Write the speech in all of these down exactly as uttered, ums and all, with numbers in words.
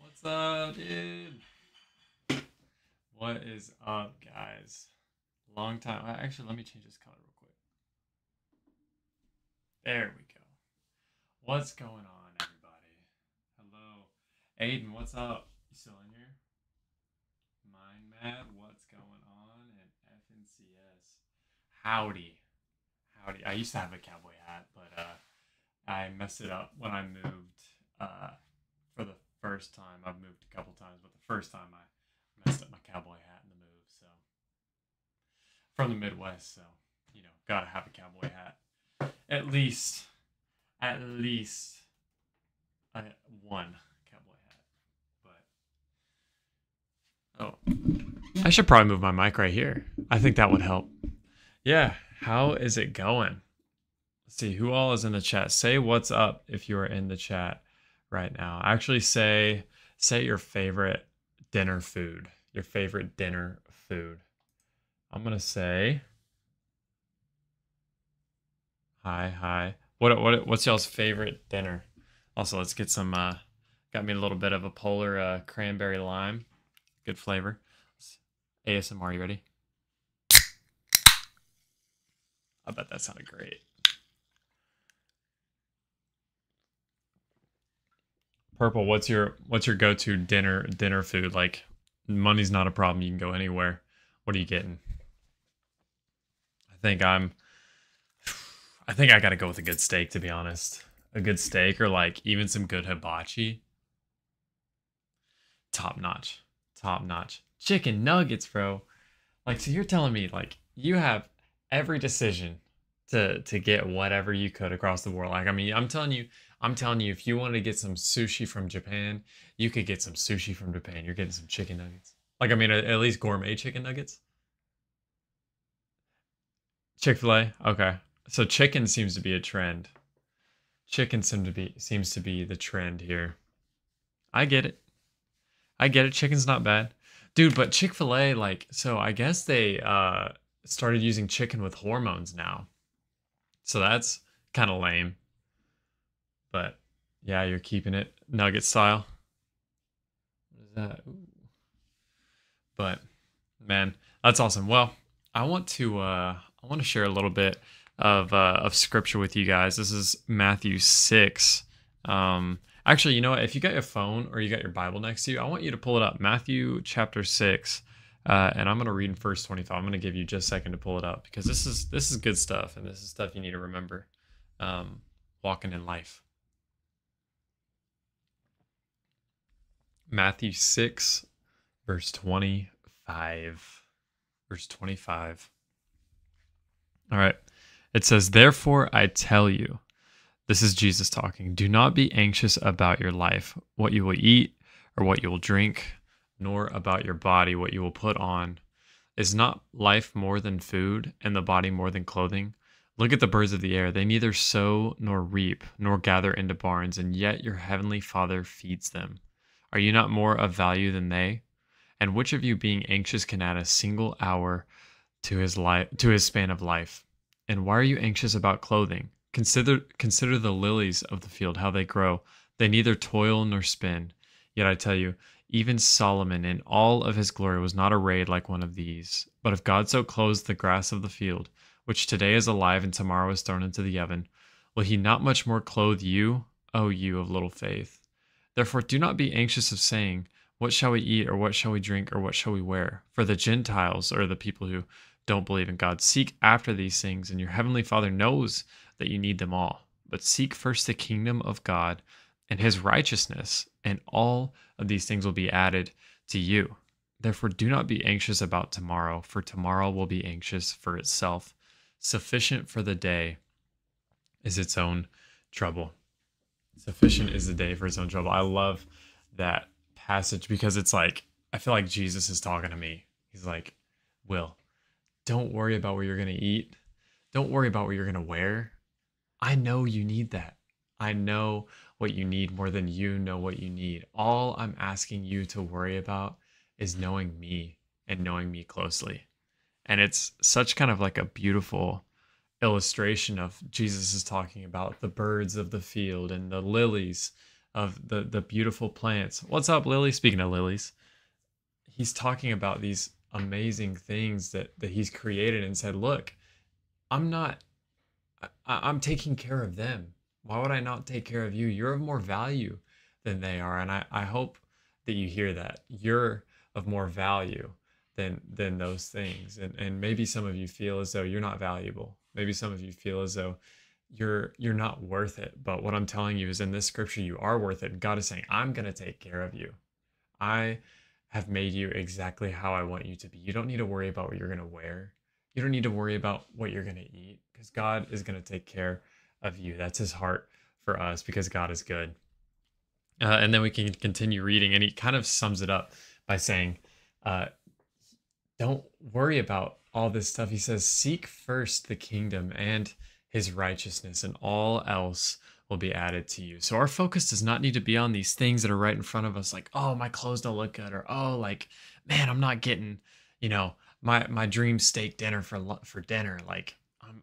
What's up, dude? What is up, guys? Long time. uh, Actually, let me change this color real quick. There we go. What's going on, everybody? Hello. Aiden, what's up? You still in here? Mind Mad, what's going on? And F N C S. Howdy. Howdy. I used to have a cowboy hat, but uh, I messed it up when I moved uh, for the first time. I've moved a couple times, but the first time I messed up my cowboy hat in the move. So from the Midwest, so you know, gotta have a cowboy hat. At least, at least, I one cowboy hat. But oh, I should probably move my mic right here. I think that would help. Yeah, how is it going? Let's see who all is in the chat. Say what's up if you are in the chat right now. Actually, say say your favorite dinner food. Your favorite dinner food. I'm gonna say hi, hi. What what what's y'all's favorite dinner? Also, let's get some. Uh, got me a little bit of a polar uh, cranberry lime. Good flavor. A S M R, you ready? I bet that sounded great. Purple, what's your what's your go-to dinner dinner food? Like, money's not a problem. You can go anywhere. What are you getting? I think I'm. I think I gotta go with a good steak, to be honest. A good steak or like even some good hibachi. Top notch. Top notch. Chicken nuggets, bro. Like, so you're telling me like you have every decision to to get whatever you could across the world. Like, I mean, I'm telling you, I'm telling you, if you wanted to get some sushi from Japan, you could get some sushi from Japan. You're getting some chicken nuggets. Like, I mean, at, at least gourmet chicken nuggets. Chick-fil-A? Okay. So chicken seems to be a trend. Chicken seem to be seems to be the trend here. I get it. I get it. Chicken's not bad. Dude, but Chick-fil-A, like, so I guess they uh started using chicken with hormones now. So that's kind of lame. But yeah, you're keeping it nugget style. What is that? Ooh. But man, that's awesome. Well, I want to uh I want to share a little bit of uh, of scripture with you guys. This is Matthew six. Um, actually, you know what? If you got your phone or you got your Bible next to you, I want you to pull it up. Matthew chapter six, uh, and I'm gonna read in verse twenty-five. I'm gonna give you just a second to pull it up because this is this is good stuff, and this is stuff you need to remember. Um, walking in life. Matthew six, verse twenty-five. Verse twenty-five. All right. It says, "Therefore I tell you," this is Jesus talking, "do not be anxious about your life, what you will eat or what you will drink, nor about your body, what you will put on. Is not life more than food, and the body more than clothing? Look at the birds of the air. They neither sow nor reap, nor gather into barns, and yet your heavenly Father feeds them. Are you not more of value than they? And which of you, being anxious, can add a single hour to his life to his span of life? And why are you anxious about clothing? Consider consider the lilies of the field, how they grow. They neither toil nor spin. Yet I tell you, even Solomon in all of his glory was not arrayed like one of these. But if God so clothes the grass of the field, which today is alive and tomorrow is thrown into the oven, will he not much more clothe you, O you of little faith? Therefore do not be anxious of saying, what shall we eat, or what shall we drink, or what shall we wear? For the Gentiles, or the people who don't believe in God, seek after these things, and your heavenly Father knows that you need them all. But seek first the kingdom of God and his righteousness, and all of these things will be added to you. Therefore do not be anxious about tomorrow, for tomorrow will be anxious for itself. Sufficient for the day is its own trouble. Sufficient is the day for its own trouble. I love that passage because it's like, I feel like Jesus is talking to me. He's like, Will, don't worry about what you're going to eat. Don't worry about what you're going to wear. I know you need that. I know what you need more than you know what you need. All I'm asking you to worry about is knowing me and knowing me closely. And it's such kind of like a beautiful illustration of Jesus is talking about the birds of the field and the lilies of the the beautiful plants. What's up, Lily? Speaking of lilies, he's talking about these amazing things that that he's created and said, look, I'm not I, I'm taking care of them. Why would I not take care of you? You're of more value than they are. And I, I hope that you hear that. You're of more value than than those things. And and maybe some of you feel as though you're not valuable. Maybe some of you feel as though you're you're not worth it. But what I'm telling you is in this scripture, you are worth it. And God is saying, I'm gonna take care of you. I have made you exactly how I want you to be. You don't need to worry about what you're gonna wear. You don't need to worry about what you're gonna eat because God is gonna take care of you. That's his heart for us because God is good. Uh, and then we can continue reading, and he kind of sums it up by saying, uh, don't worry about all this stuff. He says, seek first the kingdom and his righteousness, and all else will be added to you. So our focus does not need to be on these things that are right in front of us, like, oh, my clothes don't look good, or oh, like, man, I'm not getting, you know, my my dream steak dinner for lu- for dinner. Like, I'm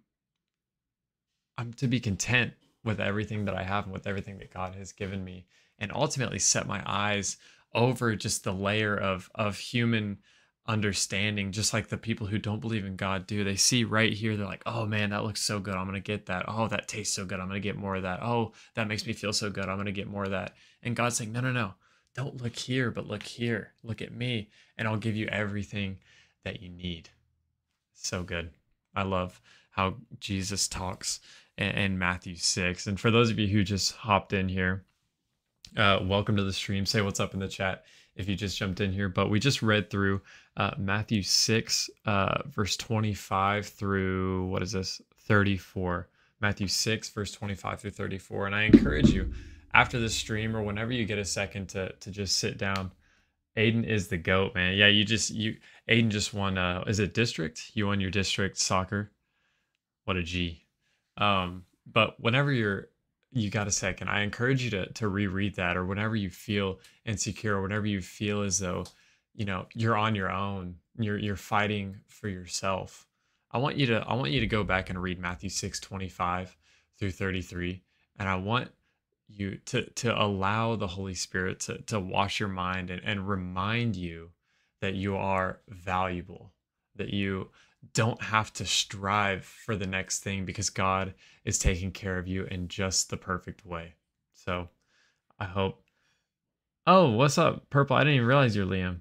I'm to be content with everything that I have and with everything that God has given me, and ultimately set my eyes over just the layer of of human understanding, just like the people who don't believe in God do. They see right here, they're like, oh man, that looks so good, I'm gonna get that. Oh, that tastes so good, I'm gonna get more of that. Oh, that makes me feel so good, I'm gonna get more of that. And God's saying, no, no, no, don't look here, but look here, look at me, and I'll give you everything that you need. So good. I love how Jesus talks in, in Matthew six. And for those of you who just hopped in here, uh, welcome to the stream. Say what's up in the chat if you just jumped in here. But we just read through uh, Matthew six, uh, verse twenty-five through, what is this, thirty-four. Matthew six, verse twenty-five through thirty-four. And I encourage you, after this stream or whenever you get a second to to just sit down. Aiden is the GOAT, man. Yeah, you just, you, Aiden just won, uh, is it district? You won your district soccer. What a G. Um, but whenever you're, you got a second, I encourage you to to reread that, or whenever you feel insecure, or whenever you feel as though, you know, you're on your own, you're you're fighting for yourself. I want you to I want you to go back and read Matthew six twenty-five through thirty-three, and I want you to to allow the Holy Spirit to to wash your mind and, and remind you that you are valuable, that you don't have to strive for the next thing because God is taking care of you in just the perfect way. So I hope. Oh, what's up, Purple? I didn't even realize you're Liam.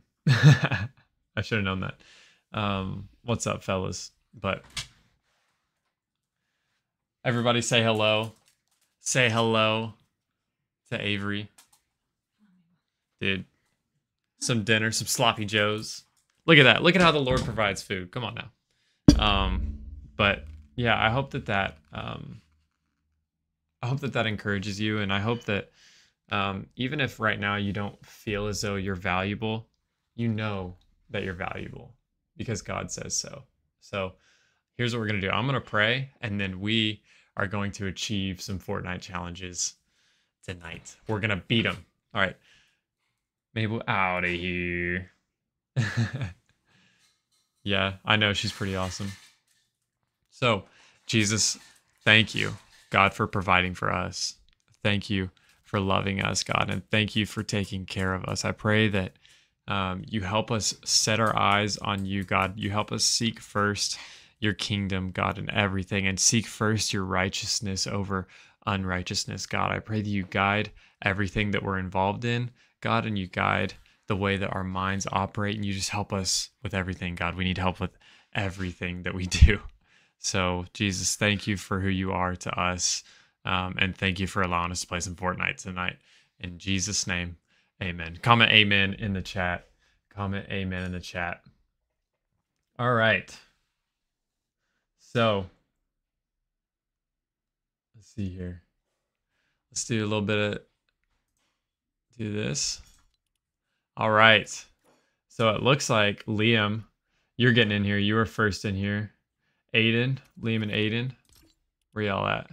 I should have known that. Um, what's up, fellas? But everybody say hello. Say hello to Avery. Dude, some dinner, some sloppy joes. Look at that. Look at how the Lord provides food. Come on now. Um, but yeah, I hope that that, um, I hope that that encourages you. And I hope that, um, even if right now you don't feel as though you're valuable, you know that you're valuable because God says so. So here's what we're going to do. I'm going to pray, and then we are going to achieve some Fortnite challenges tonight. We're going to beat them. All right. Mabel, out of here. Yeah, I know, she's pretty awesome. So, Jesus, thank you, God, for providing for us. Thank you for loving us, God, and thank you for taking care of us. I pray that um, you help us set our eyes on you, God. You help us seek first your kingdom, God, in everything, and seek first your righteousness over unrighteousness, God. I pray that you guide everything that we're involved in, God, and you guide the way that our minds operate, and you just help us with everything, God. We need help with everything that we do. So, Jesus, thank you for who you are to us, um, and thank you for allowing us to play some Fortnite tonight. In Jesus' name, amen. Comment amen in the chat. Comment amen in the chat. All right. So, let's see here. Let's do a little bit of, do this. All right. So it looks like Liam, you're getting in here. You were first in here. Aiden, Liam and Aiden. Where y'all at?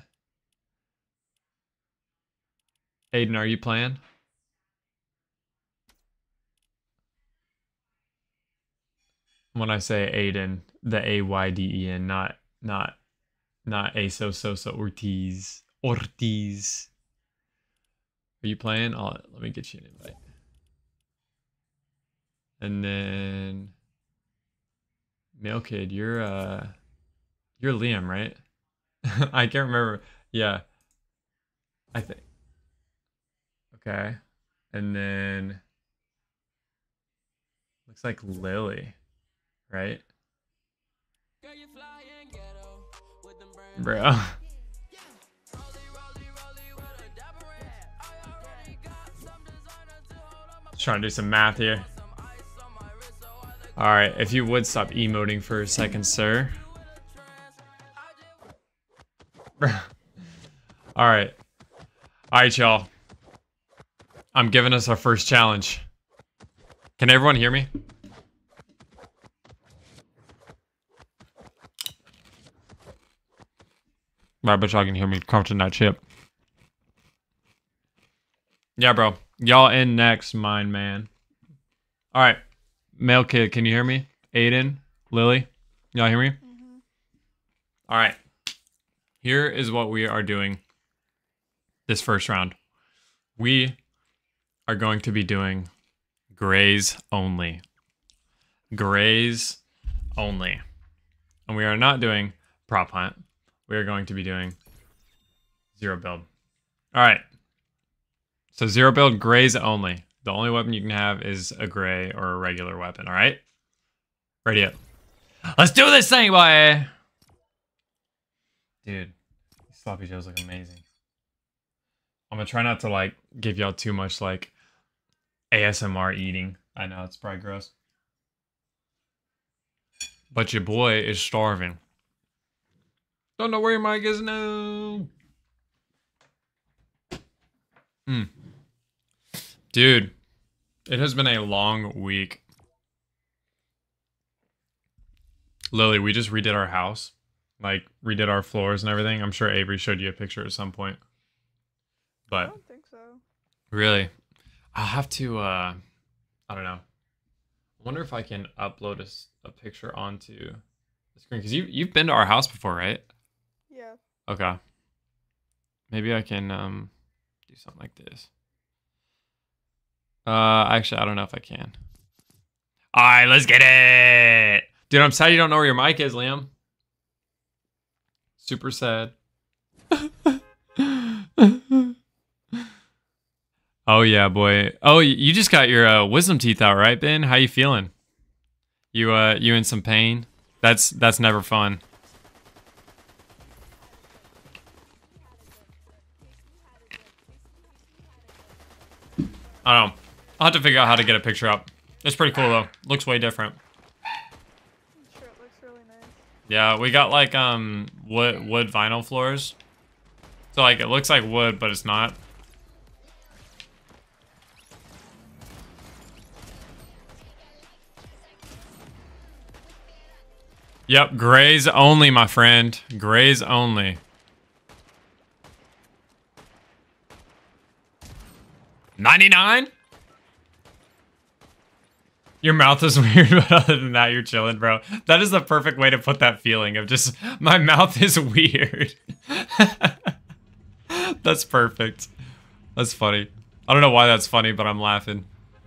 Aiden, are you playing? When I say Aiden, the A Y D E N, not not not Aso Sosa Ortiz. Ortiz. Are you playing? Oh, let me get you an invite. And then Male Kid, you're uh you're Liam, right? I can't remember. Yeah. I think. Okay. And then looks like Lily, right? Bro. Trying to do some math here. Alright, if you would stop emoting for a second, sir. Alright. Alright, y'all. I'm giving us our first challenge. Can everyone hear me? I bet y'all can hear me crunching that chip. Yeah, bro. Y'all in next, mine man. Alright. Male Kid, can you hear me? Aiden, Lily, y'all hear me? Mm-hmm. Alright. Here is what we are doing this first round. We are going to be doing grays only. Grays only. And we are not doing prop hunt. We are going to be doing zero build. Alright. So zero build, grays only. The only weapon you can have is a gray or a regular weapon, alright? Ready up. Let's do this thing, boy! Dude, these sloppy joes look amazing. I'm gonna try not to, like, give y'all too much, like, A S M R eating. I know, it's probably gross. But your boy is starving. Don't know where your mic is now. Hmm. Dude, it has been a long week. Lily, we just redid our house. Like, redid our floors and everything. I'm sure Avery showed you a picture at some point. But I don't think so. Really? I'll have to, uh, I don't know. I wonder if I can upload a, a picture onto the screen. Because you, you've been to our house before, right? Yeah. Okay. Maybe I can um, do something like this. Uh, actually, I don't know if I can. All right, let's get it. Dude, I'm sad you don't know where your mic is, Liam. Super sad. Oh, yeah, boy. Oh, you just got your uh, wisdom teeth out, right, Ben? How you feeling? You uh, you in some pain? That's that's never fun. I don't know. I'll have to figure out how to get a picture up. It's pretty cool, though. Looks way different. I'm sure it looks really nice. Yeah, we got, like, um, wood, wood vinyl floors. So, like, it looks like wood, but it's not. Yep, grays only, my friend. Grays only. ninety-nine? Your mouth is weird, but other than that, you're chilling, bro. That is the perfect way to put that feeling of just, my mouth is weird. That's perfect. That's funny. I don't know why that's funny, but I'm laughing.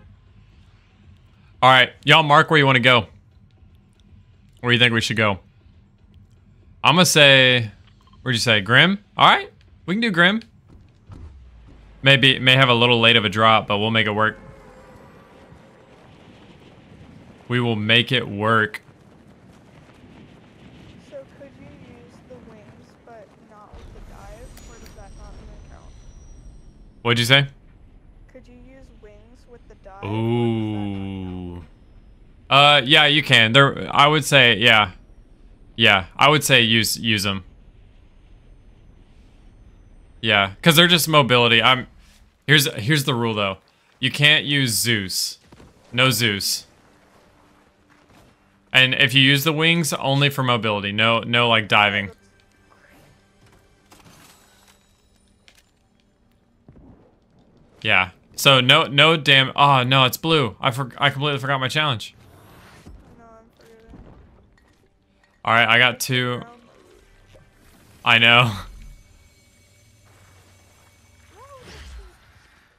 All right, y'all mark where you want to go. Where do you think we should go? I'm gonna say, where'd you say, Grim? All right, we can do Grim. Maybe, may have a little late of a drop, but we'll make it work. We will make it work. So could you use the wings, but not with the dive, or does that not even count? What'd you say? Could you use wings with the dive? Ooh. Uh, yeah, you can. There, I would say, yeah, yeah. I would say use use them. Yeah, because they're just mobility. I'm. Here's here's the rule though. You can't use Zeus. No Zeus. And if you use the wings, only for mobility. No, no, like diving. Yeah. So no, no damn. Oh no, it's blue. I for, I completely forgot my challenge. No, I'm forgetting. All right, I got two. I know.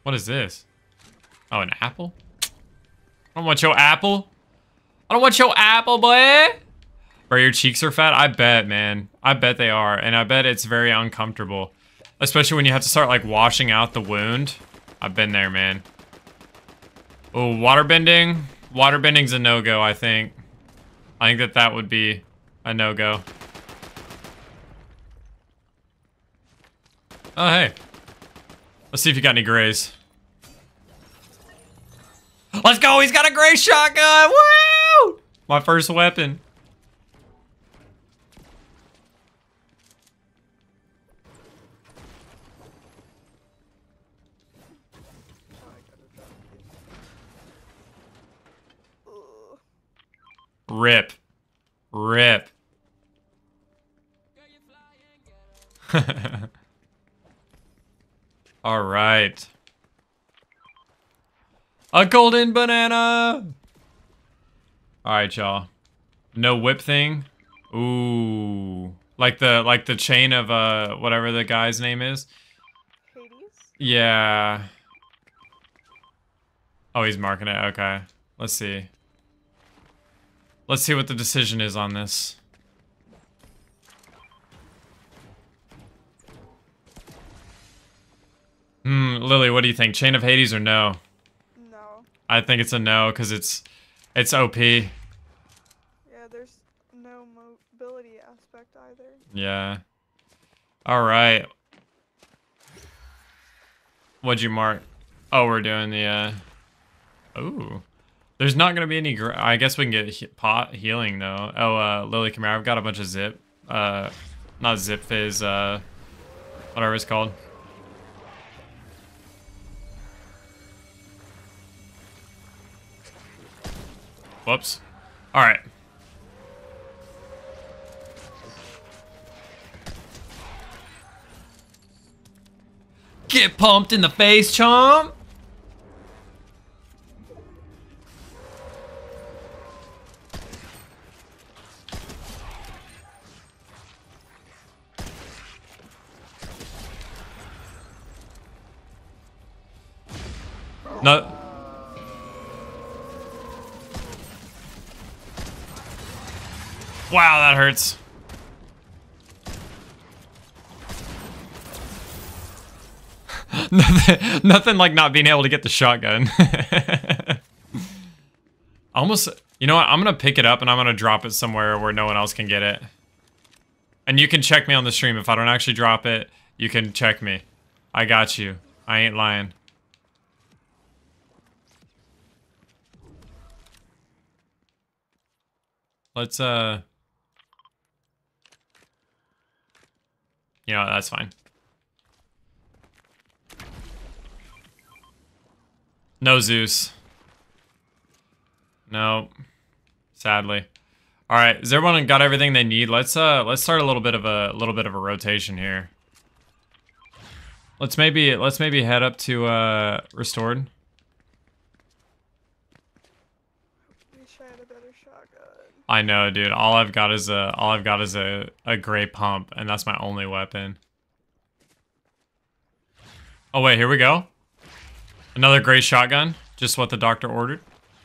What is this? Oh, an apple? I don't want your apple. I don't want your apple, boy. Bro, your cheeks are fat? I bet, man. I bet they are. And I bet it's very uncomfortable. Especially when you have to start, like, washing out the wound. I've been there, man. Oh, waterbending? Waterbending's a no-go, I think. I think that that would be a no-go. Oh, hey. Let's see if you got any grays. Let's go! He's got a gray shotgun! Woo! My first weapon. Rip. Rip. All right. A golden banana. All right, y'all. No whip thing. Ooh. Like the like the chain of uh whatever the guy's name is. Hades? Yeah. Oh, he's marking it. Okay. Let's see. Let's see what the decision is on this. Hmm, Lily, what do you think? Chain of Hades or no? No. I think it's a no, because it's it's O P. Yeah, there's no mobility aspect either. Yeah. Alright. What'd you mark? Oh, we're doing the, uh... Ooh. There's not gonna be any gr I guess we can get he pot healing, though. Oh, uh, Lily, come here. I've got a bunch of zip. Uh, not zip fizz, uh... whatever it's called. Whoops. Alright. Get pumped in the face, chomp! No. Wow, that hurts. nothing, nothing like not being able to get the shotgun. Almost, you know what? I'm gonna pick it up and I'm gonna drop it somewhere where no one else can get it. And you can check me on the stream. If I don't actually drop it, you can check me. I got you. I ain't lying. Let's, uh... You know, that's fine. No Zeus. No. Sadly. Alright, has everyone got everything they need? Let's uh let's start a little bit of a little bit of a rotation here. Let's maybe let's maybe head up to uh restored. Wish I had a better shotgun. I know, dude. All I've got is a all I've got is a, a gray pump, and that's my only weapon. Oh wait, here we go. Another gray shotgun, just what the doctor ordered.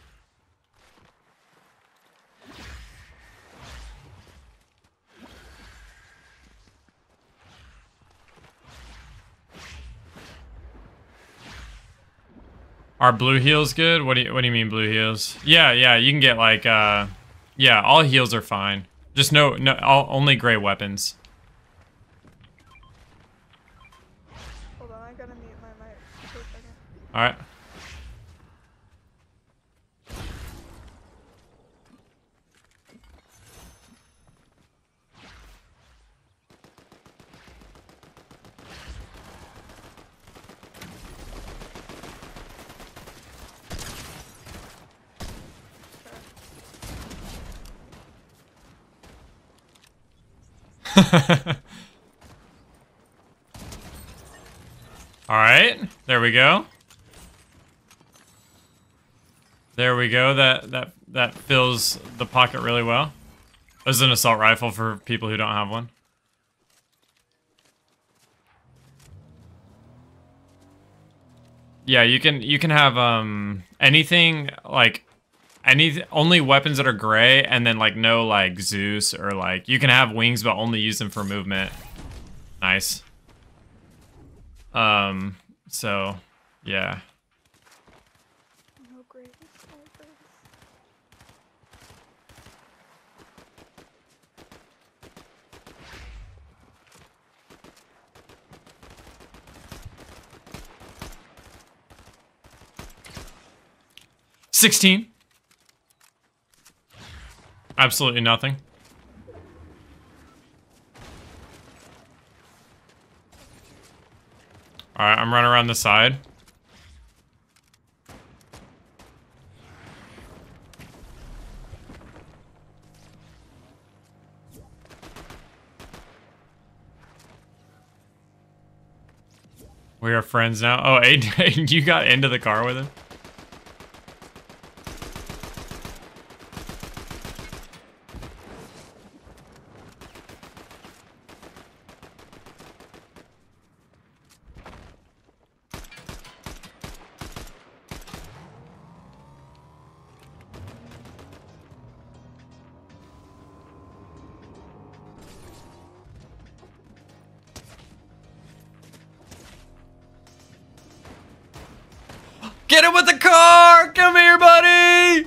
Are blue heals good? What do you what do you mean blue heals? Yeah, yeah, you can get like uh yeah, all heals are fine. Just no no all, only gray weapons. Hold on, I gotta mute my mic for a second. Alright. Alright, there we go. There we go, that, that, that fills the pocket really well. This is an assault rifle for people who don't have one. Yeah, you can you can have um anything like any only weapons that are gray, and then like no like Zeus, or like you can have wings but only use them for movement. Nice. Um so yeah. No great snipers. sixteen. Absolutely nothing. Alright, I'm running around the side. We are friends now. Oh, Aiden, you got into the car with him? Get him with the car! Come here, buddy!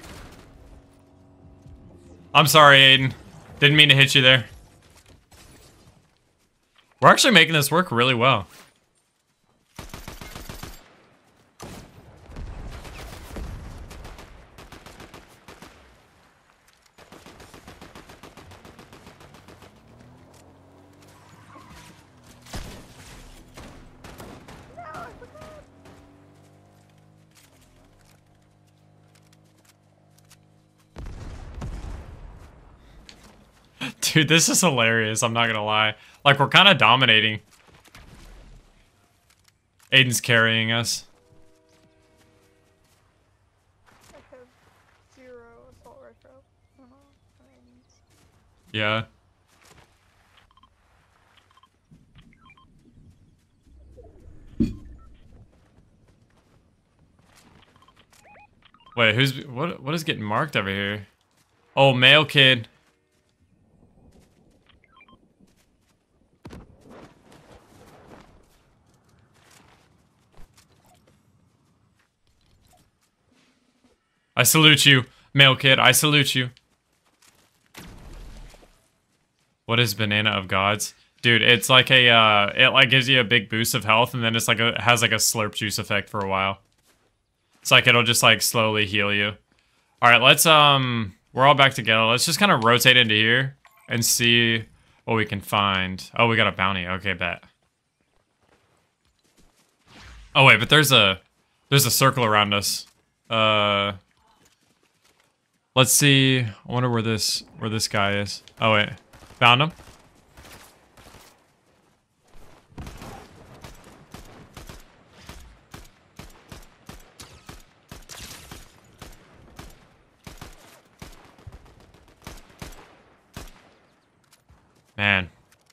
I'm sorry, Aiden. Didn't mean to hit you there. We're actually making this work really well. Dude, this is hilarious, I'm not gonna lie. Like, we're kind of dominating. Aiden's carrying us. I have zero assault rifle. I don't know what that means. Yeah. Wait, who's what? What is getting marked over here? Oh, male kid. I salute you, male kid. I salute you. What is Banana of Gods? Dude, it's like a, uh, it like gives you a big boost of health, and then it's like a, has like a slurp juice effect for a while. It's like it'll just like slowly heal you. All right, let's, um, we're all back together. Let's just kind of rotate into here and see what we can find. Oh, we got a bounty. Okay, bet. Oh, wait, but there's a, there's a circle around us. Uh... Let's see. I wonder where this where this guy is. Oh wait, found him. Man.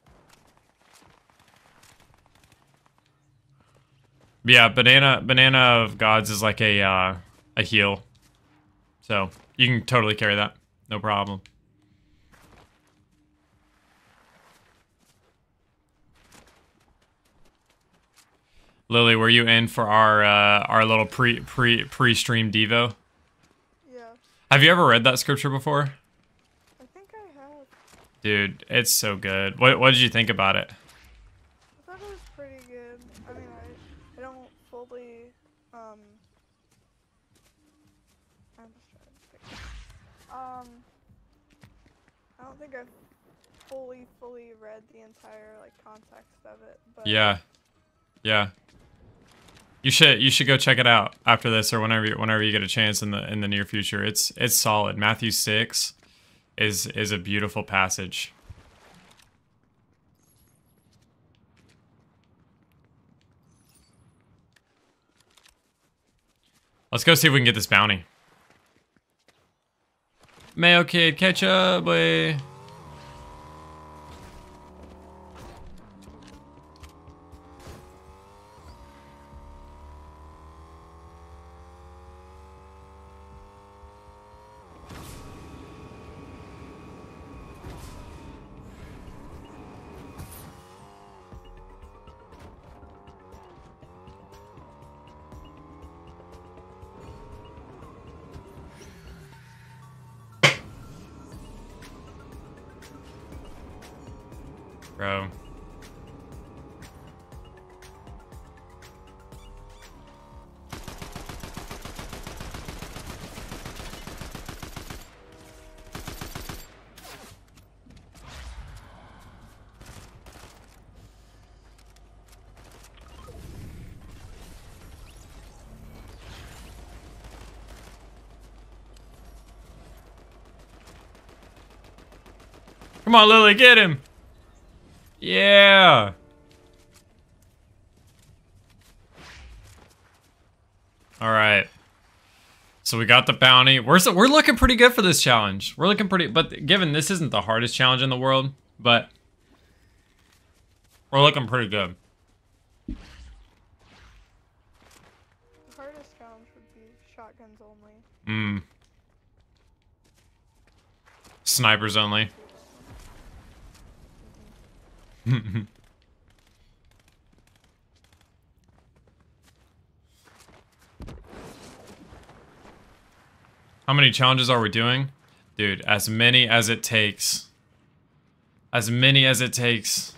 Yeah, banana banana of gods is like a uh, a heal, so you can totally carry that, no problem. Lily, were you in for our uh, our little pre pre pre stream devo? Yeah. Have you ever read that scripture before? I think I have. Dude, it's so good. What what did you think about it? I thought it was pretty good. I mean, I, I don't fully, um, I'm just trying to think. Um, I don't think I've fully, fully read the entire, like, context of it, but... Yeah. Yeah. You should you should go check it out after this, or whenever you, whenever you get a chance in the in the near future. It's it's solid. Matthew six is is a beautiful passage. Let's go see if we can get this bounty. Mayo kid, catch up, boy. Bro. Come on, Lily, get him! Yeah! Alright. So we got the bounty. We're, so, we're looking pretty good for this challenge. We're looking pretty... But given this isn't the hardest challenge in the world, but... We're looking pretty good. The hardest challenge would be shotguns only. Hmm. Snipers only. How many challenges are we doing? Dude, as many as it takes. As many as it takes.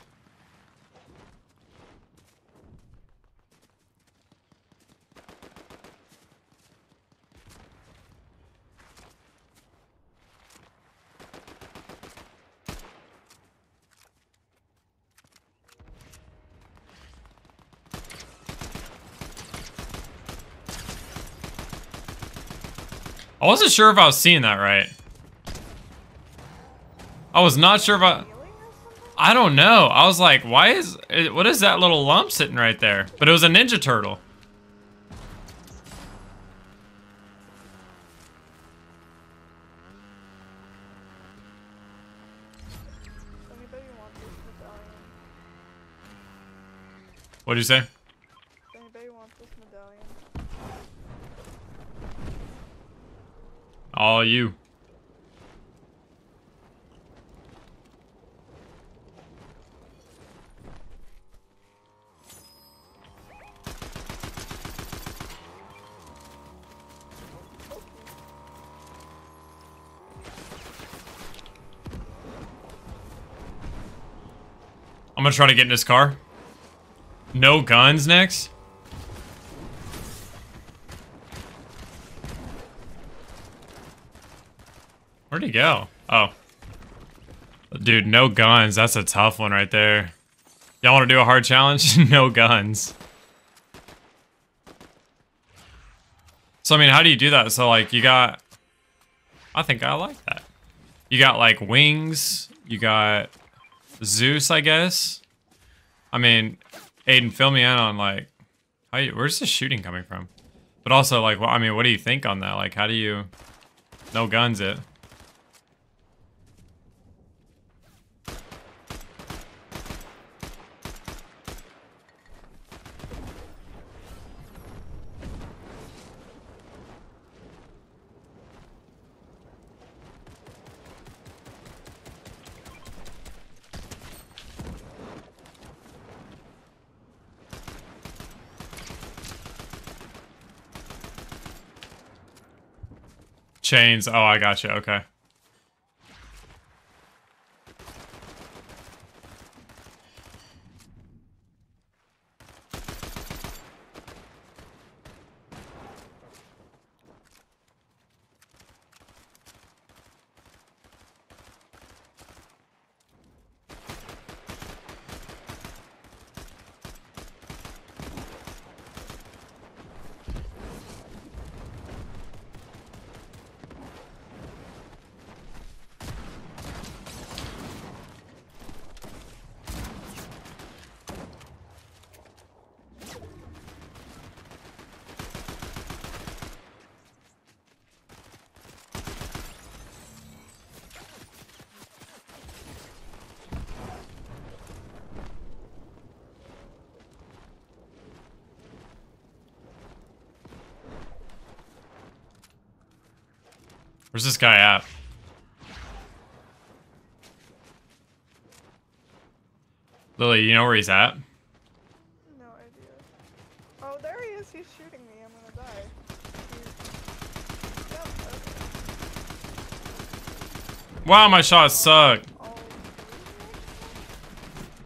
I wasn't sure if I was seeing that right. I was not sure if I... I don't know. I was like, why is... What is that little lump sitting right there? But it was a Ninja Turtle. Anybody want this medallion? What'd you say? Anybody want this medallion? All you. I'm gonna try to get in this car. No guns next? Where'd he go? Oh. Dude, no guns. That's a tough one right there. Y'all want to do a hard challenge? No guns. So, I mean, how do you do that? So, like, you got... I think I like that. You got, like, wings. You got Zeus, I guess. I mean, Aiden, fill me in on, like... How you, where's the shooting coming from? But also, like, well, I mean, what do you think on that? Like, how do you... No guns it. Chains. Oh, I got you. Okay. Where's this guy at? Lily, you know where he's at? No idea. Oh, there he is. He's shooting me. I'm gonna die. He's... Yep, okay. Wow, my shots suck. All three?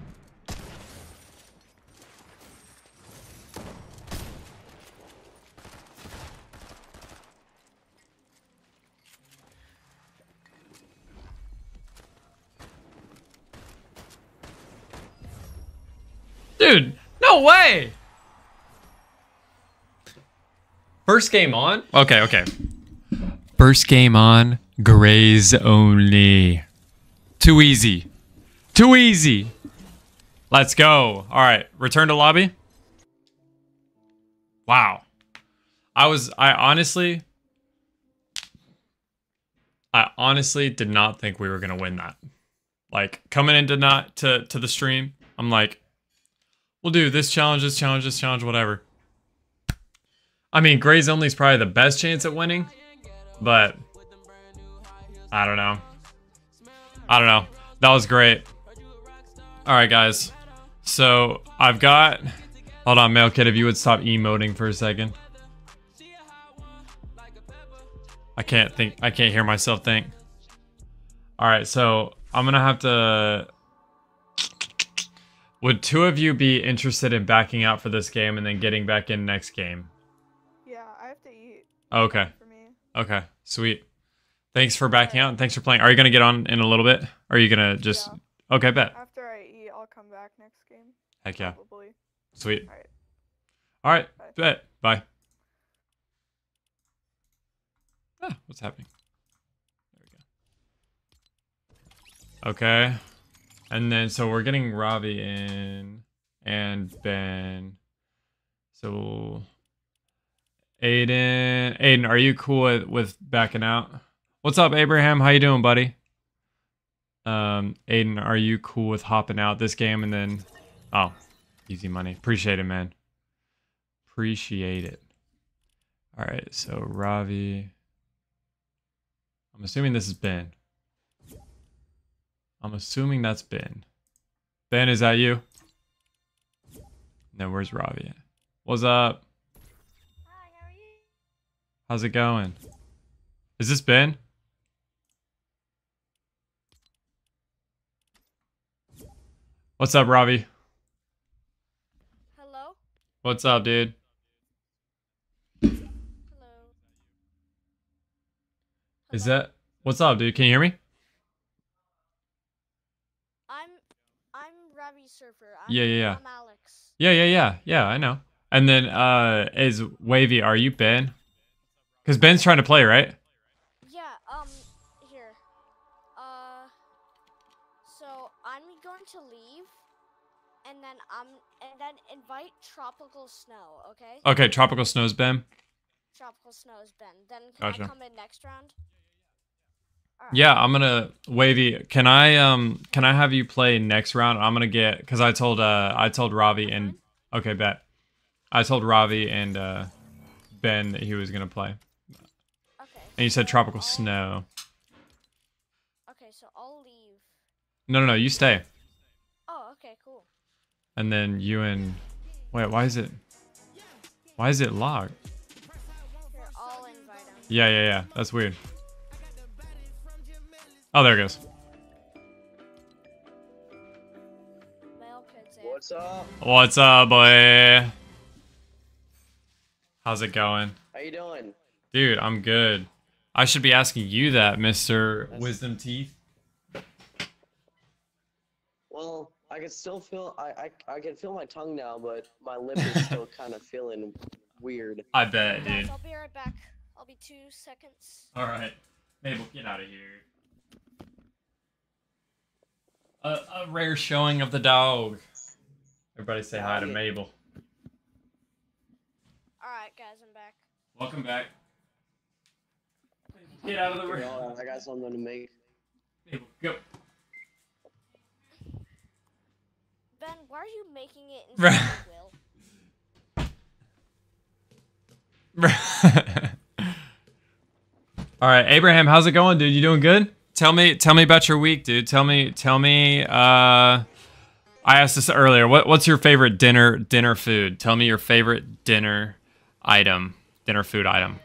Dude, no way! First game on? Okay, okay. First game on, Grays only. Too easy. Too easy. Let's go. All right, return to lobby. Wow. I was, I honestly, I honestly did not think we were going to win that. Like, coming into not to, to the stream, I'm like, we'll do this challenge, this challenge, this challenge, whatever. I mean, Grays only is probably the best chance at winning, but I don't know. I don't know. That was great. All right, guys. So I've got, hold on, Male Kid, if you would stop emoting for a second. I can't think, I can't hear myself think. All right, so I'm gonna have to, would two of you be interested in backing out for this game and then getting back in next game? Yeah, I have to eat. Okay. For me. Okay, sweet. Thanks for backing out and thanks for playing. Are you gonna get on in a little bit? Or are you gonna just, Yeah. okay, bet. After I eat, I'll come back next game. Heck yeah. Probably. Sweet. All right. All right, Bye. bet. Bye. Ah, what's happening? There we go. Okay. And then, so we're getting Ravi in and Ben. So, Aiden. Aiden, are you cool with, with backing out? What's up, Abraham? How you doing, buddy? Um, Aiden, are you cool with hopping out this game and then... Oh, easy money. Appreciate it, man. Appreciate it. All right, so Ravi. I'm assuming this is Ben. I'm assuming that's Ben. Ben, is that you? No, where's Ravi at? What's up? Hi, how are you? How's it going? Is this Ben? What's up, Ravi? Hello? What's up, dude? Hello? Is Hello? that... What's up, dude? Can you hear me? I'm I'm Ravi Surfer. I'm, Yeah, yeah, yeah. I'm Alex. Yeah, yeah, yeah. Yeah, I know. And then, uh, is Wavy, are you Ben? Because Ben's trying to play, right? Yeah, um, here. Uh, so I'm going to leave, and then I'm, and then invite Tropical Snow, okay? Okay, Tropical Snow's Ben. Tropical Snow's Ben. Then can Gotcha. I come in next round? Alright. Yeah, I'm gonna Wavy. Can I um can I have you play next round? I'm gonna get because I told uh I told Ravi and okay bet I told Ravi and uh Ben that he was gonna play. Okay. And you said so Tropical I'll- Snow. Okay, so I'll leave. No, no, no. You stay. Oh, okay, cool. And then you and wait. Why is it? Why is it locked? Here, I'll invite him. Yeah, yeah, yeah. That's weird. Oh, there it goes. Male kids. eh? What's up? What's up, boy? How's it going? How you doing? Dude, I'm good. I should be asking you that, Mister That's- Wisdom Teeth. Well, I can still feel I, I I can feel my tongue now, but my lip is still kind of feeling weird. I bet, Guys, dude. I'll be right back. I'll be two seconds. All right, Mabel, get out of here. A, a rare showing of the dog. Everybody say hi to Doggy. Mabel. Alright, guys, I'm back. Welcome back. Get out of the Okay, room. hold on, I got something to make. Mabel, go. Ben, why are you making it Bruh. instead of Will? All right, Abraham, how's it going, dude? You doing good? Tell me, tell me about your week, dude. Tell me, tell me. Uh, I asked this earlier. What, what's your favorite dinner, dinner food? Tell me your favorite dinner item, dinner food item.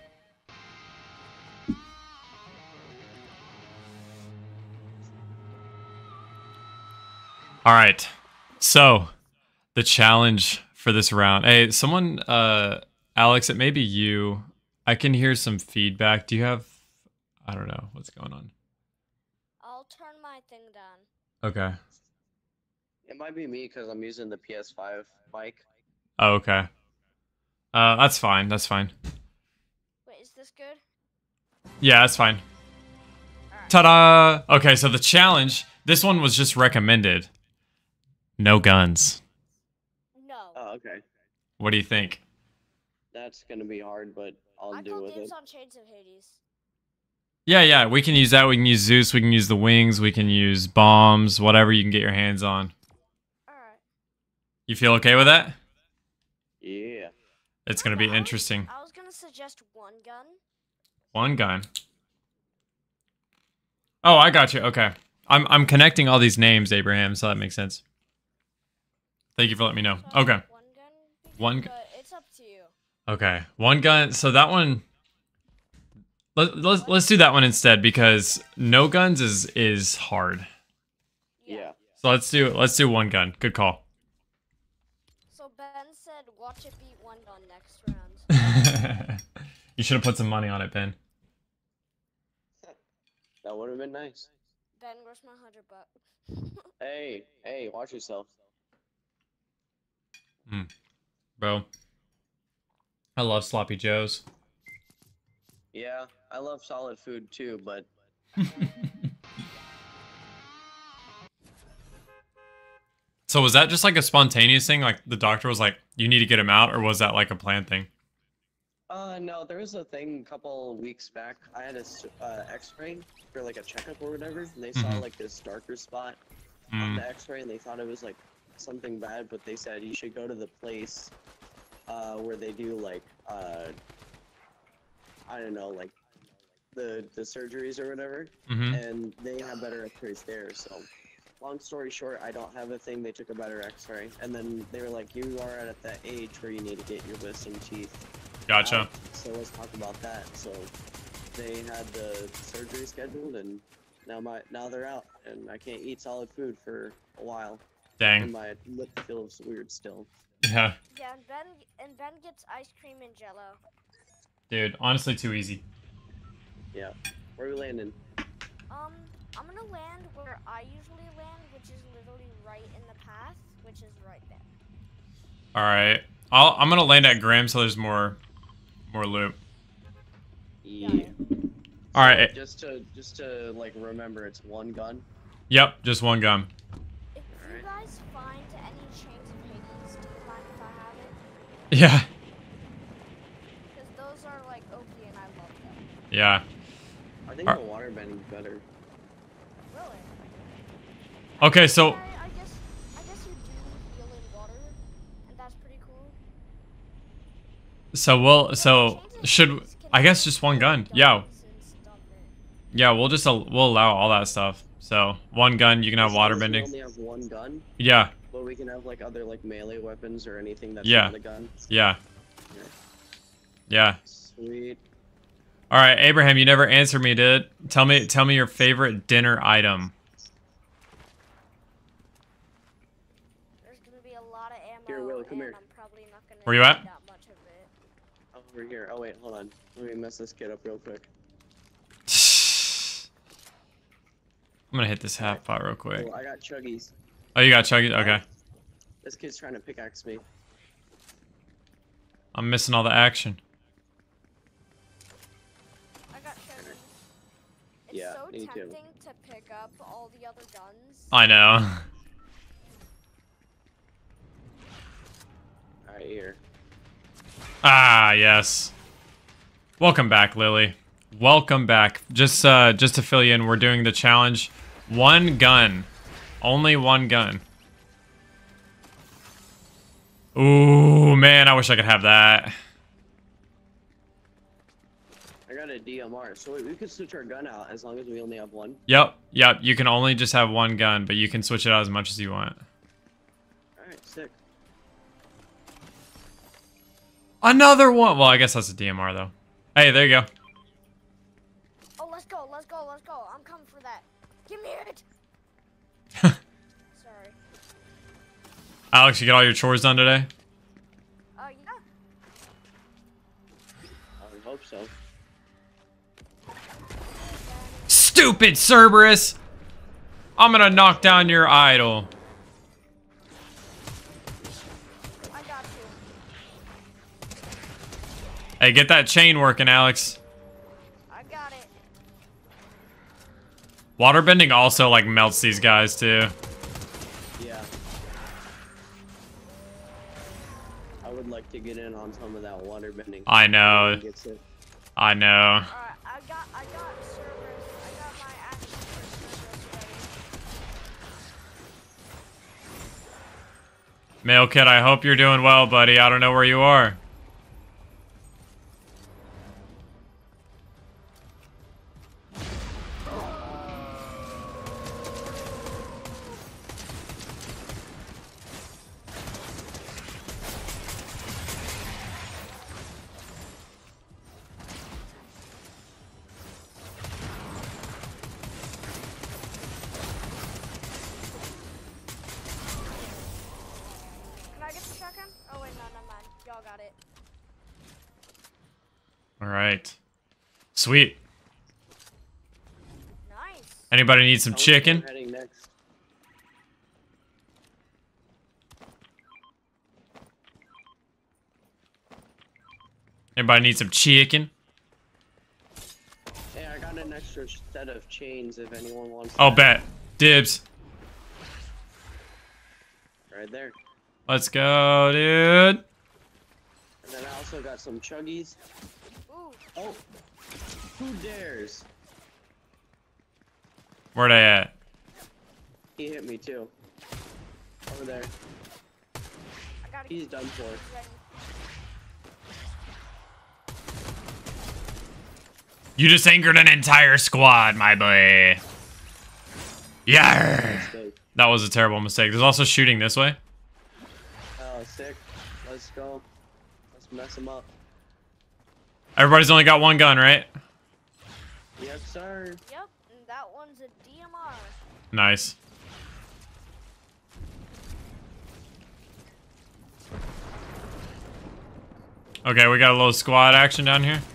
All right. So, the challenge for this round. Hey, someone, uh, Alex, it may be you. I can hear some feedback. Do you have, I don't know what's going on. I'll turn my thing down. Okay. It might be me because I'm using the P S five mic. Oh, okay. Uh, that's fine. That's fine. Wait, is this good? Yeah, that's fine. Alright. Ta-da! Okay, so the challenge. This one was just recommended. No guns. No. Oh, okay. What do you think? That's gonna be hard, but I'll I do call with dibs it. on Shades of Hades. Yeah, yeah. We can use that. We can use Zeus. We can use the wings. We can use bombs. Whatever you can get your hands on. Alright. You feel okay with that? Yeah. It's gonna be I was- interesting. I was gonna suggest one gun. One gun. Oh, I got you. Okay. I'm I'm connecting all these names, Abraham, so that makes sense. Thank you for letting me know. So Okay. One gun. be good, One gu- But it's up to you. Okay. One gun. So that one let, let's let's do that one instead because no guns is is hard. Yeah. So let's do let's do one gun. Good call. So Ben said, "Watch it beat one gun next round." You should have put some money on it, Ben. That would have been nice. Ben, where's my hundred bucks? Hey, hey, watch yourself. Bro. I love sloppy joes. Yeah, I love solid food too, but So was that just like a spontaneous thing? Like the doctor was like, you need to get him out, or was that like a planned thing? uh, no, there was a thing a couple weeks back. I had a s- uh, X-ray for like a checkup or whatever, and they saw Mhm. like this darker spot on Mm. the X-ray, and they thought it was like something bad, but they said you should go to the place uh, where they do like uh, I don't know, like the the surgeries or whatever, Mm-hmm. and they have better X-rays there. So, long story short, I don't have a thing. They took a better X-ray, and then they were like, "You are at that age where you need to get your wisdom teeth Gotcha. out, so let's talk about that." So they had the surgery scheduled, and now my now they're out, and I can't eat solid food for a while, and Dang. my lip feels weird still. Yeah. Yeah, and Ben and Ben gets ice cream and Jello. Dude, honestly too easy. Yeah, where are we landing? Um, I'm gonna land where I usually land, which is literally right in the path, which is right there. Alright. I'll I'm gonna land at Grim so there's more more loot. Yeah. Alright. Just to just to like remember, it's one gun. Yep, just one gun. If you Alright. guys find any chains of Hades, do you mind if I have it? Yeah. Because those are like O P and I love them. Yeah. I think Ar- the water bending's better. Really? Okay, so I, I guess I guess you do heal in water, and that's pretty cool. so we'll But so chains of should Hades can I guess have just one gun. Yeah. guns and stuff in. Yeah, we'll just al- we'll allow all that stuff. So, one gun, you can have As long water as we bending. only have one gun, Yeah. but we can have like other like melee weapons or anything that's Yeah. not a gun. Yeah. Yeah. Yeah. Sweet. All right, Abraham, you never answered me, dude. Tell me tell me your favorite dinner item. There's gonna be a lot of ammo, Here, Will, come and here. I'm probably not gonna Where you need at? that much of it. Over here. Oh wait, hold on. Let me mess this kid up real quick. I'm gonna hit this half pot real quick. Oh, I got chuggies. Oh, you got chuggy? Okay. This kid's trying to pickaxe me. I'm missing all the action. I got chuggies. It's Yeah, so me too. tempting to pick up all the other guns. I know. Alright, here. Ah, yes. Welcome back, Lily. Welcome back. Just uh just to fill you in, we're doing the challenge. One gun. Only one gun. Ooh, man, I wish I could have that. I got a D M R, so wait, we could switch our gun out as long as we only have one. Yep, yep, you can only just have one gun, but you can switch it out as much as you want. Alright, sick. Another one! Well, I guess that's a D M R, though. Hey, there you go. Oh, let's go, let's go, let's go. I'm coming for that. Give me it. Sorry. Alex, you get all your chores done today? Uh, yeah. I would hope so. Stupid Cerberus! I'm gonna knock down your idol. Hey, get that chain working, Alex. I got it. Waterbending also like melts these guys too. Yeah. I would like to get in on some of that water bending. I know. Gets it. I know. Alright, I got I got servers. I got my action for servers ready. Mail Kid, I hope you're doing well, buddy. I don't know where you are. Can I get the shotgun? Oh wait, no, never mind. Y'all got it. All right. Sweet. Nice. Anybody need some Tell us where chicken? we're heading next. Anybody need some chicken? Hey, I got an extra set of chains if anyone wants. Oh, that. bet. Dibs. Right there. Let's go, dude. And then I also got some chuggies. Ooh, Oh, who dares? Where they at? He hit me too. Over there. I gotta He's get done for. ready. You just angered an entire squad, my boy. Yeah. Mistake. That was a terrible mistake. There's also shooting this way. Oh, sick. Let's go. Let's mess him up. Everybody's only got one gun, right? Yes, sir. Yep, and that one's a D M R. Nice. Okay, we got a little squad action down here.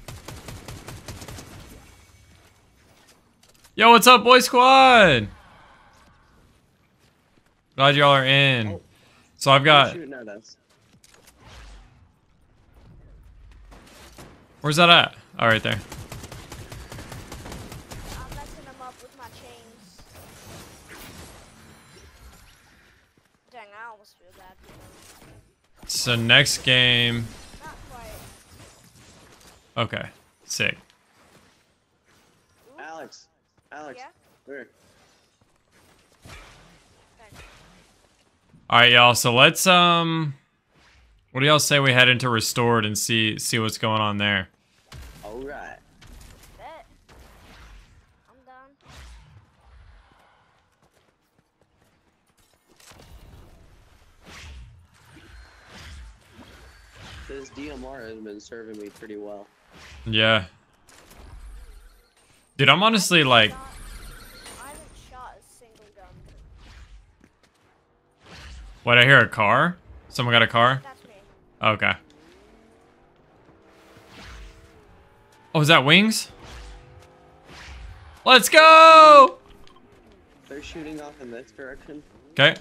Yo, what's up, boy squad? Glad y'all are in. Oh. So I've Who's got... shooting at us. Where's that at? Oh, right there. I'm messing them up with my chains. Dang, I almost feel bad for them. So next game... Not quite. Okay, sick. Ooh, Alex. Alex. yeah? Where? Thanks. Alright, y'all, so let's, um... what do y'all say we head into Restored and see see what's going on there? Alright. Bet. I'm done. This D M R has been serving me pretty well. Yeah. Dude, I'm honestly like... Shot- I haven't shot a single gun. What, I hear a car? Someone got a car? That's me. Okay. Oh, is that wings? Let's go! They're shooting off in this direction. Okay.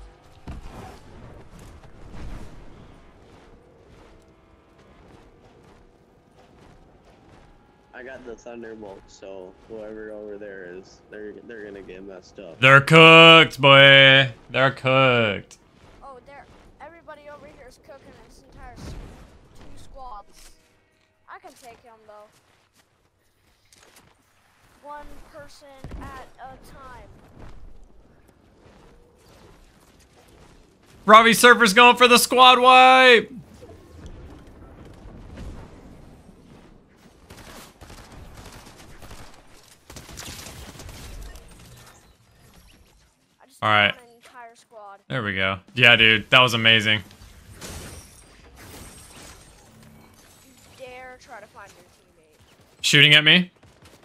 I got the Thunderbolt, so whoever over there is, they're they're gonna get messed up. They're cooked, boy. They're cooked. Oh, there. Everybody over here is cooking this entire s- two squads. I can take him though. One person at a time. Robbie Surfer's going for the squad wipe. I just All took right. down an entire squad. There we go. Yeah, dude, that was amazing. You dare try to find your teammate. Shooting at me.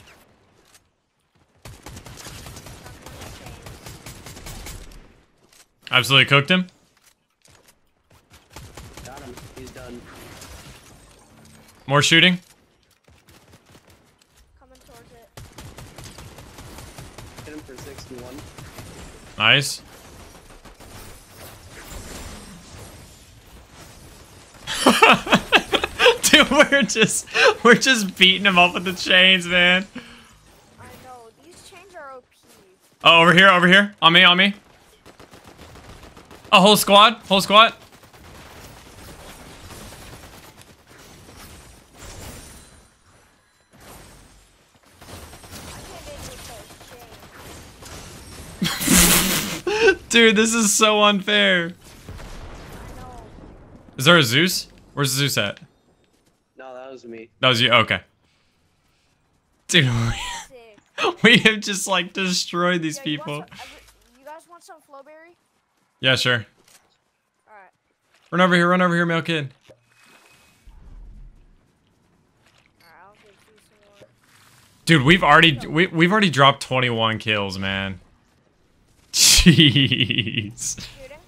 Not gonna change. Absolutely cooked him. Got him. He's done. More shooting. Coming towards it. Hit him for sixty-one. Nice. Dude, we're just we're just beating him up with the chains, man. I know these chains are O P. Oh, over here, over here. On me, on me. A whole squad, whole squad. I can't get with those chains. Dude, this is so unfair. I know. Is there a Zeus? Where's Zeus at? No, that was me. That was you. Okay. Dude, Sick. we have just like destroyed these Yeah, you want people. some- every- you guys want some flowberry? Yeah, sure. Alright. Run over here, run over here, male kid. Alright, I'll give you some more. Dude, we've already we, we've already dropped twenty-one kills, man. Jeez. Shooting?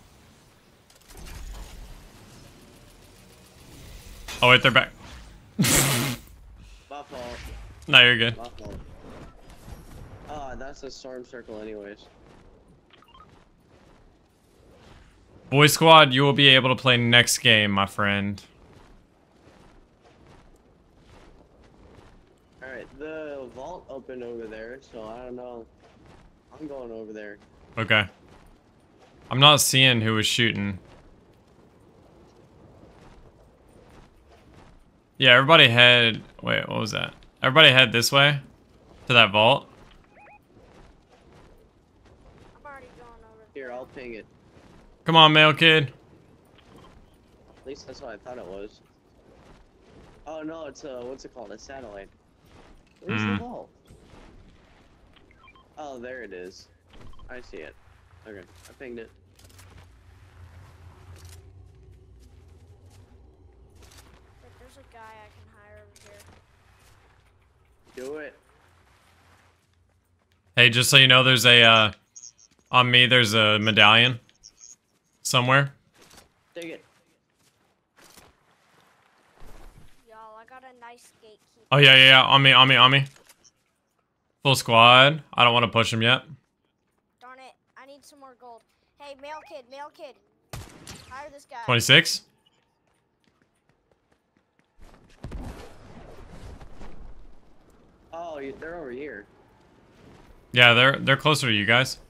Oh wait, they're back. My fault. No, you're good. My fault. Ah, that's a storm circle anyways. Boy squad, you will be able to play next game, my friend. Alright, the vault opened over there, so I don't know. I'm going over there. Okay. I'm not seeing who was shooting. Yeah, everybody head... Wait, what was that? Everybody head this way? To that vault? I'm already going over Here, I'll ping it. Come on, male kid. At least that's what I thought it was. Oh no, it's a, what's it called? A satellite. Where's Hmm. the vault? Oh, there it is. I see it. Okay, I pinged it. Wait, there's a guy I can hire over here. Do it. Hey, just so you know, there's a, uh... On me, there's a medallion. Somewhere. Take it. Y'all, I got a nice gatekeeper. Oh, yeah, yeah, yeah. On me, on me, on me. Full squad. I don't want to push him yet. Darn it, I need some more gold. Hey, male kid, male kid. Hire this guy. twenty-six? Oh, you- they're over here. Yeah, they're they're closer to you guys.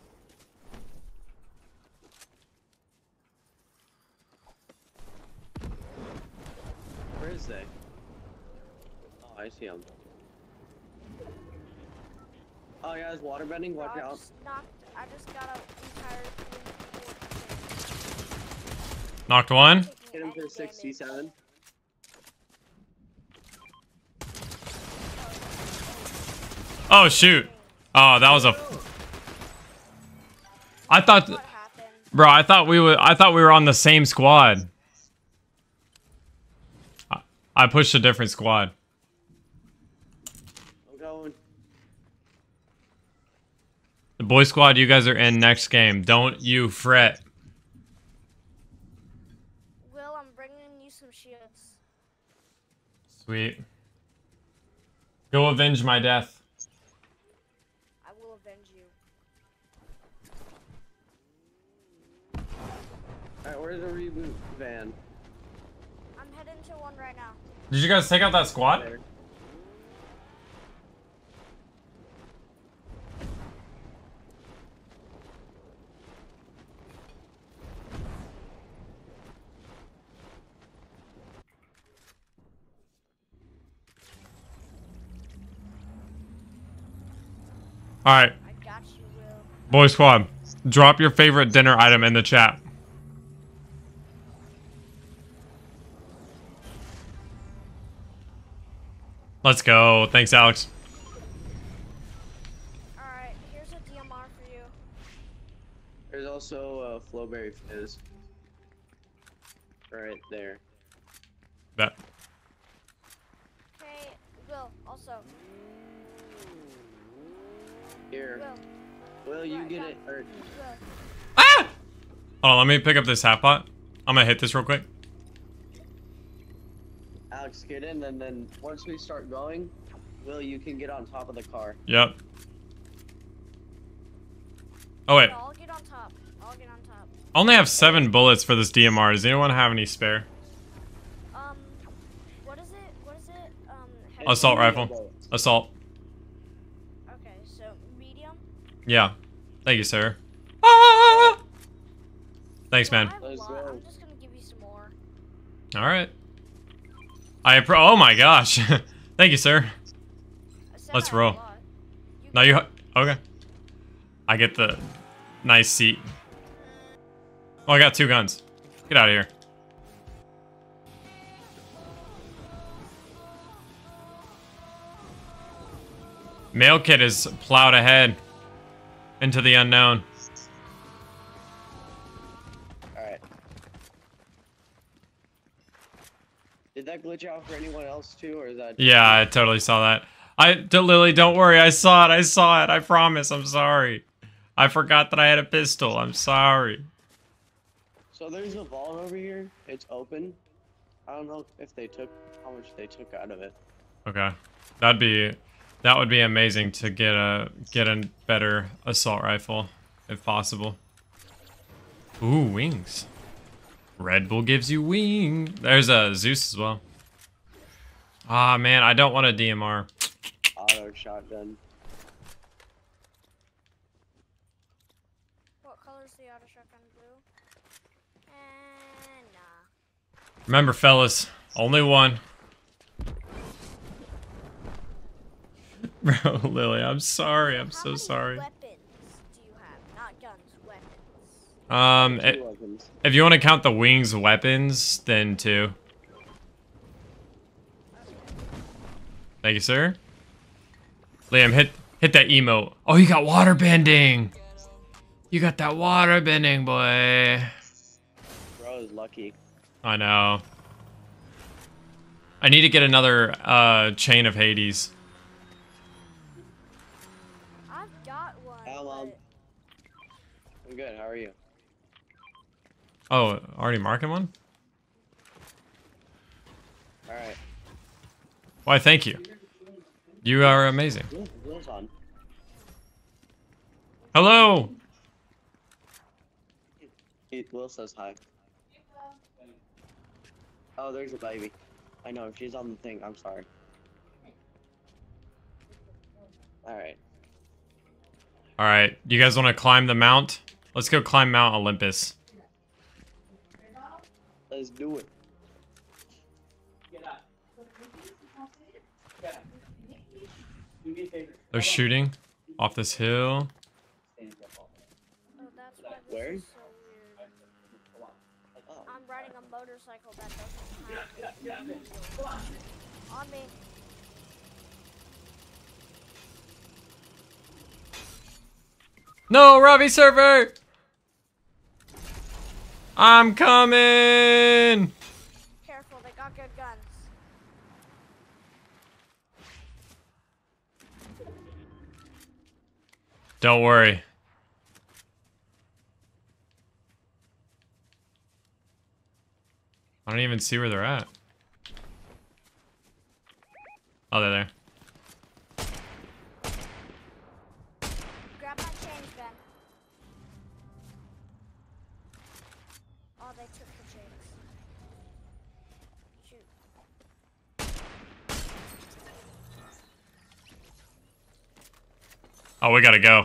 Where is they? Oh, I see them. Oh, yeah, it's water bending. Watch I out. just knocked, I just got an entire three, Knocked one. four, Hit him for sixty-seven. Oh, shoot. Oh, that was a... I thought... What happened? Bro, I thought we were I thought we were on the same squad. I, I pushed a different squad. I'm going. The boy squad, you guys are in next game. Don't you fret. Will, I'm bringing you some shields. Sweet. Go avenge my death. I will avenge you. Alright, where's the reboot van? I'm heading to one right now. Did you guys take out that squad? There. Alright, I got you, Will. boy squad. Drop your favorite dinner item in the chat. Let's go. Thanks, Alex. Alright, here's a D M R for you. There's also a Flowberry Fizz. Right there. Bet. Okay, Will, also. Here. Will, Will, you Yeah, get yeah. it? Or, Will. Ah! Hold on, let me pick up this half pot. I'm gonna hit this real quick. Alex, get in, and then once we start going, Will, you can get on top of the car. Yep. Oh wait, No, I'll get on top. I'll get on top. I only have seven bullets for this D M R. Does anyone have any spare? Um, what is it? Assault rifle. Assault. Okay, so medium. Yeah. Thank you, sir. Ah! Thanks, Well, man. I have a Let's lot. go. I'm just gonna give you some more. All right. I appro- oh my gosh. Thank you, sir. I said Let's I have a roll. lot. You No, you okay? I get the nice seat. Oh, I got two guns. Get out of here. Mail kit is plowed ahead into the unknown. Alright. Did that glitch out for anyone else too, or is that? Yeah, I totally saw that. I, D- Lily, don't worry. I saw it. I saw it. I promise. I'm sorry. I forgot that I had a pistol. I'm sorry. So there's a vault over here. It's open. I don't know if they took how much they took out of it. Okay, that'd be that would be amazing to get a get a better assault rifle, if possible. Ooh, wings. Red Bull gives you wing. There's a Zeus as well. Ah man, I don't want a D M R. Auto shotgun. What color is the auto shotgun? Blue. And nah. Remember, fellas, only one. Bro, Lily, I'm sorry. I'm How so many sorry. Weapons do you have? Not guns, weapons. Um, Two it, weapons. if you want to count the wings weapons, then two. Thank you, sir. Liam, hit hit that emote. Oh, you got water bending. You got that water bending, boy. Bro is lucky. I know. I need to get another uh, chain of Hades. I've got one. How long? but I'm good. How are you? Oh, already marking one? All right. Why, thank you. You are amazing. Will, Will's on. Hello. He, Will says hi. Oh, there's a baby. I know. She's on the thing. I'm sorry. All right. All right, you guys want to climb the mount? Let's go climb Mount Olympus. Let's do it. They're shooting off this hill. oh, that's why this Where? is so weird. Oh. I'm riding a motorcycle that doesn't have wheels. On me. No, Ravi server! I'm coming! Careful, they got good guns. Don't worry. I don't even see where they're at. Oh, they're there. Grab my change, Ben. Oh, they took the chains. Shoot. Oh, we gotta go.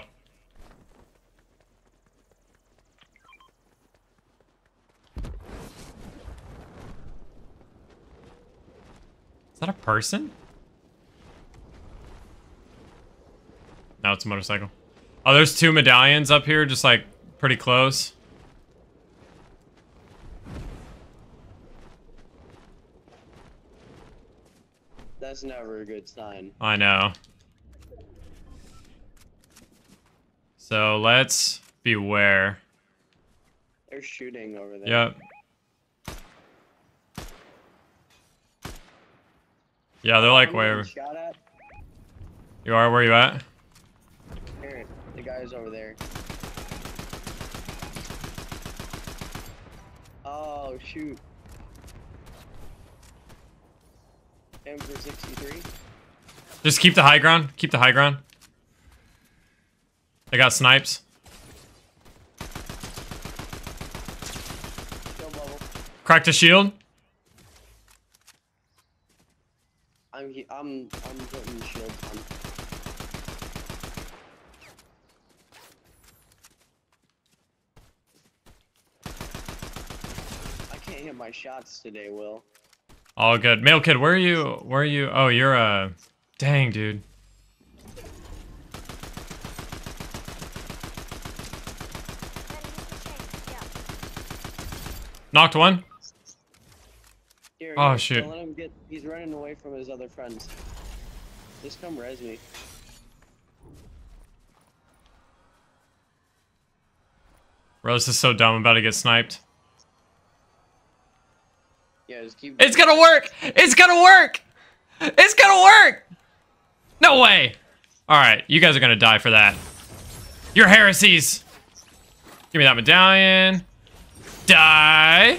Is that a person? No, it's a motorcycle. Oh, there's two medallions up here, just like pretty close. That's never a good sign. I know. So let's beware. They're shooting over there. Yep. Yeah, they're like I'm getting where shot at. you are. Where you at? Here, the guy's over there. Oh shoot. M for sixty-three. Just keep the high ground. Keep the high ground. They got snipes. Kill bubble. Cracked a shield. I'm I'm he I'm I'm putting shields on. I can't hit my shots today, Will. All good. Male kid, where are you? Where are you? Oh, you're uh dang, dude. Knocked one. Here, Oh, here, shoot. Don't let him get. He's running away from his other friends. Just come res me. Bro, this is so dumb. I'm about to get sniped. Yeah, just keep. It's gonna work! It's gonna work! It's gonna work! No way! Alright, you guys are gonna die for that. You're heresies! Give me that medallion. Die!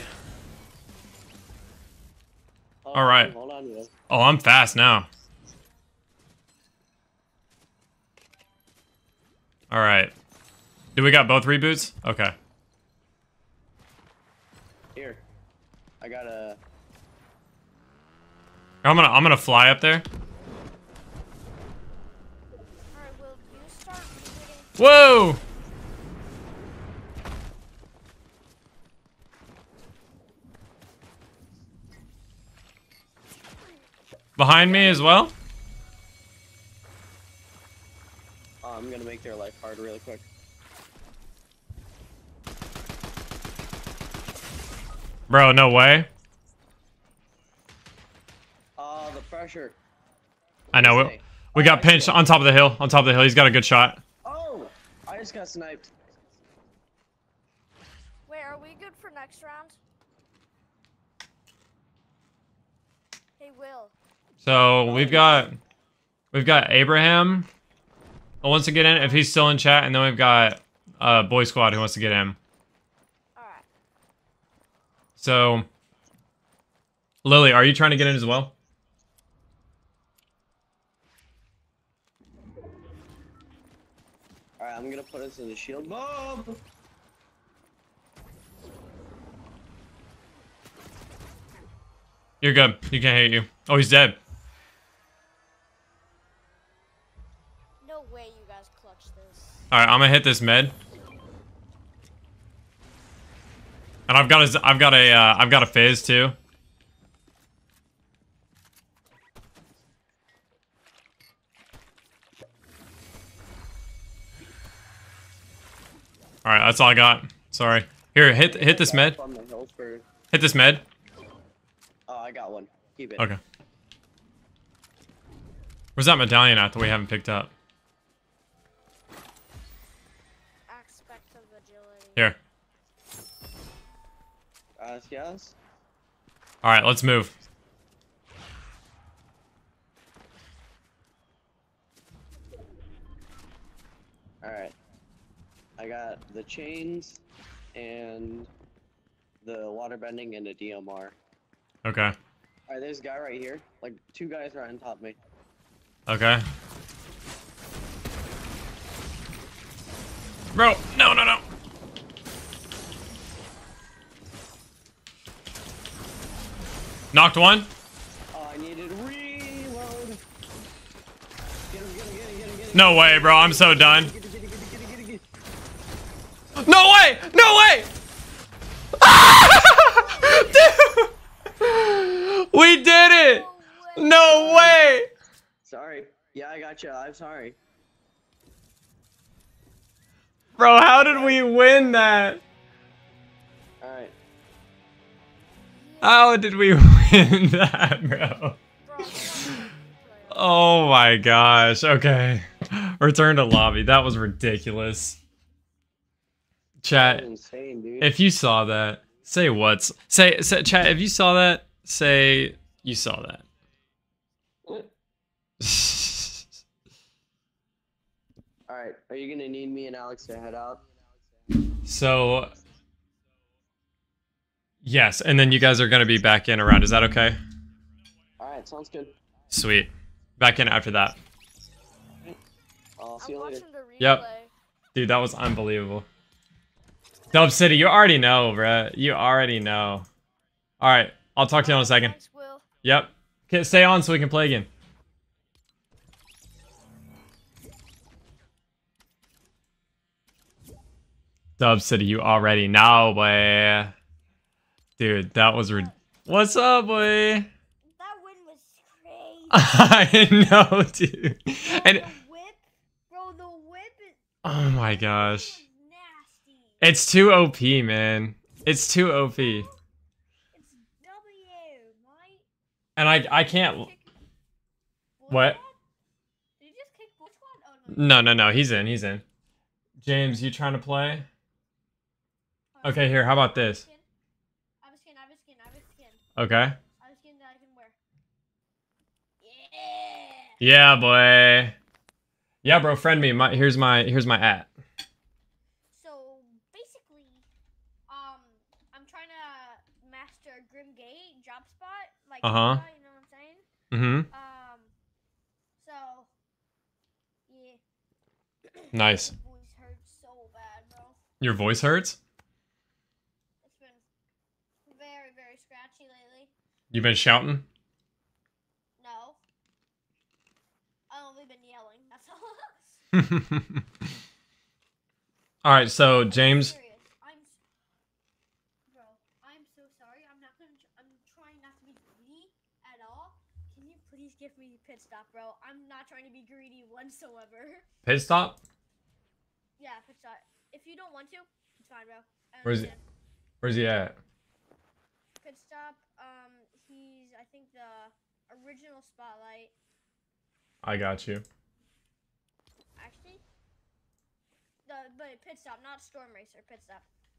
Hold All right. On, hold on, Will. Oh, I'm fast now. Alright. Do we got both reboots? Okay. Here, I got a. I'm gonna I'm gonna fly up there. Alright, will you start rebooting? Whoa! Behind me as well? Oh, I'm gonna make their life hard really quick. Bro, no way. Oh, the pressure. I know. We, we got pinched on top of the hill. On top of the hill. He's got a good shot. Oh, I just got sniped. Wait, are we good for next round? Hey, Will. So we've got we've got Abraham who wants to get in if he's still in chat, and then we've got uh Boy Squad who wants to get in. Alright. So Lily, are you trying to get in as well? Alright, I'm gonna put us in the shield bomb. You're good. You can't hit you. Oh, he's dead. No way you guys clutched this. Alright, I'm gonna hit this med. And I've got a I've got a uh, I've got a phase too. Alright, that's all I got. Sorry. Here, hit hit this med. On the hill for- Hit this med. Oh, I got one. Keep it. Okay. Where's that medallion at that we haven't picked up? Aspect of agility. Here. Uh, yes. Alright, let's move. Alright. I got the chains and the water bending and a D M R. Okay. Alright, there's a guy right here. Like, two guys right on top of me. Okay. Bro, no, no, no. Knocked one. Oh, I needed reload. Get him, get him, get him, get him, get him. No way, bro. I'm so done. Get it, get it, get it, get it, get it, get it. No way! No way! Dude! We did it! No way! Sorry. Yeah, I got you. I'm sorry. Bro, how did we win that? Alright. How did we win that, bro? Bro, Oh my gosh. Okay. Return to lobby. That was ridiculous. That Chat, was insane, dude. if you saw that, say what's say, say chat, if you saw that, say you saw that. Alright, are you gonna need me and Alex to head out? So yes, and then you guys are gonna be back in around. Is that okay? Alright, sounds good. Sweet. Back in after that. I'll see I'm you later. watching the replay. Yep. Dude, that was unbelievable. Dub City, you already know, bruh. You already know. Alright, I'll talk to you in a second. Thanks, Will. Yep. Okay, stay on so we can play again. Dub City, you already know, boy. Dude, that was re- What's up, boy? That win was crazy. I know, dude. Bro, And the whip, bro, the whip is oh my the whip gosh. was nasty. It's too O P, man. It's too O P. It's W, right? And I I can't Kick Boy What? Squad? Did you just kick Boy Squad? Oh no. No, no, no. He's in. He's in. James, you trying to play? Oh, Okay, here. How about this? I have a skin. I have a skin. I have a skin. Okay. I have a skin that I can wear. Yeah. Yeah, boy. Yeah, bro. Friend me. My here's my here's my at. So basically, um, I'm trying to master Grim Gate drop spot, like Uh-huh. you know what I'm saying? Mm-hmm. Um, so yeah. Nice. My voice hurts so bad, bro. Your voice hurts? It's been very, very scratchy lately. You been shouting? No. I've only been yelling. That's all. All right, so I'm James. serious. I'm, s- bro. I'm so sorry. I'm not gonna. tr- I'm trying not to be greedy at all. Can you please give me pit stop, bro? I'm not trying to be greedy whatsoever. Pit stop? Yeah, pit stop. If you don't want to, it's fine, bro. I Where's he? understand. Where's he at? Pit stop. Um, he's I think the original spotlight. I got you. Actually, the but pit stop, not storm racer. Pit stop.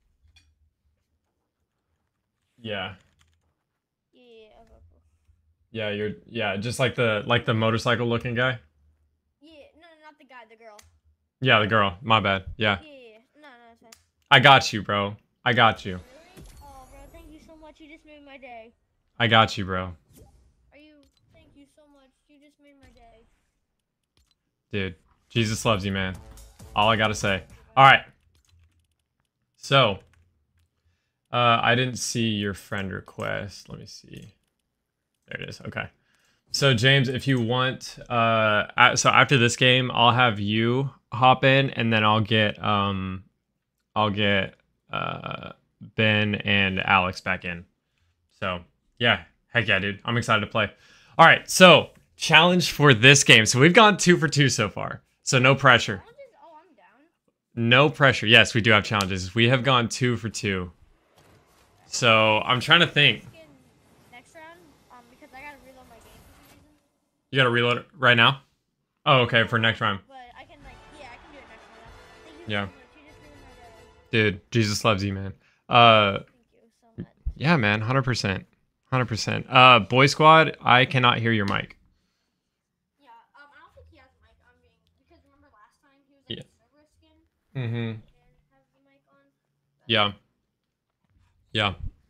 Yeah. Yeah, yeah, okay, cool. Yeah, you're yeah, just like the like the motorcycle looking guy. Yeah, no, no, not the guy, the girl. Yeah, the girl. My bad. Yeah. Yeah, yeah, yeah. No, no, it's fine. I got you, bro. I got you. Really? Oh, bro, thank you so much. You just made my day. I got you, bro. Are you? Thank you so much. You just made my day. Dude, Jesus loves you, man. All I gotta say. All right. So, uh, I didn't see your friend request. Let me see. There it is. Okay. So James, if you want, uh, a- so after this game, I'll have you hop in, and then I'll get, um, I'll get, uh, Ben and Alex back in. So yeah, heck yeah, dude. I'm excited to play. All right. So challenge for this game. So we've gone two for two so far. So no pressure. Challenges? Oh, I'm down. No pressure. Yes, we do have challenges. We have gone two for two. So I'm trying to think. Skin next round, um, because I gotta reload my game for some reason. You gotta reload it right now? Oh, okay, for next round. But I can like, yeah, I can do it next round. Thank you Yeah. so much. You just made my day. Dude, Jesus loves you, man. Uh, Thank you so much. yeah, man, one hundred percent. one hundred percent. Uh, Boy Squad, I cannot hear your mic. Yeah, um, I don't think he has a mic on being because remember last time he was like Yeah. a Cerberus skin Mm-hmm. and has the mic on. But- Yeah. Yeah.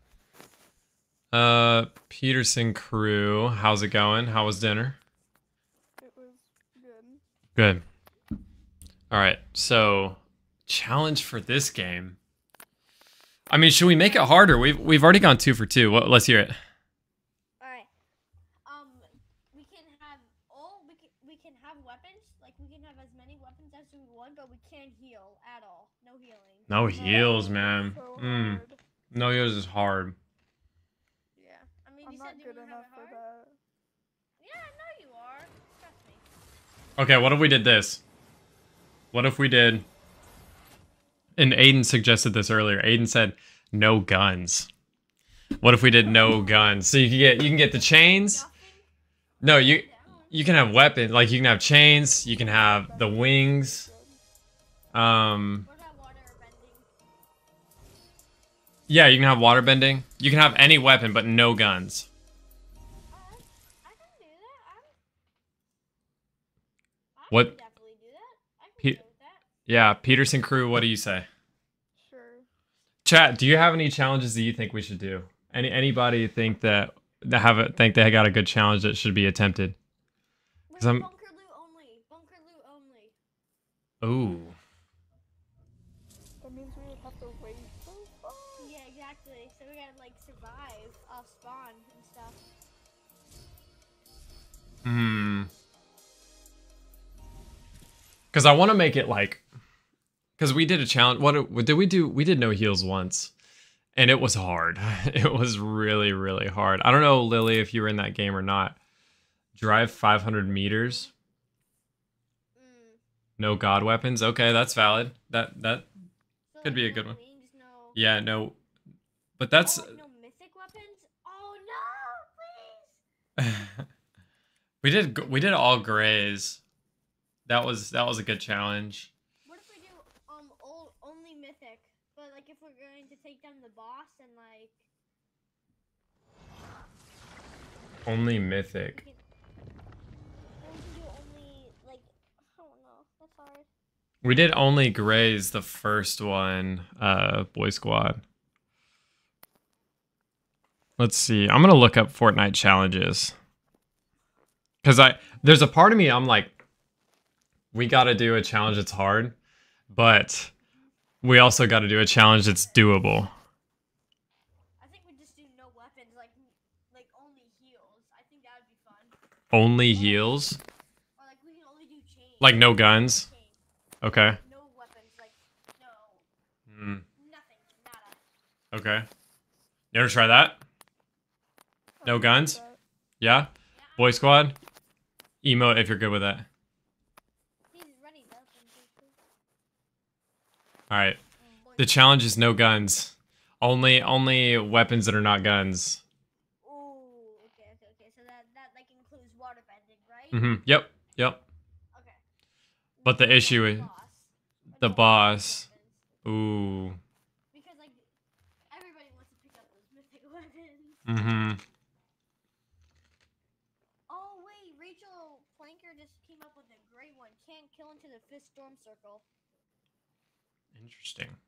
Uh, Peterson crew, how's it going? How was dinner? It was good. Good. All right, so challenge for this game. I mean, should we make it harder? We've we've already gone two for two. What? Let's hear it. All right. Um, we can have all we can we can have weapons like we can have as many weapons as we want, but we can't heal at all. No healing. No heals, man. So Mm. hard. No heals is hard. Yeah. I mean, I'm you not said you good want to have enough it for hard. that. Yeah, I know you are. Trust me. Okay, what if we did this? What if we did? And Aiden suggested this earlier. Aiden said no guns. What if we did no guns? So you can get you can get the chains. Nothing. No, you Down. you can have weapons. Like you can have chains. You can have the wings. Um, What about water bending? yeah, you can have water bending. You can have any weapon, but no guns. Uh, I can do that. I'm. I What- can definitely do that. I can Pe- go with that. Yeah, Peterson crew. What do you say? Sure. Chat. Do you have any challenges that you think we should do? Any anybody think that that have a, think they got a good challenge that should be attempted? Wait, 'Cause I'm- bunker loot only. Bunker loot only. Ooh. That means we would have to wait so far. Yeah, exactly. So we gotta like survive off spawn and stuff. Hmm. Because I want to make it like because we did a challenge. What, what did we do? We did no heals once, and it was hard. It was really, really hard. I don't know, Lily, if you were in that game or not. Drive five hundred meters. Mm. No god weapons. Okay, that's valid. That that So, could like, be a no good one. wings, no... Yeah, no, but that's Oh, like, no mythic weapons? Oh no, please! we did g- we did all grays. That was that was a good challenge. What if we do um old, only mythic? But like if we're going to take down the boss and like Only mythic. we can, then we can do only like I don't know. That's hard. We did only grays the first one, uh, Boy Squad. Let's see. I'm gonna look up Fortnite challenges. Cause I there's a part of me I'm like, we gotta do a challenge that's hard, but we also gotta do a challenge that's doable. I think we just do no weapons, like like only heals. I think that would be fun. Only heals? Or like we can only do chains. Like no guns? Chains. Okay. No weapons, like no Hmm. nothing, nada. Okay. You ever try that? I No would do guns? that. Yeah? Yeah, Boy Squad? Emote if you're good with that. he's running up and Alright. The challenge is no guns. Only only weapons that are not guns. Ooh, okay, okay, okay. So that that like includes water bending, right? Mm-hmm. Yep. Yep. Okay. But the What issue about is boss? Like, the all boss. weapons? Ooh. Because like everybody wants to pick up those mythic weapons. Mm-hmm. Oh wait, Rachel Planker just came up with a great one. Can't kill into the fist storm circle. Interesting.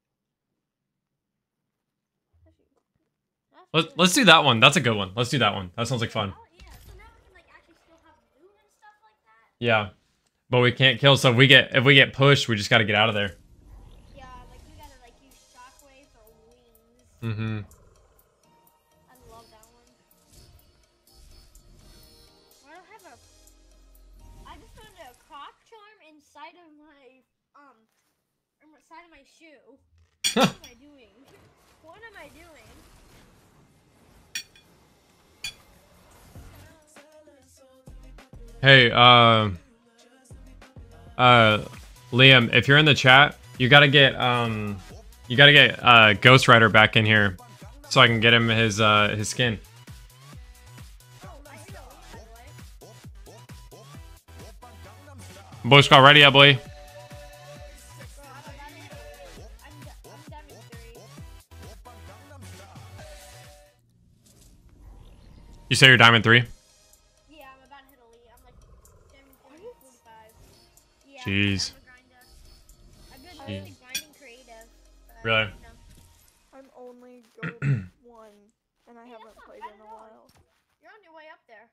Actually, that's Let's good. let's do that one. That's a good one. Let's do that one. That sounds like fun. Oh yeah, so now we can like actually still have loot and stuff like that. Yeah. But we can't kill, so if we get if we get pushed, we just gotta get out of there. Yeah, like we gotta like use shockwave or wings. Mm-hmm. I love that one. I don't have a. I just found a croc charm inside of my um, inside of my shoe. What am I doing? What am I doing? Hey, uh, uh, Liam, if you're in the chat, you gotta get um, you gotta get uh, Ghost Rider back in here, so I can get him his uh his skin. Oh, I see the lead, by the way. Boy Squad, ready up, boy. Bro, I'm about to hit a lead. I'm, d- I'm diamond three. You say you're Diamond three? Yeah, I'm about to hit a lead. I'm like diamond three, forty-five. Yeah, Jeez. I'm a grinder. I've been Jeez. really grinding creative. But, Really? You know. I'm only gold one, and I Hey, haven't that's not played bad in at a all. while. You're on your way up there.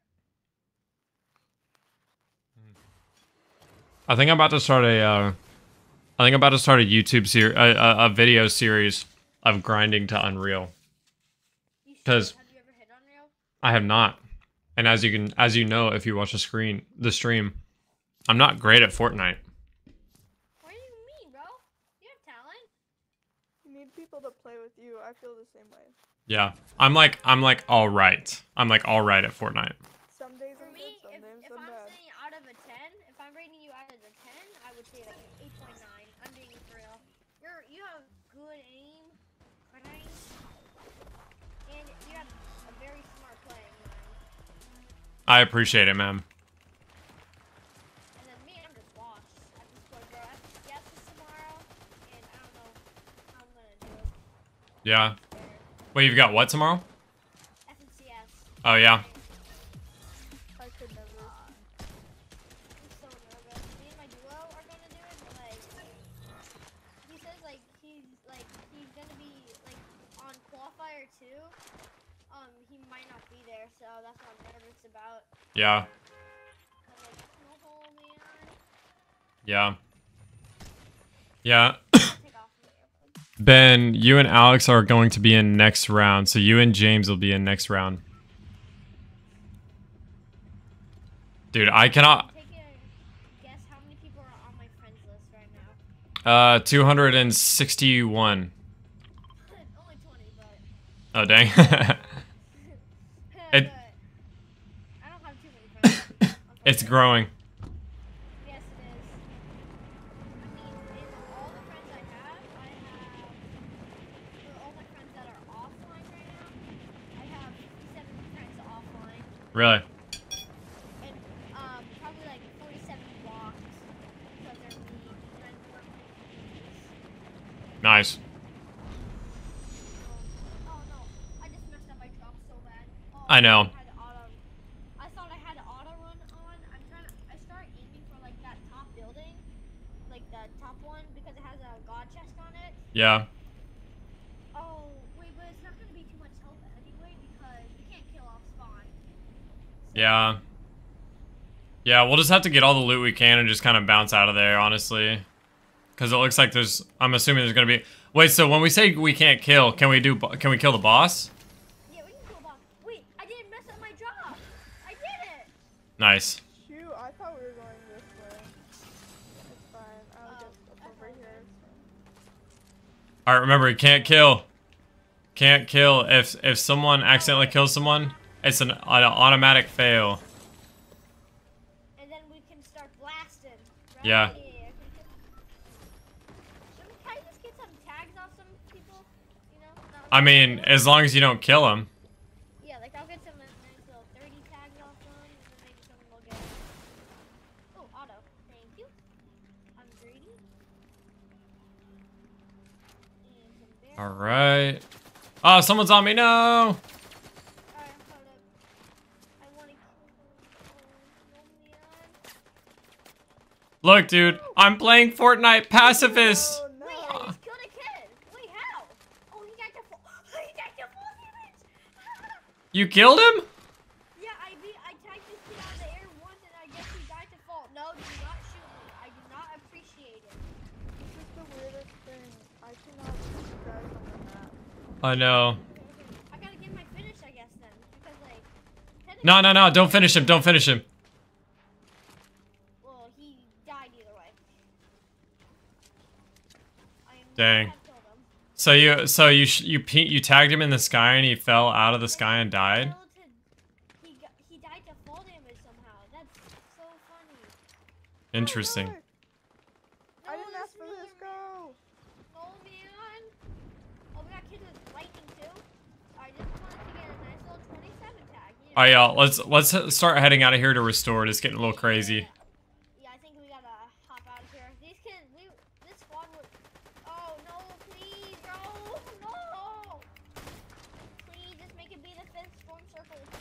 I think I'm about to start a. Uh, I think I'm about to start a YouTube series, a, a, a video series of grinding to Unreal. You should. 'Cause- Have you ever hit Unreal? I have not, and as you can, as you know, if you watch the screen, the stream, I'm not great at Fortnite. What do you mean, bro? You have talent. You need people to play with you. I feel the same way. Yeah, I'm like, I'm like all right. I'm like all right at Fortnite. Some days For I'm me, good, some if, days if I'm I'm bad. saying out of a ten, if I'm rating you out of a ten, I would say like an eight point nine. I'm being for real. You're you have good aim, nice, and you have a very smart playing mind. I appreciate it, man. And then me, I'm just lost at this point, bro. I have to guess this tomorrow, and I don't know how I'm gonna do it. Yeah. There. Wait, you've got what tomorrow? F N C S. Oh yeah. I could never. I'm so nervous. Me and my duo are gonna do it, but like, he says like he's like he's gonna be like on qualifier two. Um, he might not be there, so that's what I'm nervous about. Yeah. I'm like, no hole, man. Yeah. Yeah. Take off my earphones. Ben, you and Alex are going to be in next round, so you and James will be in next round. Dude, I cannot. Take a guess how many people are on my friends list right now. Uh, two hundred sixty-one. Only twenty, but. Oh, dang. but It- I don't have too many friends. It's unfortunately. growing. Yes, it is. I mean, in all the friends I have, I have. For all my friends that are offline right now, I have seven friends offline. Really? And um, probably like forty-seven blocks because they're me friend working. Nice. Oh no, I just messed up. I dropped so bad. Oh, I know. had to auto. I thought I had auto run on. I'm trying to. I start aiming for like that top building, like the top one because it has a god chest on it. Yeah. Oh wait, but it's not gonna be too much health anyway because you can't kill off spawn. So- Yeah. Yeah, we'll just have to get all the loot we can and just kind of bounce out of there, honestly. Because it looks like there's... I'm assuming there's going to be... Wait, so when we say we can't kill, can we do... bo- Can we kill the boss? Yeah, we can kill boss. Wait, I didn't mess up my job. I did it. Nice. Shoot, I thought we were going this way. It's fine. I'll Oh, get up that's over all here. good. Alright, remember, you can't kill. Can't kill. If if someone accidentally kills someone, it's an, an automatic fail. And then we can start blasting. Right? Yeah. Can I just get some tags off some people? You know? Not I mean, as long as you don't kill them. Yeah, like I'll get some nice little thirty tags off them, and then maybe someone will get. Oh, auto. Thank you. I'm greedy. And some bear. Alright. Oh, someone's on me, no! Alright, hold up. I wanna kill them. Look, dude, I'm playing Fortnite pacifist. Oh no! Wait, I just killed a kid. Wait, how? Oh, he died to full. He died to full damage. You killed him? Yeah, I beat. I tagged this kid out of the air once, and I guess he died to fall. No, do not shoot me. I do not appreciate it. This is the weirdest thing. I cannot see you guys on the map. I know. I gotta get my finish, I guess then, because like. technically- No, no, no, don't finish him, don't finish him. Well, he died either way. I am Dang. Have killed him. So you, so you, sh you, pe you tagged him in the sky and he fell out of the sky and died? Fell to- He got, he died to fall damage somehow. That's so funny. Interesting. Oh, I No, didn't ask for Miller this. Man. Go! Oh man. Oh, we got kids with lightning too. I just wanted to get a nice little twenty-seven tag. You Alright, know? y'all, let's, let's start heading out of here to restore. It's getting a little crazy. Yeah, I think we gotta hop out of here. These kids, we, this squad would. Oh no, please, bro, no! Please, just make it be the fifth storm circle. You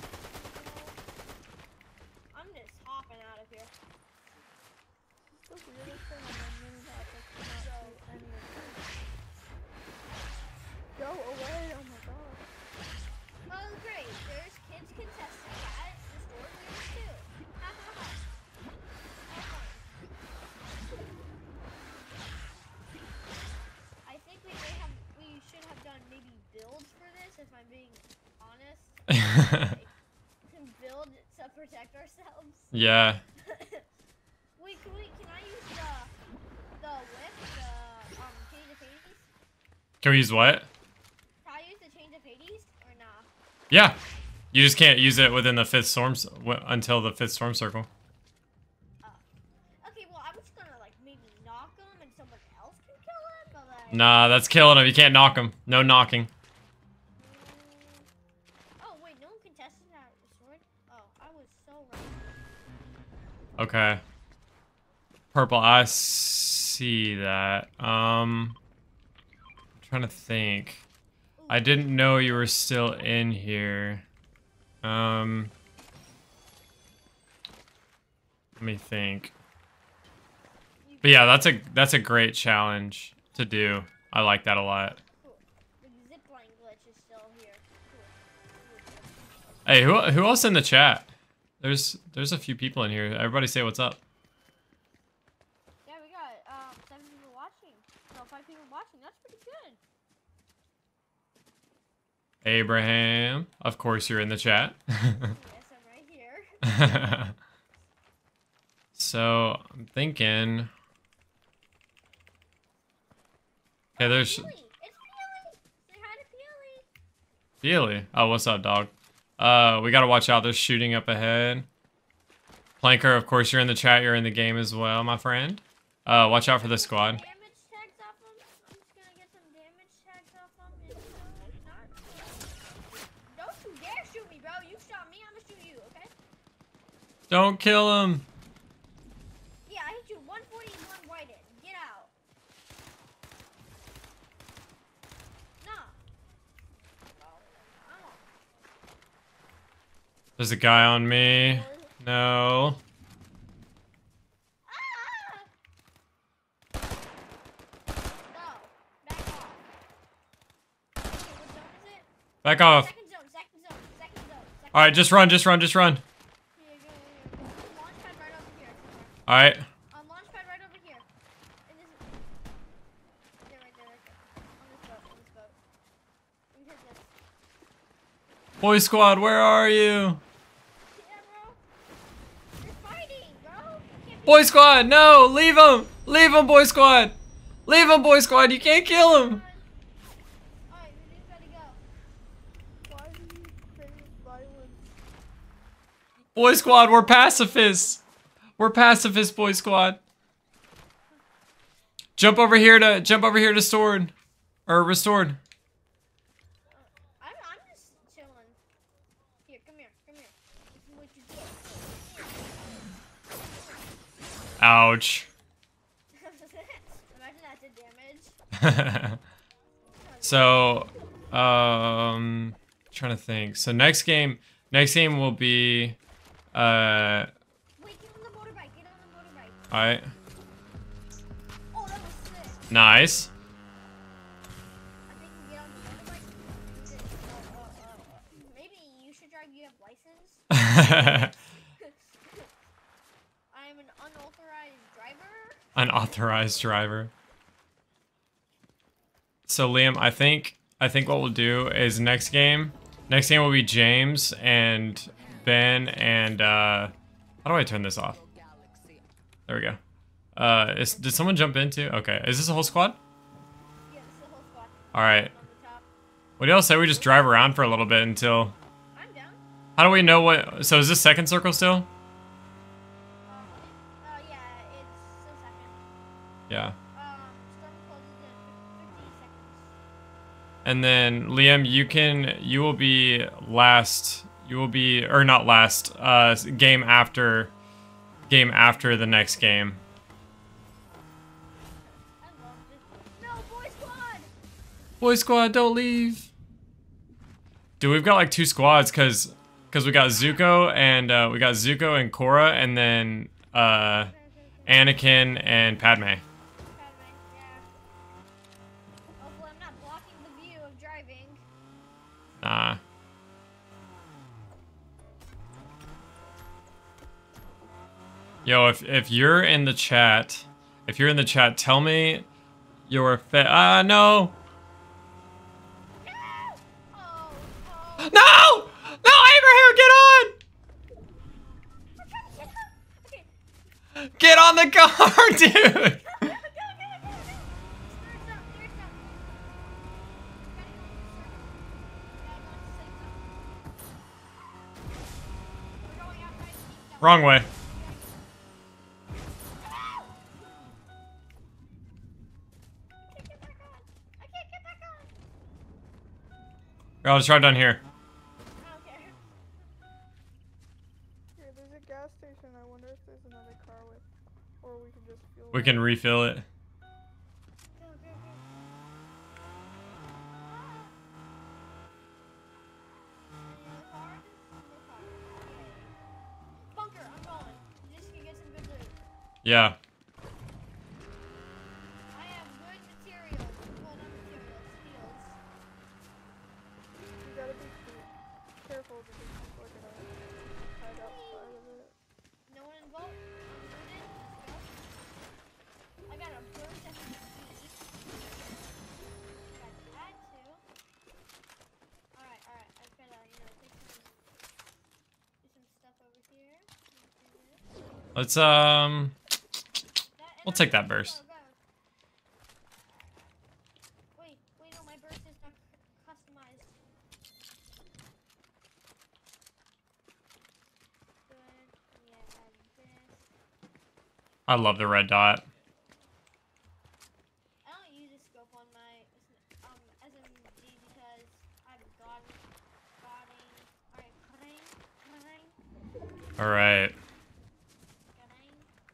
know? I'm just hopping out of here. The weirdest thing on my mini map. I cannot see any of this. Go away! Oh my god. Oh great, there's kids contesting that. Restored leaders too. Ha ha ha. How fun. I think we may have, we should have done maybe builds for this, if I'm being honest. Like, to build to protect ourselves. Yeah. Wait, can we? Can I use the the whip, the um change of Hades? Can we use what? Can I use the change of Hades or nah? Yeah. You just can't use it within the fifth storm, c- w- until the fifth storm circle. Okay, well I was gonna like maybe knock him and someone else can kill him, but like. Nah, that's killing him. You can't knock him. No knocking. Mm, oh wait, no one contested that sword. Oh, I was so right. Okay. Purple, I see that. Um, I'm trying to think. I didn't know you were still in here. Um, let me think. You But yeah, that's a that's a great challenge to do. I like that a lot. cool. The zipline glitch is still here. Cool. Hey, who who else in the chat? There's there's a few people in here. Everybody say what's up. Yeah, we got um seven people watching. So five people watching. That's pretty good. Abraham, of course you're in the chat. Yes, I'm right here. So I'm thinking. Okay, there's Peely. It's Peely. Say hi to Peely. Peely. Oh, what's up, dog? Uh, we gotta watch out. There's shooting up ahead. Planker, of course, you're in the chat. You're in the game as well, my friend. Uh, watch out for the squad. Damage tags off him. I'm just gonna get some damage tags off him. And, uh, not... Don't you dare shoot me, bro. You shot me, I'm gonna shoot you, okay? Don't kill him. Yeah, I hit you one forty-one whited. Get out. Nah. Oh. There's a guy on me. No. Ah! No. Back off. Okay, what zone is it? Back off. Second zone, second zone, second zone. Second All right, just run, just run, just run. Here, go, here, go. Launch pad right over here. All right. Um, launch pad right over here. And this is... There, right there, right there. On this boat, on this boat. Let me hit this. Boy squad, where are you? Yeah, bro. They're fighting, bro. You can't be- Boy squad, no, leave him. Leave him, boy squad. Leave him, boy squad. You can't kill him. Alright, we just gotta go. Why do you crave violence? Boy squad, we're pacifists. We're pacifists, boy squad. Jump over here to jump over here to stored or restored. I'm, I'm just chilling. Here, come here, come here. This is what you do. Ouch. Imagine that did damage. So, um, trying to think. So next game, next game will be, uh, Wait, get on the motorbike, get on the motorbike. all right, Oh, that was sick. nice. I think you get on the motorbike. You should, uh, uh, uh, maybe you should drive, you have license. I am an unauthorized driver. Unauthorized driver. So Liam, I think I think what we'll do is next game. Next game will be James and Ben and uh, how do I turn this off? There we go. Uh, is, did someone jump into? Okay, is this a whole squad? Yeah, this is the whole squad. All right. On the top. What do y'all say we just drive around for a little bit until? I'm down. How do we know what? So is this second circle still? Um, uh, yeah, it's still second. Yeah. Um, storm closes in fifty seconds. And then Liam, you can you will be last. You will be or not last. Uh, game after. Game after the next game. I love this. No, boy squad! Boy squad, don't leave. Dude, we've got like two squads because because we got Zuko and uh, we got Zuko and Korra and then uh, Anakin and Padme. Padme, yeah. Hopefully I'm not blocking the view of driving. Nah. Yo, if if you're in the chat, if you're in the chat, tell me your fa- ah no. No! Oh, oh. No! No, Abraham, get on! Okay. Get on the car, dude! Go, go, go, go, go, go. Third zone, third zone. Gotta go into safe zone. We're going outside the deep zone. Wrong way. I can't get back on. I can't get back on. I'll just drive down here. I don't care. Here, there's a gas station. I wonder if there's another car with, or we can just fuel. We up. can refill it. Go, go, go. Any other cars? No cars. Okay. Bunker, I'm going. Just to get some good loot. Yeah. I have good materials. Well, not materials, fields. You gotta be careful because people are gonna hide outside of it. No one involved? Unlooted? Let's go. I got a burst S M G. Got that too. Alright, alright. I gotta, you know, take some, do some stuff over here. Let's um That, We'll take that burst. Go, go. I love the red dot. I don't use a scope on my um S M G because I've got gotten alright, cutting, cutting, All right. cutting.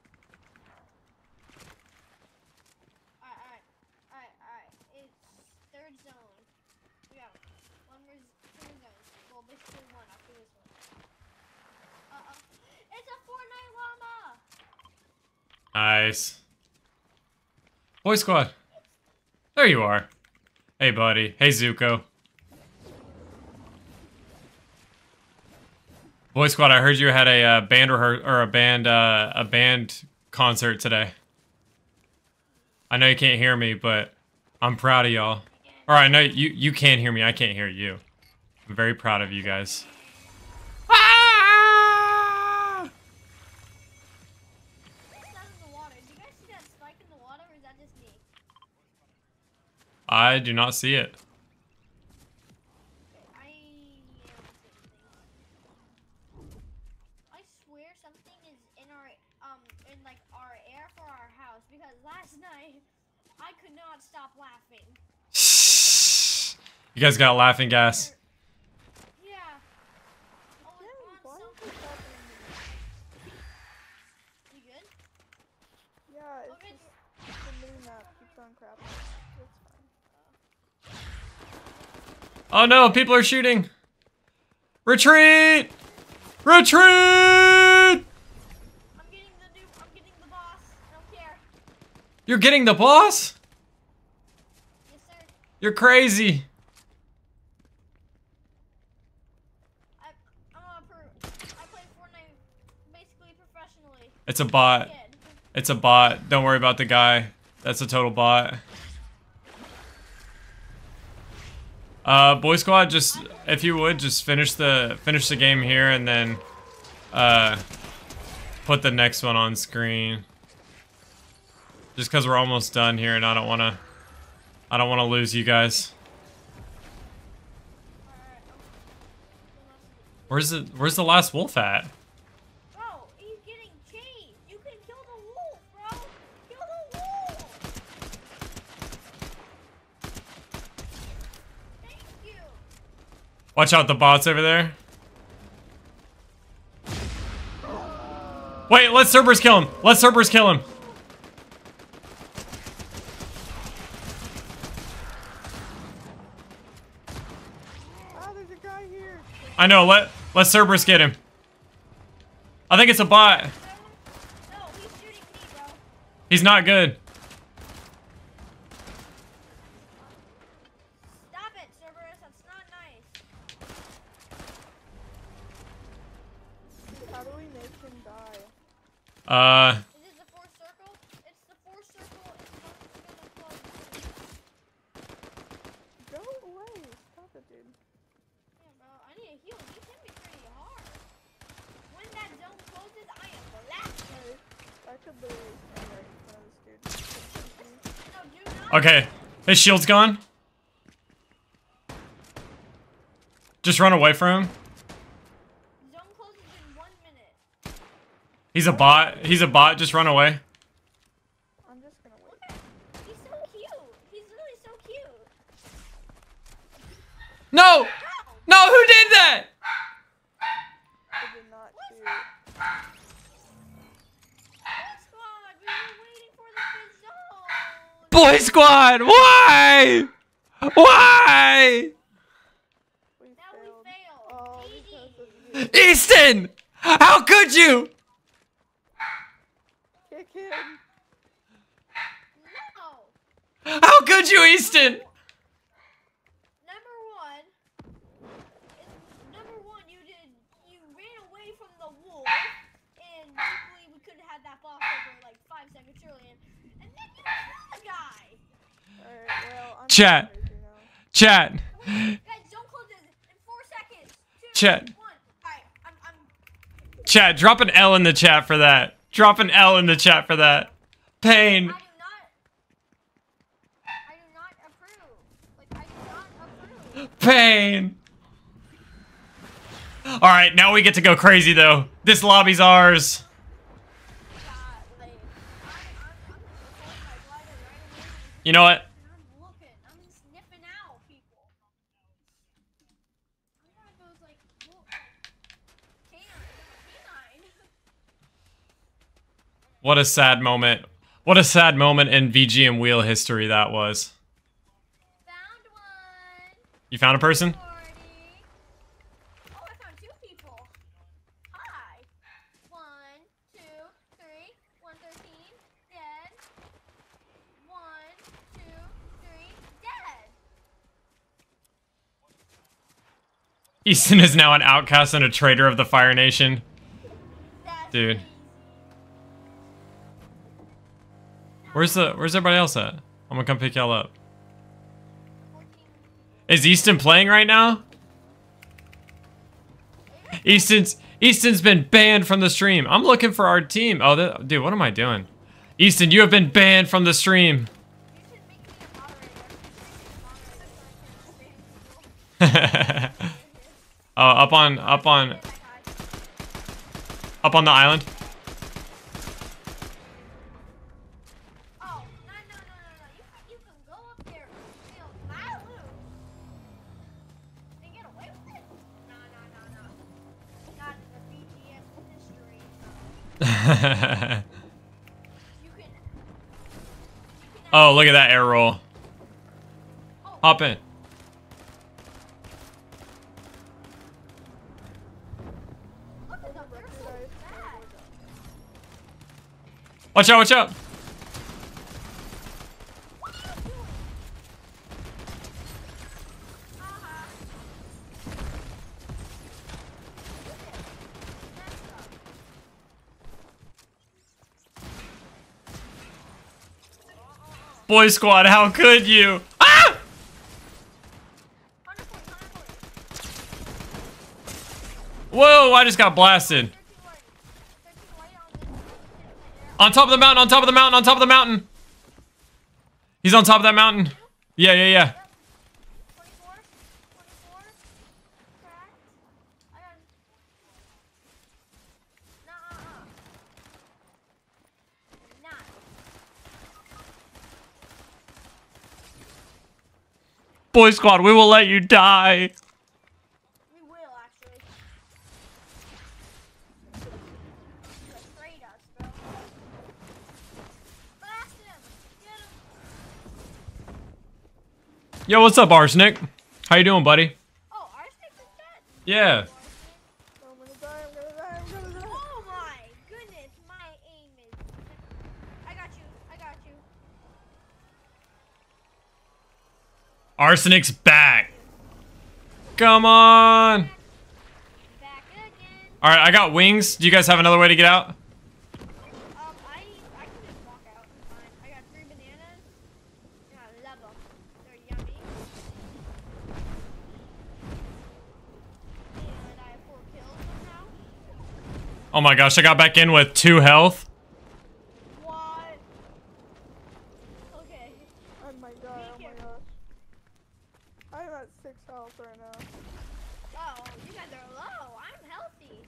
Alright, alright, alright, alright. It's third zone. We got one more z- third zone. Well, basically one after this one. Uh oh. It's a Fortnite llama! Nice. Boy squad. There you are. Hey, buddy. Hey, Zuko. Boy squad, I heard you had a uh, band rehear- or a band uh, a band concert today. I know you can't hear me, but I'm proud of y'all. Or I know you you can't hear me. I can't hear you. I'm very proud of you guys. Ah! It's out of the water. Do you guys see that spike in the water, or is that just me? I do not see it. I am seeing things. I swear something is in our um in like our air for our house because last night I could not stop laughing. You guys got laughing gas. Yeah. Oh, Yeah, it's why on is something. this happening to me? You good? Yeah, it's Okay. just the mini map keeps on crapping. It's fine. Oh no, people are shooting. Retreat! Retreat! I'm getting the new. I'm getting the boss. I don't care. You're getting the boss? Yes, sir. You're crazy. I I'm a pro. I play Fortnite basically professionally. It's a bot. Kid. It's a bot. Don't worry about the guy. That's a total bot. Uh, Boy Squad, just if you would, just finish the finish the game here and then uh, put the next one on screen. Just because we're almost done here, and I don't want to, I don't want to lose you guys. Alright. I'm- Where's the Where's the last wolf at? Bro, he's getting chased. You can kill the wolf, bro. Kill the wolf. Thank you. Watch out, the bots over there. Wait, let Cerberus kill him. Let Cerberus kill him. Ah, there's a guy here. I know. Let Let Cerberus get him. I think it's a bot. No, he's shooting me, bro. He's not good. Stop it, Cerberus. That's not nice. How do we make him die? Uh, Is this the fourth circle? It's the fourth circle. It's not gonna close. Go away. Stop it, dude. Yeah, bro. I need a heal. These hit me pretty hard. When that zone closes, I am blasted. Hey, I could literally stand right in front of this dude. No, do not. okay. His shield's gone. Just run away from him. Zone closes in one minute. He's a bot. He's a bot. Just run away. I'm just gonna wait. Look at He's so cute. He's really so cute. No! Ow! No, who did that? I did not shoot. Boy Squad, we were waiting for the fifth zone. Boy Squad, why? Why? We Now we failed. failed. Oh, G G. because of you. Easton! How could you? Kick him. No. How could you, Easton? Number one. Is, number one, you did. You ran away from the wolf, and basically we could have had that boss over like five seconds earlier, and then you killed the guy. Alright, well, I'm Chat. crazy now. Chat. Guys, don't close this in four seconds. Two, Chat. one. Alright, I'm, I'm. Chat, drop an L in the chat for that. Drop an L in the chat for that. Pain. I do not. I do not approve. Like I do not approve. Pain. Alright, now we get to go crazy though. This lobby's ours. God, like, You know what? I'm looking. I'm sniffing out people. I'm one of those like look, canine, canine. What a sad moment. What a sad moment in V G M wheel history that was. Found one. You found a person? Party. Oh, I found two people. Hi. One, two, three. One thirteen. Dead. One, two, three. Dead. Easton is now an outcast and a traitor of the Fire Nation. That's Dude. crazy. Where's the where's everybody else at? I'm gonna come pick y'all up. fourteen. Is Easton playing right now? Easton's Easton's been banned from the stream. I'm looking for our team. Oh, that, dude, what am I doing? Easton, you have been banned from the stream. You should make me a moderator. You should make me a moderator so I can stand people. Oh, up on up on Say hi. up on the island. Oh, no, no, no, no, no. You can, you can go up there and steal my loot and get away with it? No, no, no, no. Not in the B G M history. No. You can. You can Oh, look at that air roll. Oh, Hop in. look at them. They're so bad. Watch out, watch out. What are you doing? Uh-huh. Messed up. Boy squad, how could you? Ah! one hundred forty, one hundred forty. Whoa, I just got blasted. thirteen white. thirteen white on this. Air. On top of the mountain, on top of the mountain, on top of the mountain. He's on top of that mountain. Yeah, yeah, yeah. twenty-four, twenty-four, cracked. I got. Nuh-uh. Not. Boy squad, we will let you die. We will actually. You betrayed us, bro. Blast him! Get him! Yo, what's up, Arsenic? How you doing, buddy? Oh, Arsenic is dead. Yeah. I'm gonna die, I'm gonna die, I'm gonna die. Oh my goodness, my aim is. I got you. I got you. Arsenic's back. Come on. Back again. All right, I got wings. Do you guys have another way to get out? Um, I I can just walk out. It's fine. I got three bananas. And I love them. They're yummy. And I have four kills somehow. Oh my gosh, I got back in with two health. What? Okay. Oh my god, oh my gosh. I'm at six health right now. Oh, you guys are low. I'm healthy.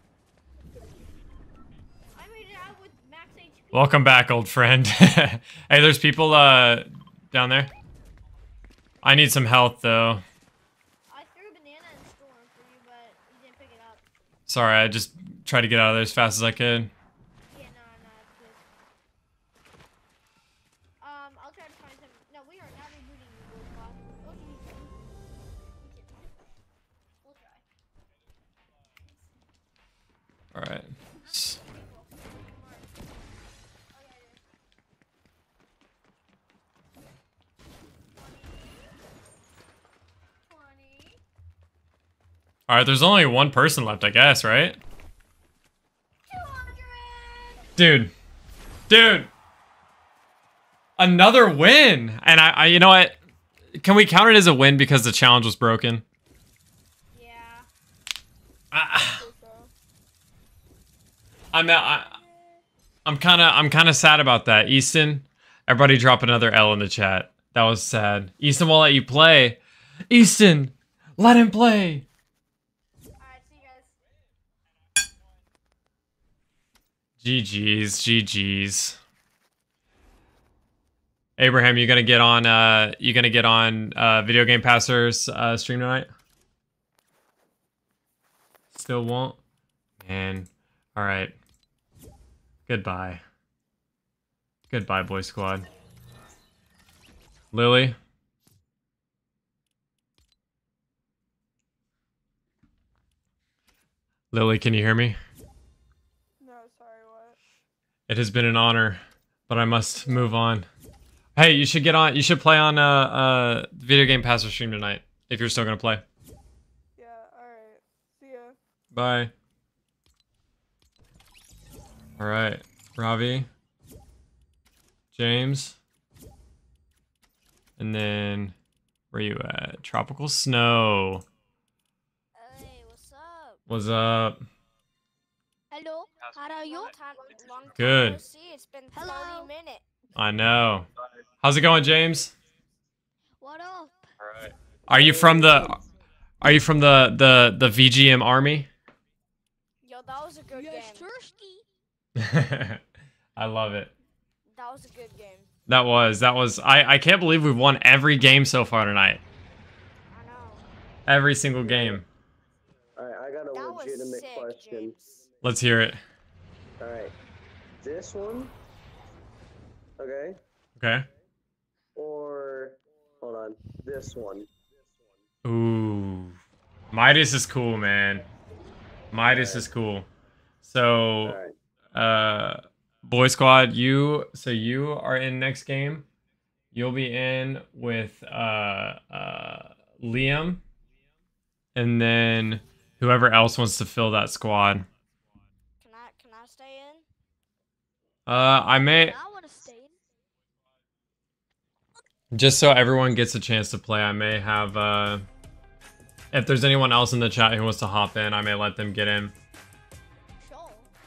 I made it out with max H P. Welcome back, old friend. Hey, there's people uh down there. I need some health though. I threw a banana in storm for you, but you didn't pick it up. Sorry, I just tried to get out of there as fast as I could. Yeah, no, no, it's good. Um, I'll try to find some. No, we are not rebooting you, Gold Boss. Oh, geez. We can. We'll try. All right. S- twenty. All right, there's only one person left, I guess, right? two hundred. Dude. Dude. Another win. And I, I you know what? Can we count it as a win because the challenge was broken? Yeah. I, So, I'm I, I'm kind of I'm kind of sad about that. Easton, everybody drop another L in the chat. That was sad. Easton won't let you play. Easton, let him play. Alright, see you guys. G G's, G G's. Abraham, you gonna get on? Uh, you gonna get on uh, Video Game Passer's uh, stream tonight? Still won't. Man, all right. Goodbye. Goodbye, boy squad. Lily. Lily, can you hear me? No, sorry, what? It has been an honor, but I must move on. Hey, you should get on. You should play on uh uh Video Game Passer stream tonight if you're still gonna play. Yeah, alright. See ya. Bye. All right, Ravi, James, and then where you at? Tropical Snow. Hey, what's up? What's up? Hello, how are you? Long time, long time Good. no see. It's been Hello. thirty minutes. I know. How's it going, James? What up? All right. Are you from the? Are you from the the the V G M army? Yo, that was a good Yes, game. thirsty. I love it. That was a good game. That was that was. I I can't believe we've won every game so far tonight. I know. Every single game. Alright, I got a That was legitimate sick, question. James. Let's hear it. Alright. This one? Okay. Okay. Or hold on. This one. Ooh. Midas is cool, man. Midas is cool. So, Alright. uh, Boy Squad, you, so you are in next game. You'll be in with, uh, uh, Liam. And then whoever else wants to fill that squad. Can I can I stay in? Uh, I may, I want to stay in. just so everyone gets a chance to play, I may have, uh, if there's anyone else in the chat who wants to hop in, I may let them get in. Sure.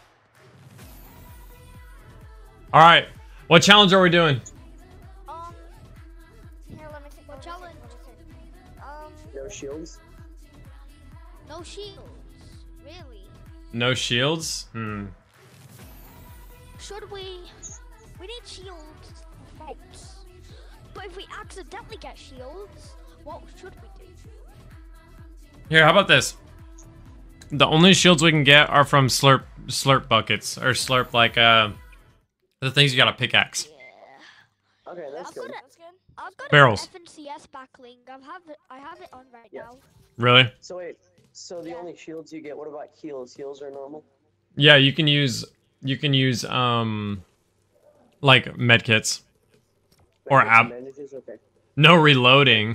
All right. What challenge are we doing? Um. Here, let me think. What let me think, challenge? let me think. Um. No shields? No shields. Really? No shields? Hmm. Should we? We need shields for fights. But if we accidentally get shields, what should we do? Here, how about this? The only shields we can get are from slurp slurp buckets or slurp like uh the things you got to pickaxe. Yeah. Okay, that's I've good. got That's good. I've got Barrels. an F N C S backlink. I have it. I have it on right Yeah. now. Really? So wait, so the Yeah. only shields you get, what about heals? Heals are normal? Yeah, you can use you can use um like med kits. Or Bandages, ab- bandages? Okay. No reloading.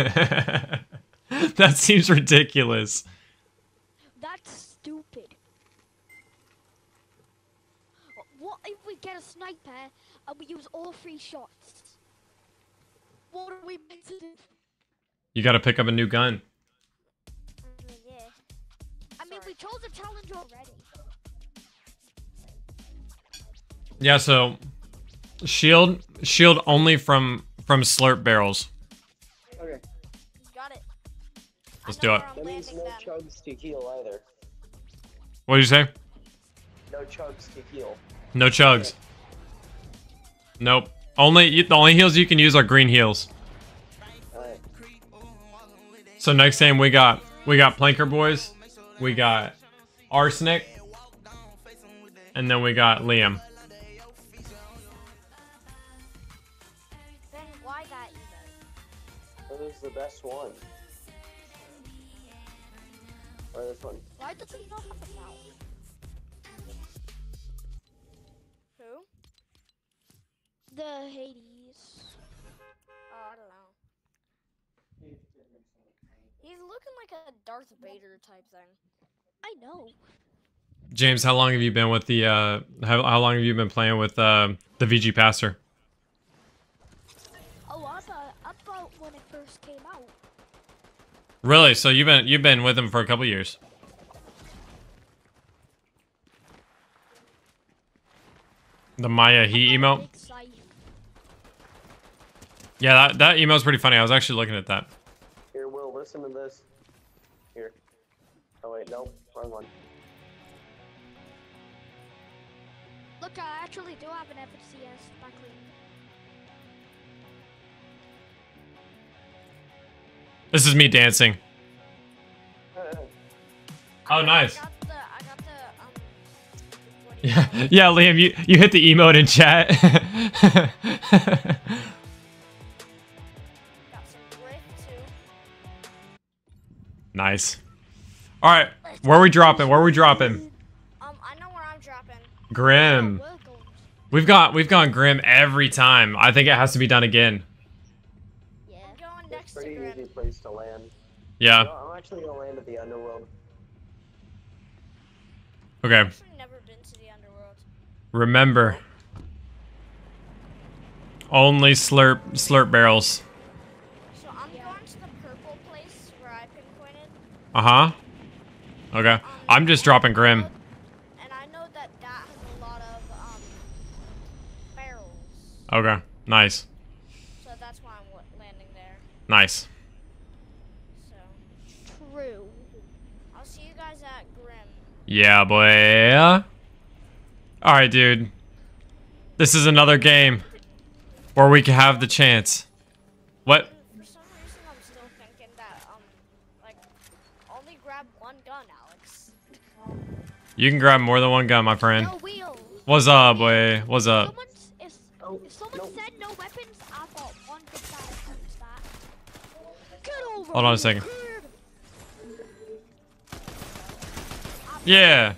That seems ridiculous. That's stupid. What if we get a sniper and we use all three shots? What are we meant to do? You got to pick up a new gun. Mm, yeah. I mean, we chose a challenge already. Yeah, so shield shield only from from slurp barrels. Okay. Got it. I Let's know do it. where I'm That means landing no them. chugs to heal either. What did you say? No chugs to heal. No chugs. Nope. Only you- the only heals you can use are green heals. Alright. So next game we got we got Planker Boys, we got Arsenic, and then we got Liam. Then why that even? What is the best one? Or this one? Why does he not have a mouth? Who? The Hades. Oh, I don't know. He's looking like a Darth Vader type thing. I know. James, how long have you been with the uh how, how long have you been playing with uh the V G Passer? Oh, I thought, I thought when it first came out. Really? So you've been you've been with him for a couple years. The Maya he emote? Big scythe. Yeah, that, that emote's pretty funny. I was actually looking at that. Here, Will, listen to this. Here. Oh wait, no, wrong one. Look, I actually do have an F N C S backlink. This is me dancing. Oh, nice. I got the, I got the, um, what do you Yeah, call it? yeah, Liam, you, you hit the emote in chat. Got some grit too. Nice. All right, where are we dropping? Where are we dropping? Um, I know where I'm dropping. Grim. We're going. We've got we've gone Grim every time. I think it has to be done again. Yeah. I'm going next to Pretty Grim. easy place to land. Yeah. No, I'm actually gonna land at the underworld. Okay. I've actually never been to the underworld. Remember. Only slurp slurp barrels. So I'm going to the purple place where I pinpointed. Uh huh. Okay. Um, I'm just and dropping I Grim. know- And I know that that has a lot of um barrels. Okay. Nice. So that's why I'm wa- landing there. Nice. So True. I'll see you guys at Grim. Yeah, boy. All right, dude. This is another game where we can have the chance. What? For some reason, I'm still thinking that um like only grab one gun, Alex. You can grab more than one gun, my friend. No wheels. What's up, boy? What's up? Someone, s- if, Oh, if someone no. said no weapons, I got one good side against that. Get over Hold on a here, second. kid. Yeah.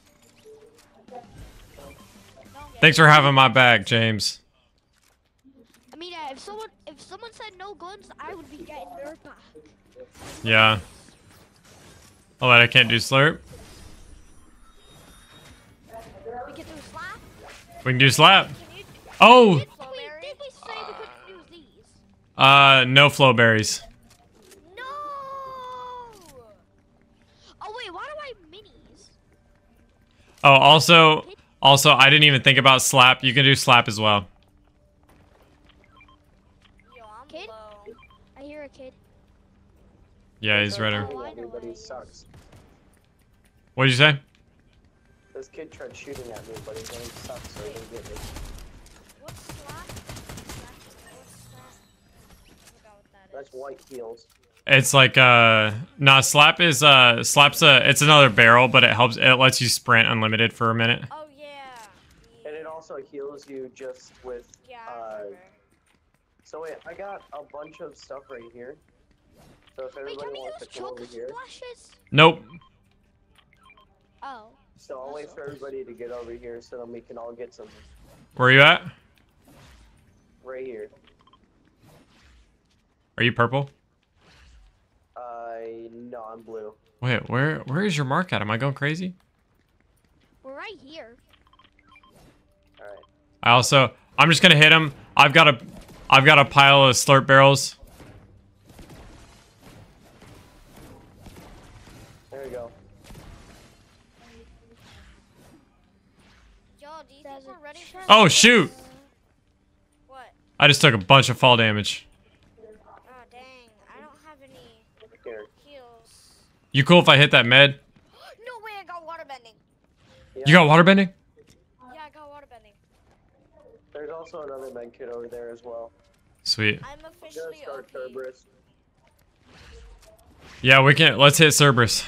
Thanks for having my back, James. I mean, uh, if someone if someone said no guns, I would be getting their back. Yeah. Oh, wait, I can't do slurp. We can do a slap. We can do slap. Can you? Oh, Did we, did we say we couldn't use these? uh, no flow berries. No. Oh wait, why do I have minis? Oh, also, also, I didn't even think about slap. You can do slap as well. Yo, I'm Kid? low. I hear a kid. Yeah, he's right here. Oh, I know Everybody what it sucks. What did you say? This kid tried shooting at me, but his aim sucks, so he didn't get me. What's slap? Slap- What's slap? I forgot what that is. That's white heels. It's like uh, nah, slap is uh, slap's a, it's another barrel, but it helps. It lets you sprint unlimited for a minute. Oh yeah. And Yeah, it also heals you just with, yeah I uh, remember. so wait, I got a bunch of stuff right here. So if Wait, everybody can we wants to use come over choke here, splashes? Nope. Oh. so I'll wait for everybody to get over here so then we can all get some Where are you at? right here. Are you purple? I, no, I'm blue. Wait, where where is your mark at? Am I going crazy? We're right here. Alright. I also, I'm just gonna hit him. I've got a, I've got a pile of slurp barrels. There we go. Yo, do you There's think a we're ready for? Oh this? shoot! What? I just took a bunch of fall damage. Oh dang, I don't have any Here. heals. You cool if I hit that med? No way, I got water bending. Yeah, You got water bending? Yeah, I got water bending. there's also another med kit over there as well. Sweet. I'm I'm gonna officially start O P. Cerberus. Yeah, we can. Let's hit Cerberus.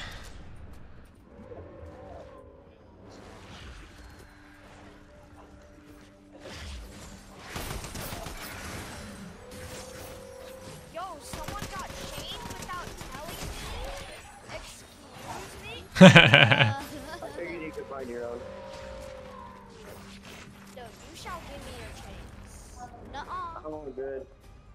Yo, someone got chained without telling me. Excuse me? Uh, I figured you could find your own. No, you shall give me your chains. nuh-uh. Oh, good.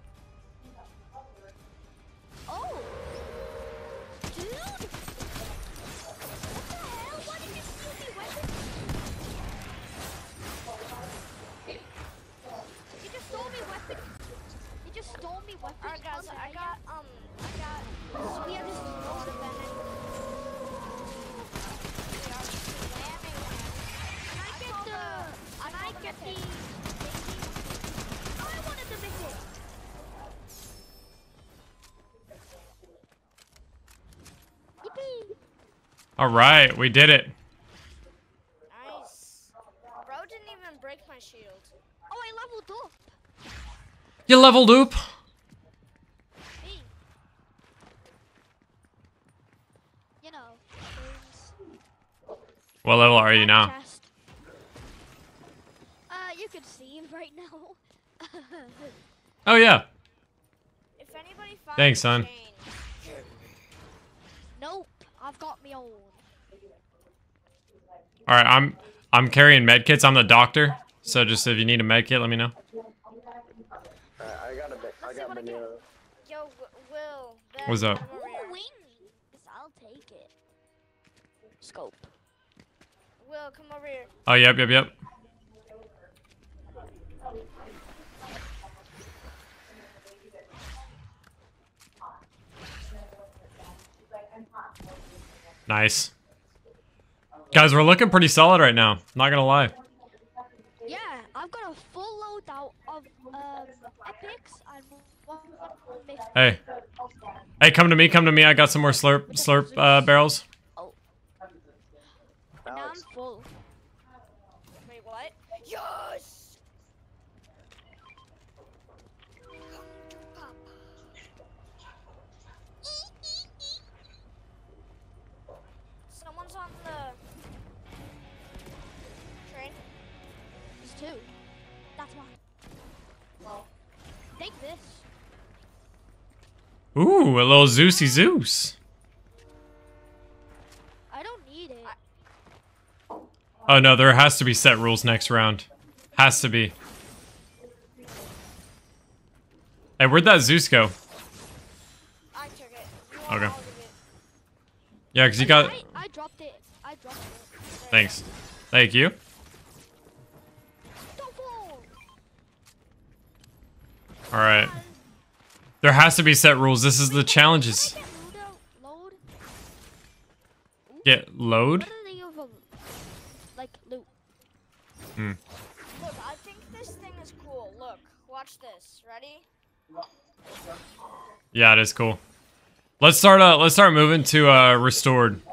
Oh. Dude. What the hell? Why did you steal me weapons? You just stole me weapons. You just stole me weapons. Alright guys, from I me. got um I got We have this water bending. We are slamming him. Can I get saw the? the- I Can I saw the get the? mythic. I wanted the mythic. Yippee! All right, we did it. Nice. Bro didn't even break my shield. Oh, I leveled up. You leveled up. Me. you know, things. What level are you now? Chest. Uh, you can see right now. Oh yeah. If anybody finds Thanks, a son. chain- Nope, I've got me own. All right, I'm I'm carrying med kits. I'm the doctor, so just if you need a med kit, let me know. Uh, I got a bit. I Let's see got what I manure. Yo, W- Will. Ben, What's up? come over here. Ooh, wings. I'll take it. Scope. Will, come over here. Oh yep, yep, yep. Nice. Guys, we're looking pretty solid right now. Not gonna lie. Yeah, I've got a full loadout of um, epics and one myth. Hey. Hey, come to me, come to me. I got some more slurp slurp uh, barrels. Oh. And now I'm Alex. full. Wait, what? Yes! Someone's on the train. There's two. That's one. Take this. Ooh, a little Zeusy Zeus. I don't need it. Oh no, there has to be set rules next round. Has to be. Hey, where'd that Zeus go? I took it. You want Okay. all of it. Yeah, cause you got. I, I dropped it. I dropped it. Thanks. Thank you. Don't fall. All right. There has to be set rules. This is the challenges. Can I get load? Load? Get load. What are the other, like, loot? Hmm. Look, I think this thing is cool. Look, watch this. Ready? Yeah, it is cool. Let's start. Uh, let's start moving to uh, restored.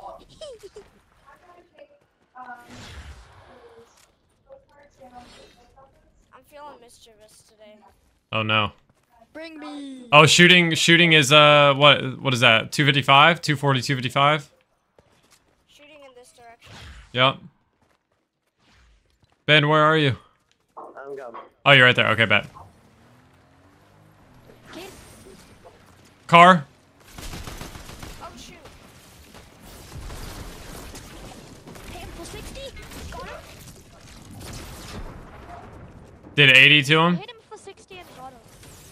I'm feeling mischievous today. Oh no. Bring me. Oh, shooting. Shooting is uh, what? What is that? two fifty-five, two forty, two fifty-five. Shooting in this direction. Yep. Ben, where are you? I'm coming. Oh, you're right there. Okay, bet. Kid. Car. Oh shoot! Hit him for sixty. Got him. Did eighty to him. Hit him for sixty and got him.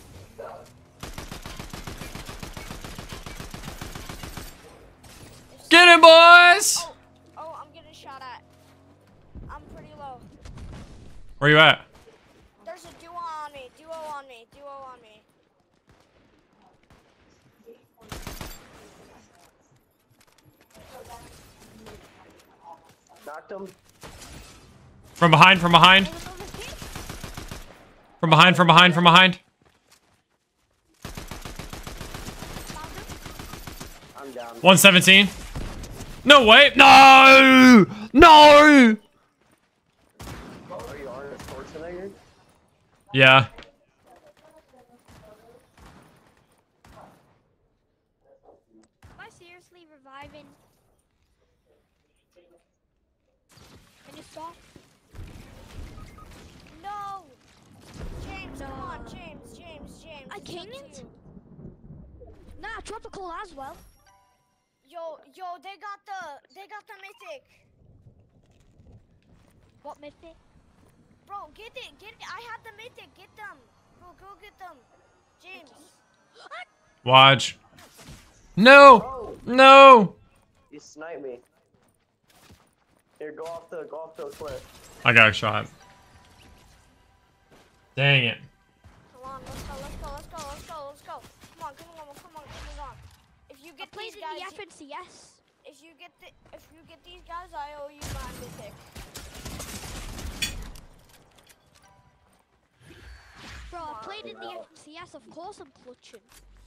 Get him, boys. Oh, oh, I'm getting shot at. I'm pretty low. Where you at? There's a duo on me. Duo on me. Duo on me. Knocked him. From behind. From behind. There's another kid. From behind. From behind. From behind. Found him. I'm down. one seventeen. No way. No. No. Are you Arnold Schwarzenegger? Yeah. Am I seriously reviving? Can you stop? No! James, come on, No. James, James, James. I it's up to can't. you. Nah, tropical as well. Yo, yo, they got the, they got the mythic. What mythic? Bro, get it, get it. I had the mythic. Get them. Bro, go get them. James. Watch. No. Oh, No. you sniped me. Here, go off the go off the cliff. I got a shot. Dang it. Come on, let's go, let's go, let's go, let's go, let's go. Come on, come on, come on, come on. If you I get played these in guys, the F N C S. if you get the, if you get these guys, I owe you my mythic. Bro, I played in the F N C S. Of course I'm clutching.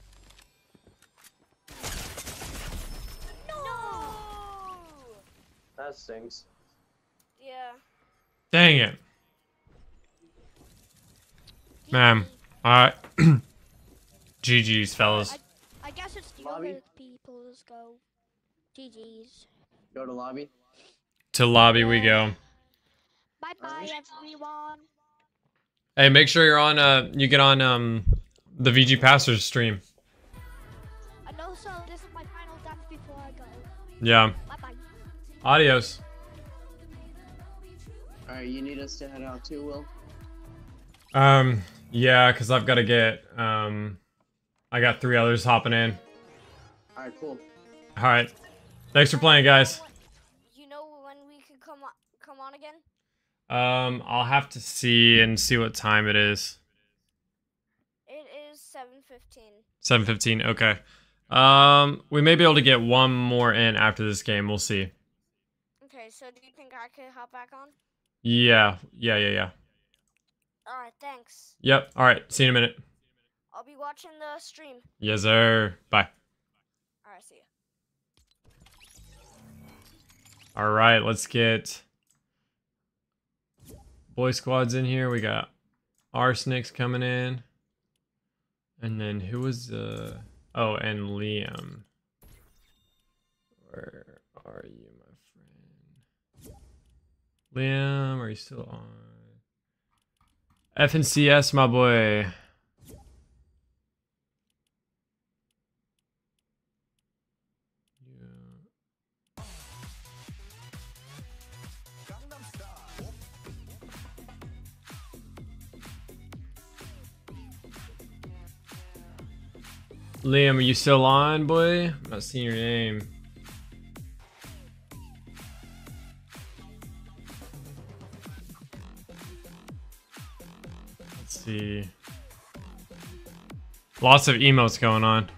No. That stings. Yeah. Dang it. Man. Alright. G G's, fellas. I, I guess it's the Bobby? other people's go. G G's. Go to lobby. To lobby we go. Bye bye, Alright. everyone. Hey, make sure you're on. Uh, you get on um, the V G Passers stream. And also, this is my final dance before I go. Yeah. Bye bye. Adios. Alright, you need us to head out too, Will? Um. Yeah, cause I've got to get. Um. I got three others hopping in. Alright, cool. All right. Thanks for playing, guys. You know when we could come on, come on again? Um. I'll have to see and see what time it is. It is seven fifteen. seven fifteen. Okay. Um. We may be able to get one more in after this game. We'll see. Okay, so do you think I could hop back on? Yeah. Yeah. Yeah. Yeah. All right, thanks. Yep. All right. See you in a minute. I'll be watching the stream. Yes, sir. Bye. All right, see ya. All right. Let's get boy squads in here. We got Arsenic's coming in, and then who was uh oh, and Liam. Where are you, my friend? Liam, are you still on? F N C S, my boy. Yeah. Liam, are you still on, boy? I'm not seeing your name. Let's see. Lots of emotes going on.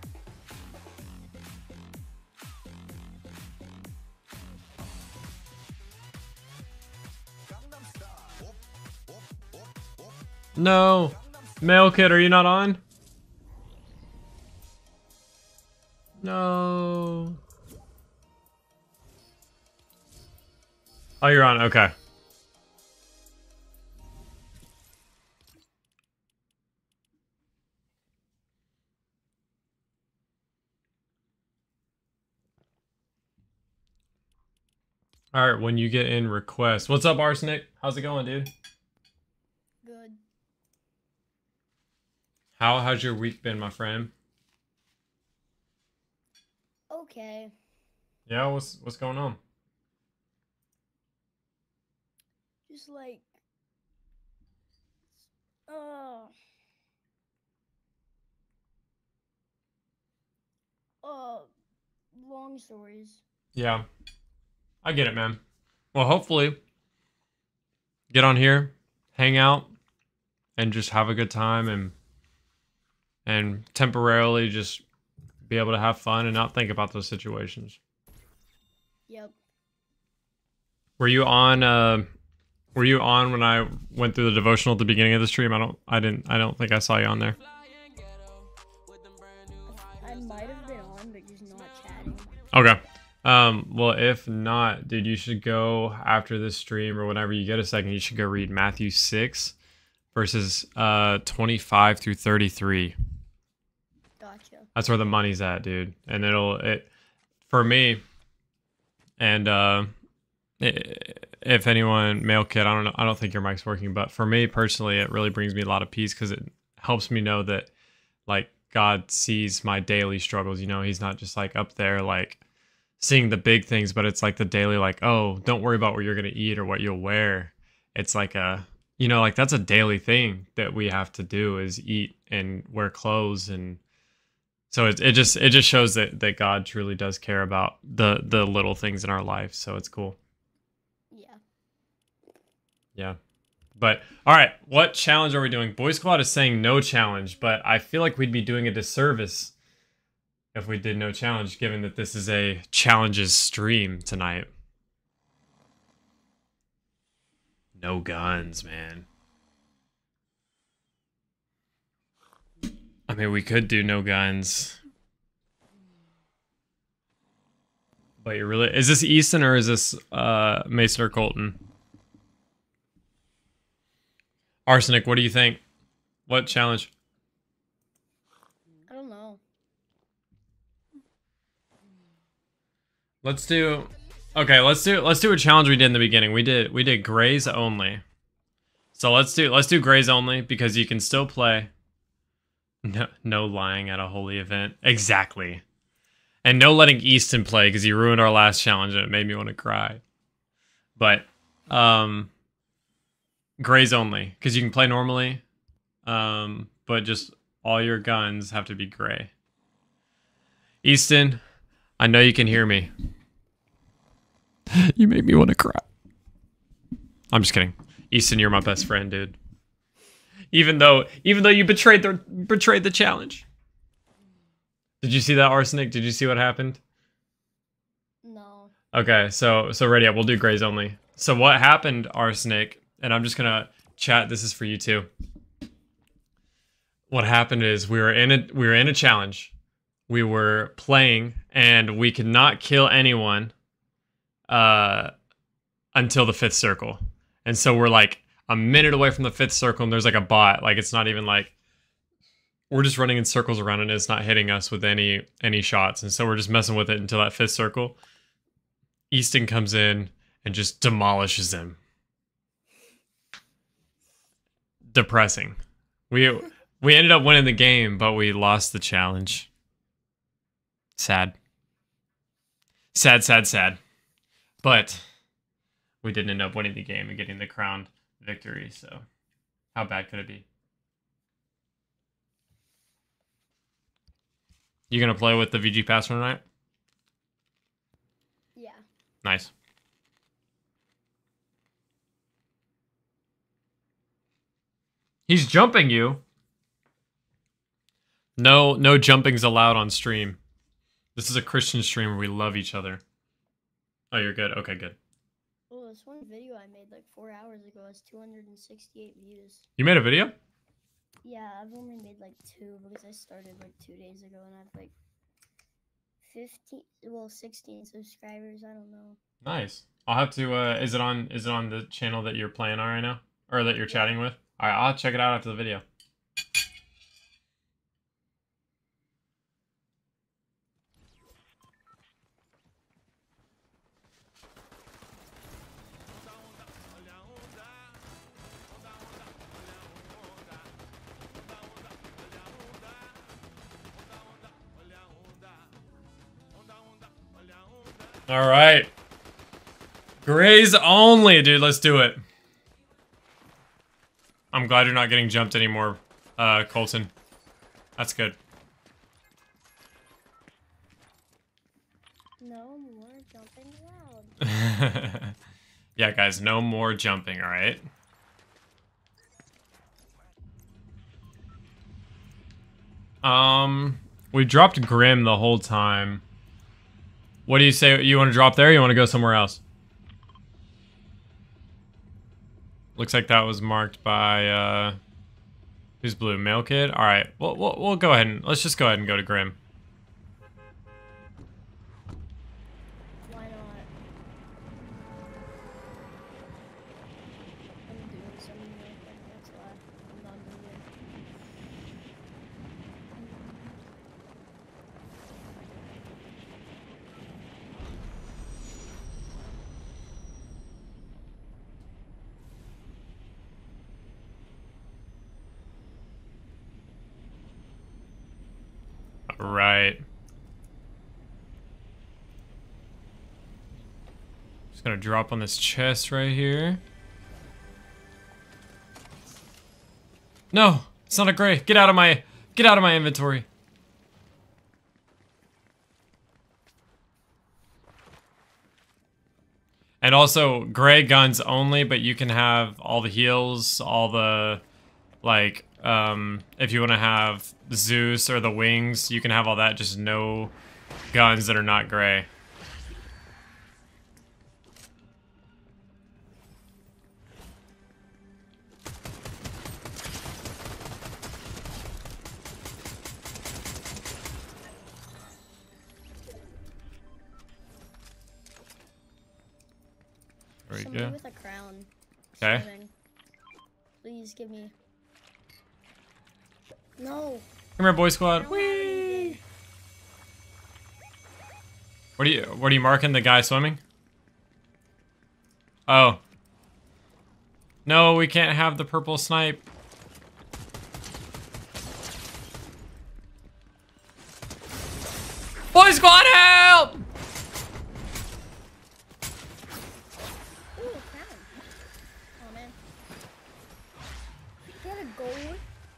No. Male kid, are you not on? No. Oh, you're on. Okay. All right, when you get in request. What's up, Arsenic? How's it going, dude? Good. How how's your week been, my friend? Okay. Yeah, what's what's going on? Just like. Uh. Uh. Long stories. Yeah. I get it, man. Well, hopefully get on here, hang out, and just have a good time and and temporarily just be able to have fun and not think about those situations. Yep. Were you on uh were you on when I went through the devotional at the beginning of the stream? I don't I didn't I don't think I saw you on there. I might have been on, but just not chatting. Okay. Um, well, if not, dude, you should go after this stream or whenever you get a second, you should go read Matthew six verses uh twenty-five through thirty-three. Gotcha. That's where the money's at, dude. And it'll it for me and uh if anyone, male kid, I don't know, I don't think your mic's working, but for me personally, it really brings me a lot of peace because it helps me know that like God sees my daily struggles. You know, he's not just like up there like seeing the big things, but it's like the daily, like, oh, don't worry about what you're going to eat or what you'll wear. It's like a, you know, like that's a daily thing that we have to do is eat and wear clothes. And so it, it just, it just shows that, that God truly does care about the, the little things in our life. So it's cool. Yeah. Yeah. But all right, what challenge are we doing? Boy Squad is saying no challenge, but I feel like we'd be doing a disservice if we did no challenge, given that this is a challenges stream tonight. No guns, man. I mean, we could do no guns. But you really... Is this Easton or is this uh, Mason or Colton? Arsenic, what do you think? What challenge? I don't know. Let's do. Okay, let's do let's do a challenge we did in the beginning. We did we did grays only. So let's do let's do grays only because you can still play. No no lying at a holy event. Exactly. And no letting Easton play because he ruined our last challenge and it made me want to cry. But um grays only because you can play normally. Um but just all your guns have to be gray. Easton, I know you can hear me. You make me want to cry. I'm just kidding. Easton, you're my best friend, dude. Even though even though you betrayed the betrayed the challenge. Did you see that, Arsenic? Did you see what happened? No. Okay, so so ready up. We'll do grays only. So what happened, Arsenic, and I'm just gonna chat, this is for you too. What happened is we were in a we were in a challenge. We were playing and we could not kill anyone uh until the fifth circle. And so we're like a minute away from the fifth circle and there's like a bot. Like it's not even like we're just running in circles around and it's not hitting us with any any shots. And so we're just messing with it until that fifth circle. Easton comes in and just demolishes him. Depressing. We we ended up winning the game, but we lost the challenge. Sad. Sad, sad, sad. But we didn't end up winning the game and getting the crowned victory, so how bad could it be? You gonna play with the V G Passer tonight? Yeah. Nice. He's jumping you. No, no jumping's allowed on stream. This is a Christian stream where we love each other. Oh, you're good. Okay, good. Well, this one video I made like four hours ago has two hundred sixty-eight views. You made a video? Yeah, I've only made like two because I started like two days ago and I have like fifteen, well, sixteen subscribers. I don't know. Nice. I'll have to. Uh, is it on? Is it on the channel that you're playing on right now, or that you're chatting with? All right, I'll check it out after the video. All right. Grays only, dude. Let's do it. I'm glad you're not getting jumped anymore, uh, Colton. That's good. No more jumping around. Yeah, guys, no more jumping, all right? Um, we dropped Grim the whole time. What do you say? You want to drop there or you want to go somewhere else? Looks like that was marked by, uh... who's blue? Mail Kid? Alright, we'll, we'll, we'll go ahead and... Let's just go ahead and go to Grim. Why not? I'm doing something real quick, that's why I'm not moving. Right. Just gonna drop on this chest right here. No, it's not a gray. Get out of my, get out of my inventory. And also, gray guns only, but you can have all the heals, all the, like, um, if you want to have Zeus or the wings, you can have all that, just no guns that are not gray. There we Somebody go. with a crown. Okay. Swimming. Please give me. No. Come here, boy I squad. don't have anything. What are you, what are you marking? The guy swimming? Oh. No, we can't have the purple snipe. Boy squad, help! Ooh, a crown. Oh man. Get a gold.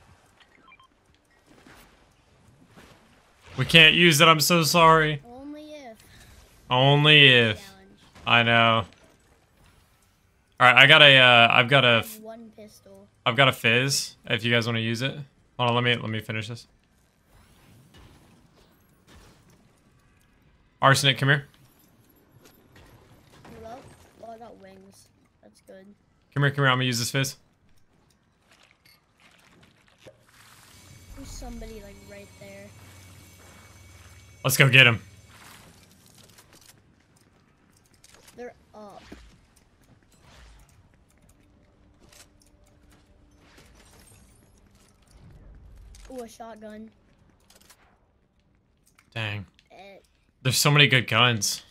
We can't use it, I'm so sorry. Only if. Only if. Challenge. I know. Alright, I got a, uh, I've got I a, have one pistol. I've got a fizz, if you guys want to use it. Hold on, let me, let me finish this. Arsenic, come here. Well, well, I got wings. That's good. Come here, come here, I'm gonna use this fizz. There's somebody like right there. Let's go get him. They're up. Ooh, a shotgun. Dang. Eh, There's so many good guns.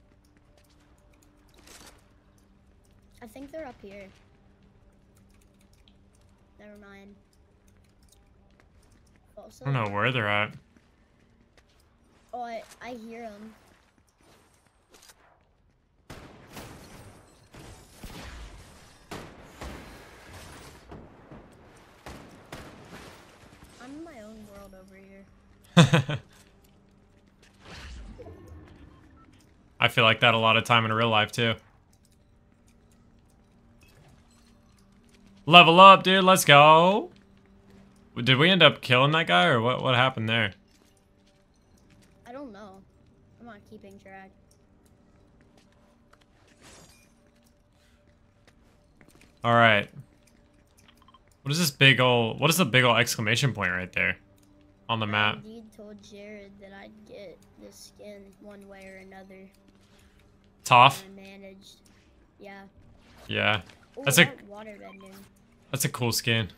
I think they're up here. Never mind. Also, I don't know where they're at. Oh, I, I hear them. I'm in my own world over here. I feel like that a lot of time in real life too. Level up, dude. Let's go. Did we end up killing that guy, or what? What happened there? I don't know. I'm not keeping track. All right. What is this big ol'? What is the big ol' exclamation point right there on the I map? indeed told Jared that I'd get this skin one way or another. Toph? And I managed. Yeah. Yeah. Ooh, That's a- I got water bending. That's a cool skin.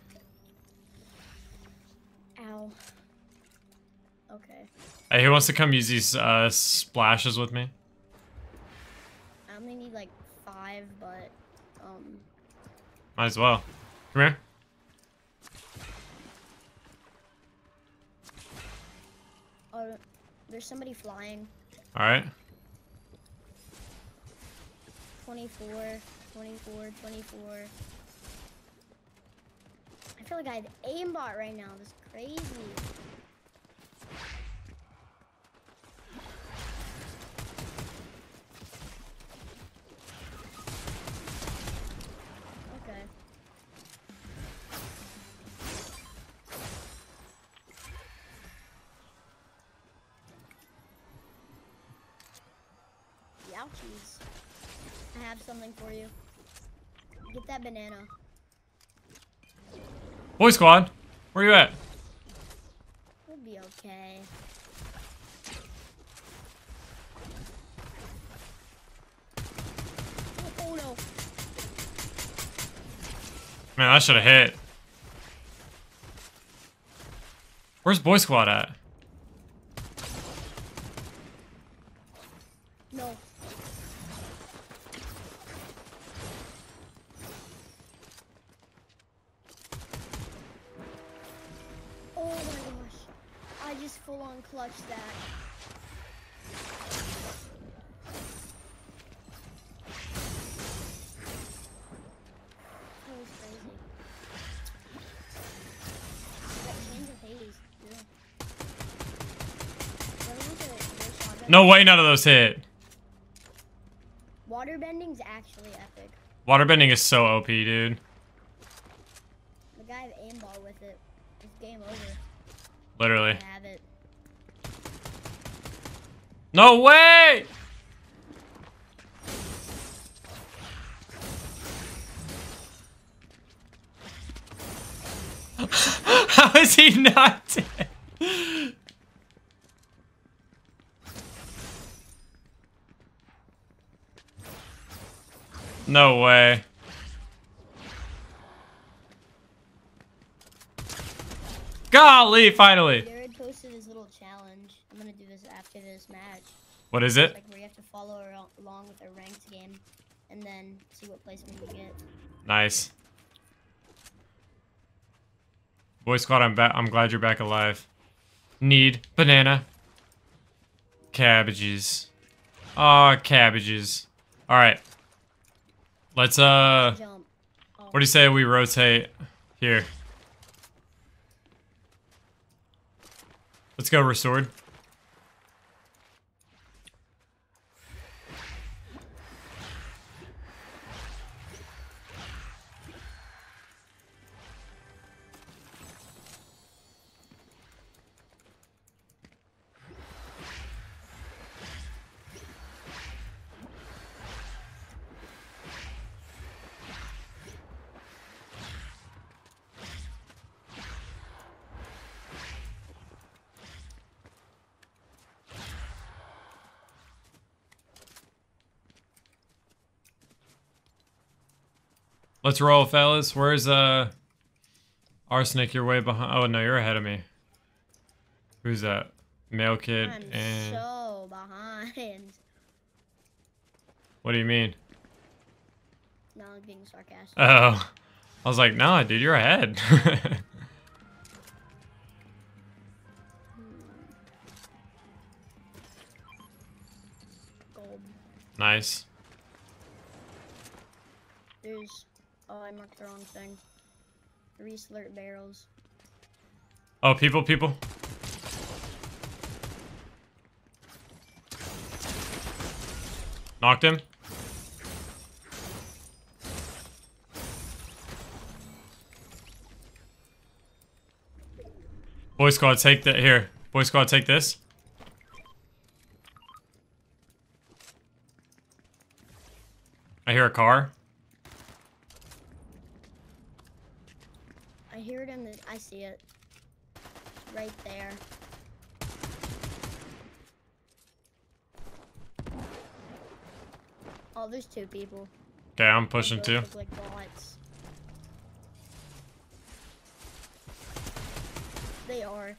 Ow. Okay. Hey, who wants to come use these uh, splashes with me? I only need like five, but um. Might as well. Come here. Oh, there's somebody flying. All right. twenty-four, twenty-four, twenty-four. I feel like I have aimbot right now. This is crazy. Okay. Ouchies. I have something for you. Get that banana. Boy squad, where you at? We'll be okay. Oh, oh no. Man, I should have hit. Where's Boy Squad at? No. Oh my gosh. I just full on clutched that. That was crazy. That change of haze. Yeah. What was it? Their shotgun? No way none of those hit. Waterbending's actually epic. Waterbending is so O P, dude. The guy have aimball with it. It's game over. Literally. I have it. No way! How is he not dead? No way. Golly, finally. Jared posted his little challenge. I'm gonna do this after this match. What is It's it? like where you have to follow aro- along with a ranked game, and then see what placement you get. Nice. Boy Squad, I'm back. I'm glad you're back alive. Need banana. Cabbages. Aw, cabbages. Alright. Let's, uh... Jump. Oh. What do you say we rotate here? Let's go restored. Let's roll, fellas. Where's, uh... Arsenic, you're way behind. Oh, no, you're ahead of me. Who's that? Male kid I'm and... so behind. What do you mean? No, I'm being sarcastic. Oh. I was like, nah, dude, you're ahead. Gold. Nice. There's. Oh, I marked the wrong thing. Three slurp barrels. Oh, people, people. Knocked him. Boy Squad, take that. Here. Boy Squad, take this. I hear a car. I hear it in the. I see it. Right there. Oh, there's two people. Okay, I'm They pushing both too. look like bots. They are.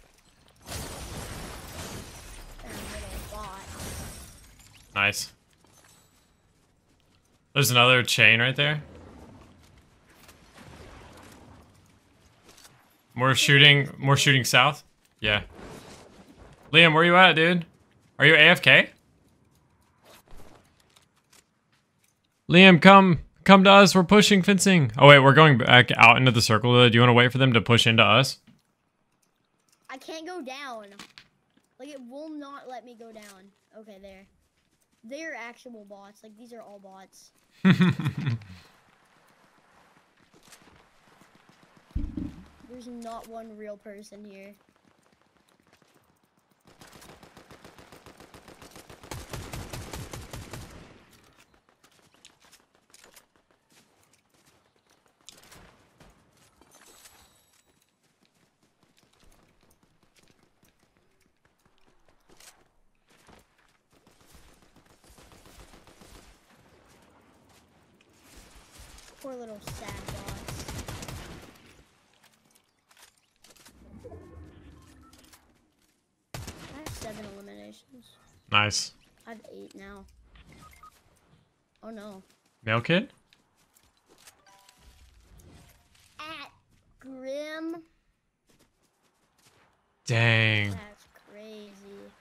They're a little bot. Nice. There's another chain right there. More shooting, more shooting south. Yeah. Liam, where you at, dude? Are you A F K? Liam, come, come to us. We're pushing fencing. Oh wait, we're going back out into the circle. Do you want to wait for them to push into us? I can't go down. Like, it will not let me go down. Okay, there. They're actual bots. Like, these are all bots. There's not one real person here. Poor little sad bots. I have seven eliminations. Nice. I have eight now. Oh no. Male kid? At Grim. Dang. That's crazy.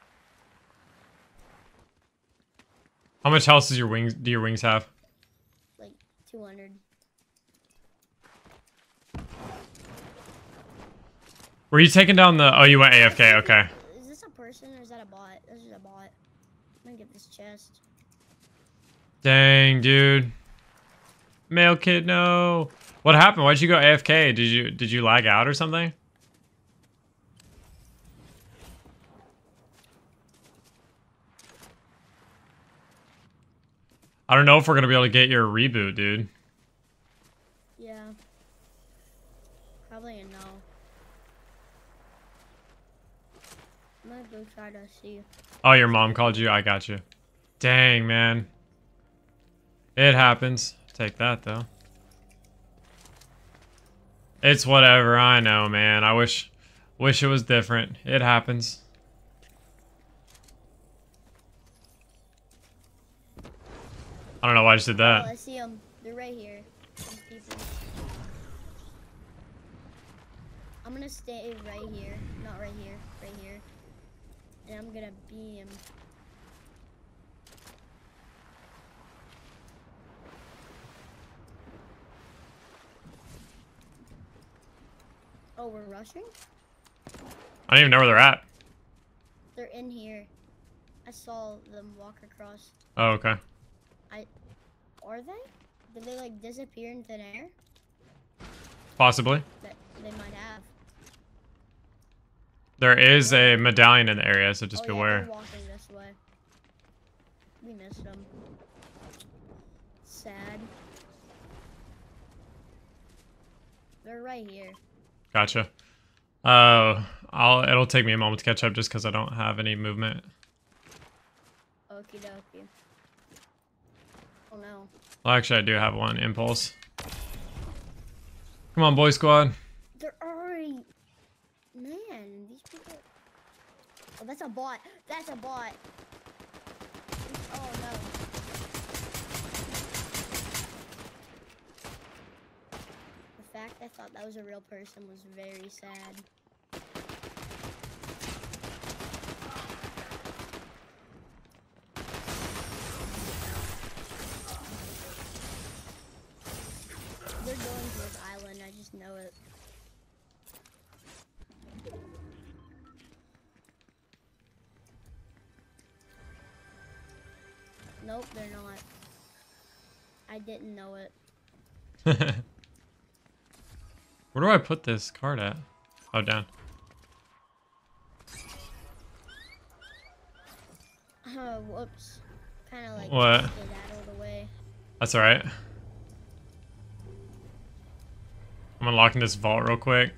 How much health does your wings? Do your wings have? Like two hundred. Were you taking down the? Oh, you went A F K. Okay. Is this a person or is that a bot? This is a bot. I'm gonna get this chest. Dang, dude. Male kid, no. What happened? Why'd you go A F K? Did you did you lag out or something? I don't know if we're gonna be able to get your reboot, dude. Yeah. Probably a no. I'm gonna go try to see. Oh, your mom called you? I got you. Dang, man. It happens. Take that, though. It's whatever, I know, man. I wish wish it was different. It happens. I don't know why I just did Oh, that. I see them. They're right here. These people. I'm gonna stay right here. Not right here. Right here. And I'm gonna beam. Oh, we're rushing? I don't even know where they're at. They're in here. I saw them walk across. Oh, okay. Are they? Did they like disappear in thin air? Possibly. That they might have. There is a medallion in the area, so just oh, beware. Yeah, they're walking this way. We missed them. Sad. They're right here. Gotcha. Uh, I'll. It'll take me a moment to catch up, just because I don't have any movement. Okie dokie. Oh no. Well, actually, I do have one impulse. Come on, boy squad. They're already. Man, these people. Oh, that's a bot. That's a bot. Oh no. The fact I thought that was a real person was very sad. They're going to this island, I just know it. Nope, they're not. I didn't know it. Where do I put this card at? Oh, down. Oh, whoops. Kind of like What? get out of the way. That's all right. I'm unlocking this vault real quick.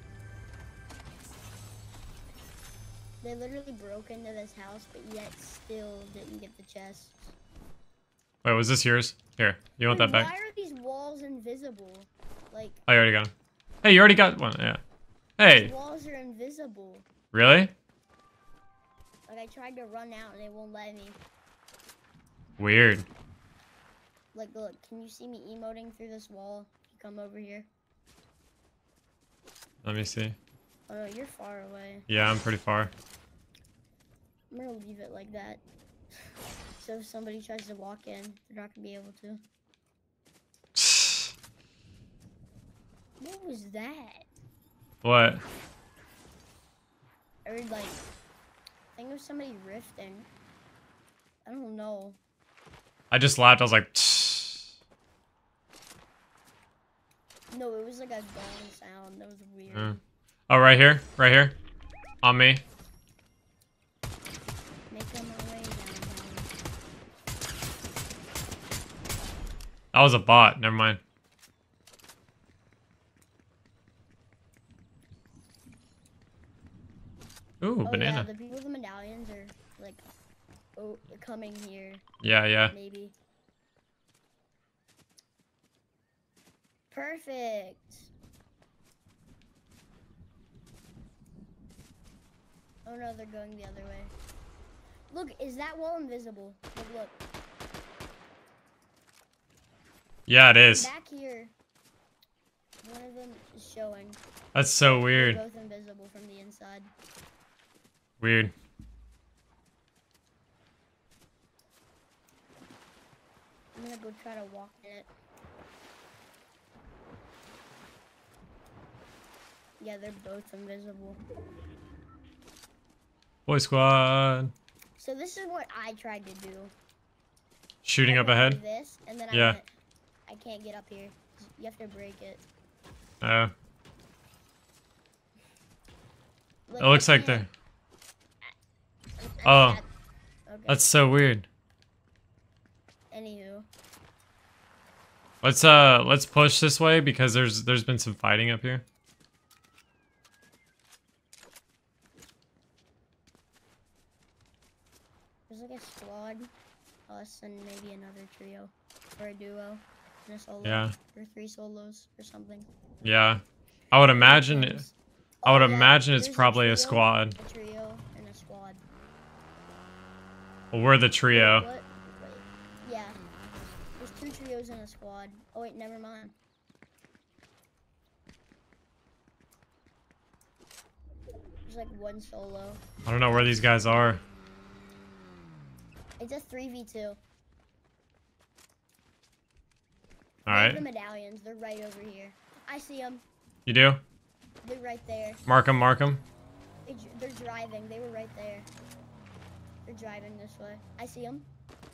They literally broke into this house, but yet still didn't get the chests. Wait, was this yours? Here, you want Dude, that back? Why are these walls invisible? Like, Oh, you already got him. Hey, you already got one. Yeah. Hey, these walls are invisible. really? Like, I tried to run out and they won't let me. Weird. Like, look, can you see me emoting through this wall? You come over here. Let me see. Oh no, you're far away. Yeah, I'm pretty far. I'm gonna leave it like that. So if somebody tries to walk in, they're not gonna be able to. What was that? What? I heard like, I think it was somebody rifting. I don't know. I just laughed. I was like, No, it was like a gong sound. That was weird. Uh. Oh, right here, right here, on me. Making my way downtown. That was a bot. Never mind. Ooh, Oh banana. yeah, the people with the medallions are like, oh, coming here. Yeah, yeah. Maybe. Perfect. Oh no, they're going the other way. Look, is that wall invisible? Look, look. Yeah, it is. Back here. One of them is showing. That's so They're weird. both invisible from the inside. Weird. I'm gonna go try to walk in it. Yeah, they're both invisible. Boy squad. So this is what I tried to do. Shooting I up went ahead. like This, and then I Yeah. went, I can't get up here. You have to break it. Uh, Like, it looks I like can't- they're. I Oh, can't- Okay. that's so weird. Anywho. Let's uh, let's push this way because there's there's been some fighting up here. There's like a squad, us, and maybe another trio, or a duo, and a solo, Yeah. or three solos, or something. Yeah, I would imagine. It, Teams. I would Oh, yeah, imagine it's there's probably a trio, squad. A trio and a squad. Well, we're the trio. What? Wait. Yeah. There's two trios in a squad. Oh wait, never mind. There's like one solo. I don't know where these guys are. It's a three v two. All right. The medallions, they're right over here. I see them. You do? They're right there. Mark them, mark them. They, dr- they're driving. They were right there. They're driving this way. I see them.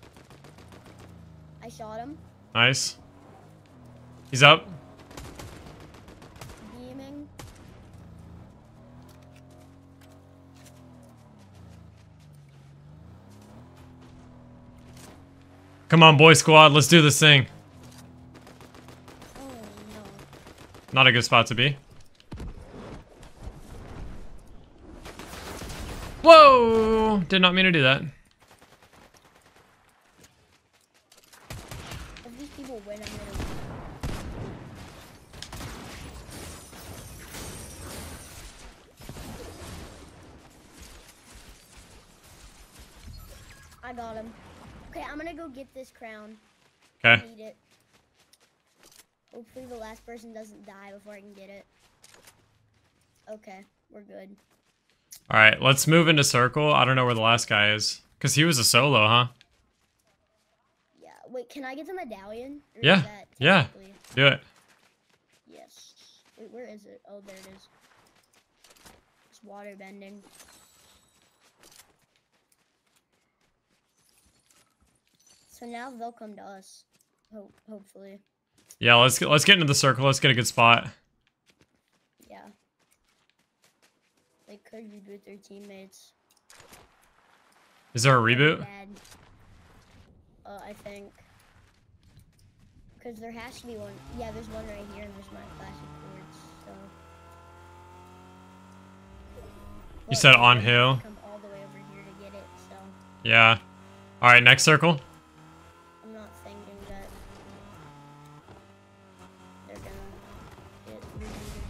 I shot him. Nice. He's up. Beaming. Come on, boy squad. Let's do this thing. Oh no. Not a good spot to be. Whoa! Did not mean to do that. If these people win, I'm gonna win. I got him. Okay, I'm gonna go get this crown. Okay. I need it. Hopefully the last person doesn't die before I can get it. Okay, we're good. All right, let's move into circle. I don't know where the last guy is. Because he was a solo, huh? Yeah, wait, can I get the medallion? Or is Yeah, that yeah. technically- Do it. Yes. Wait, where is it? Oh, there it is. It's water bending. So now they'll come to us. Hope, hopefully. Yeah, let's get, let's get into the circle. Let's get a good spot. Yeah. They could reboot their teammates. Is there a reboot? Bad. Uh, I think. Because there has to be one. Yeah, there's one right here, and there's my classic chords, so. You said Well, on I have to hill? Come all the way over here to get it, so. Yeah. All right, next circle. I'm not thinking that they're gonna get rebooted.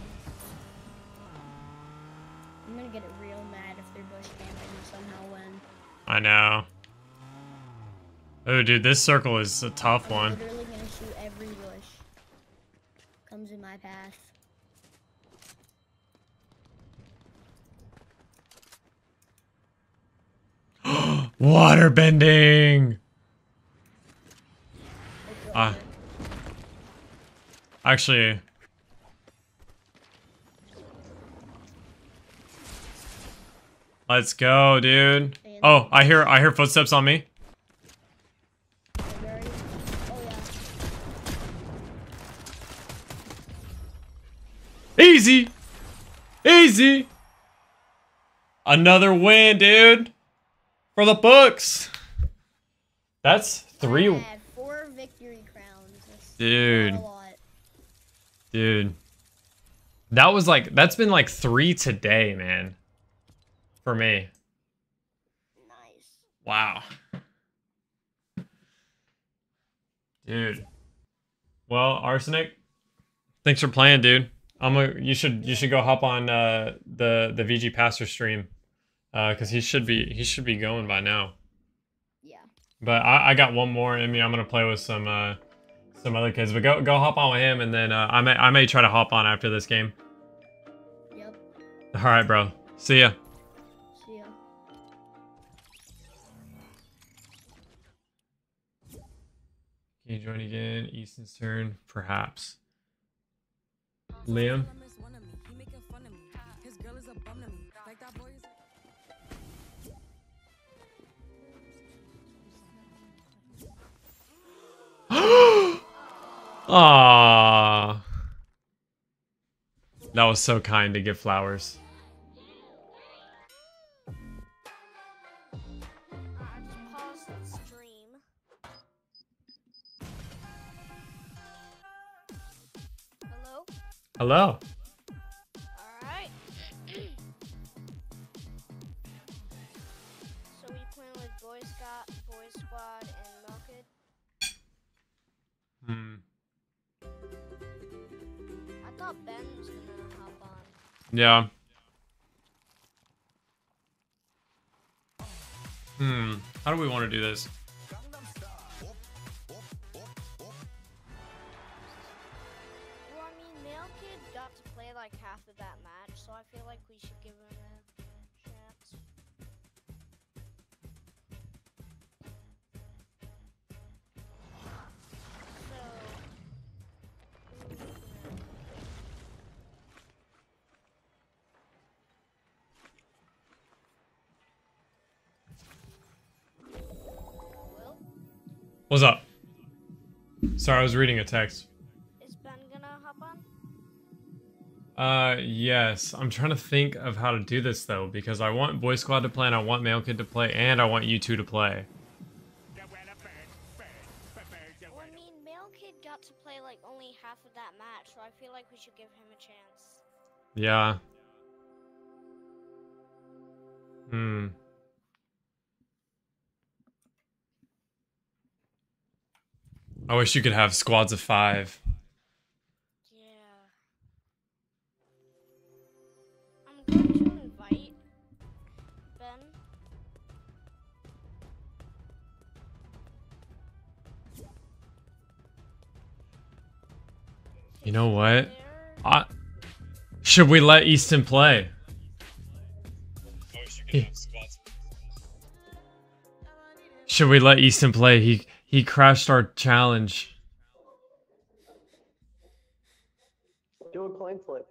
I'm gonna get real mad if they're bush camping and somehow win. I know. Oh, dude, this circle is a tough I'm one. literally gonna shoot every bush comes in my path. Water bending. Let's go Ah. over. Actually, let's go, dude. Oh, I hear I hear footsteps on me. Where are you? Oh yeah. Easy. Easy. Another win, dude. For the books. That's three. I had four victory crowns. That's Dude. not a lot. Dude. That was like, that's been like three today, man. For me. Nice. Wow. Dude. Well, Arsenic, thanks for playing, dude. I'm a, you should you should go hop on uh, the the V G Pastor stream, uh, cause he should be he should be going by now. Yeah. But I, I got one more in me. I'm gonna play with some uh, some other kids. But go go hop on with him, and then uh, I may I may try to hop on after this game. Yep. All right, bro. See ya. See ya. Can you join again? Easton's turn, perhaps. Liam. Aww. That was so kind to give flowers. Just pause the stream. Hello? Hello. Alright. So we playing with Boy Scout, Boy Squad, and Melkid. Hmm. I thought Ben was gonna hop on. Yeah. Hmm. How do we want to do this? got to play like half of that match, so I feel like we should give him a chance. So, who's gonna- Will, What's up? Sorry, I was reading a text. is Ben gonna hop on? Uh, yes. I'm trying to think of how to do this though, because I want Boy Squad to play, and I want Male Kid to play, and I want you two to play. Well, I mean, Male Kid got to play like only half of that match, so I feel like we should give him a chance. Yeah. Hmm. I wish you could have squads of five. Yeah. I'm going to invite Ben. You know what? There. I, should we let Easton play? He- should we let Easton play? He he crashed our challenge. Do a coin flip.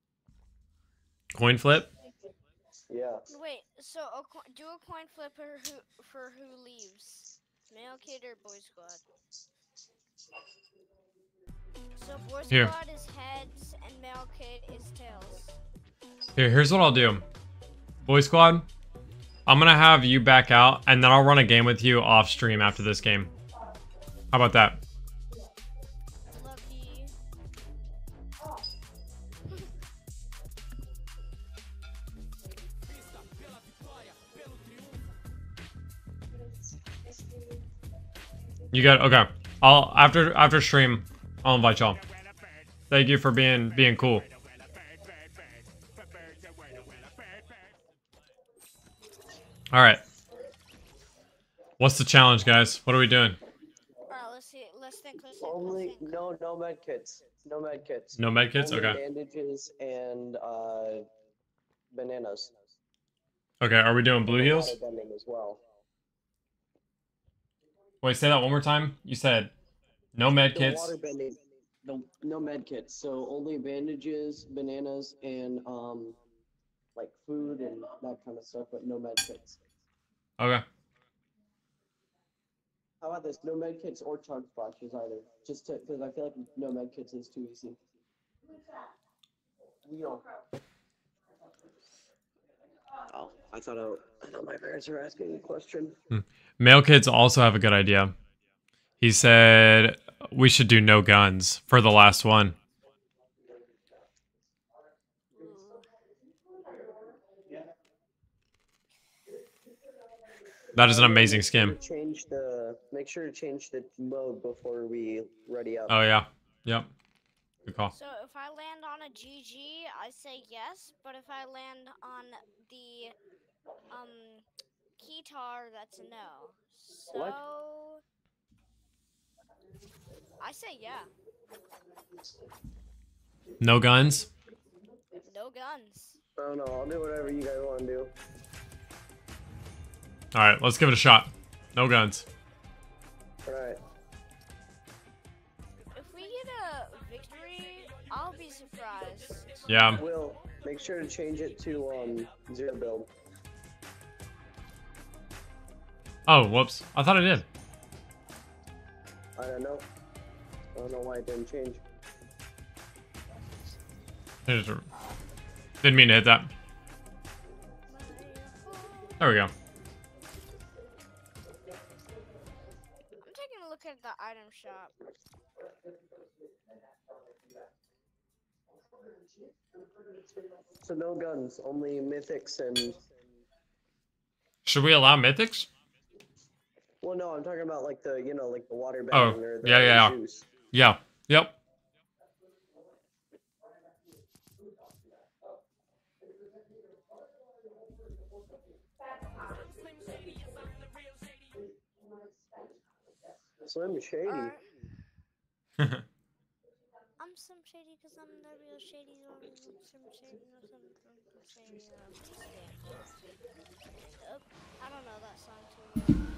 Coin flip? Yeah. Wait, so a co- do a coin flip for who for who leaves, Male Kid or Boy Squad? So Boy Here. Squad is heads and Male Kid is tails. Here, here's what I'll do. Boy Squad, I'm gonna have you back out, and then I'll run a game with you off stream after this game. How about that? Love you. You got okay. I'll after after stream, I'll invite y'all. Thank you for being being cool. All right. What's the challenge, guys? What are we doing? Alright, let's see. Let's think. Let's think. Only let's think. no no med kits. No med kits. No med kits? Only Okay. bandages and uh bananas. Okay, are we doing blue And heels? water bending as well. Wait, say that one more time. You said no med The kits. water bending. No no med kits. So only bandages, bananas, and um like food and that kind of stuff, but no med kits. Okay. How about this? No med kits or chug splashes either. Just to because I feel like no med kits is too easy. We don't. Oh, I thought I, I thought my parents were asking a question. Male kids also have a good idea. He said we should do no guns for the last one. That is an amazing skim. Change the. Make sure to change the mode before we ready up. Oh yeah. Yep. Good call. So if I land on a G G, I say yes. But if I land on the um Keytar, that's a no. So What? I say yeah. No guns? No guns. I don't know. I'll do whatever you guys want to do. Alright, let's give it a shot. No guns. All right. If we get a victory, I'll be surprised. Yeah. Will make sure to change it to um zero build. Oh, whoops. I thought I did. I don't know. I don't know why it didn't change. There's a- Didn't mean to hit that. There we go. I'm taking a look at the item shop. So no guns, only mythics and. Should we allow mythics? Well, no, I'm talking about like the you know like the water Oh, bending or the yeah, yeah, yeah. juice. Yeah. Yep. Slim Shady. Alright. I'm Slim Shady, because I'm the real Shady. Slim Shady, no, Slim Shady. Uh, please stand up. I don't know that song too well.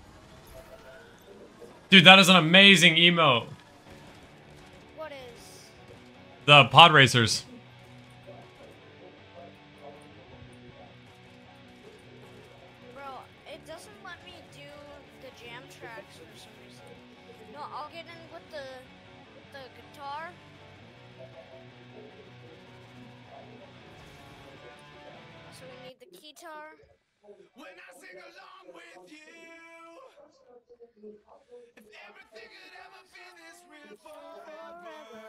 Dude, that is an amazing emote. What is? The pod racers. Bro, it doesn't let me do the jam tracks for some reason. No, I'll get in with the with the guitar. So we need the guitar. When I sing along with you, if everything could ever feel this real forever.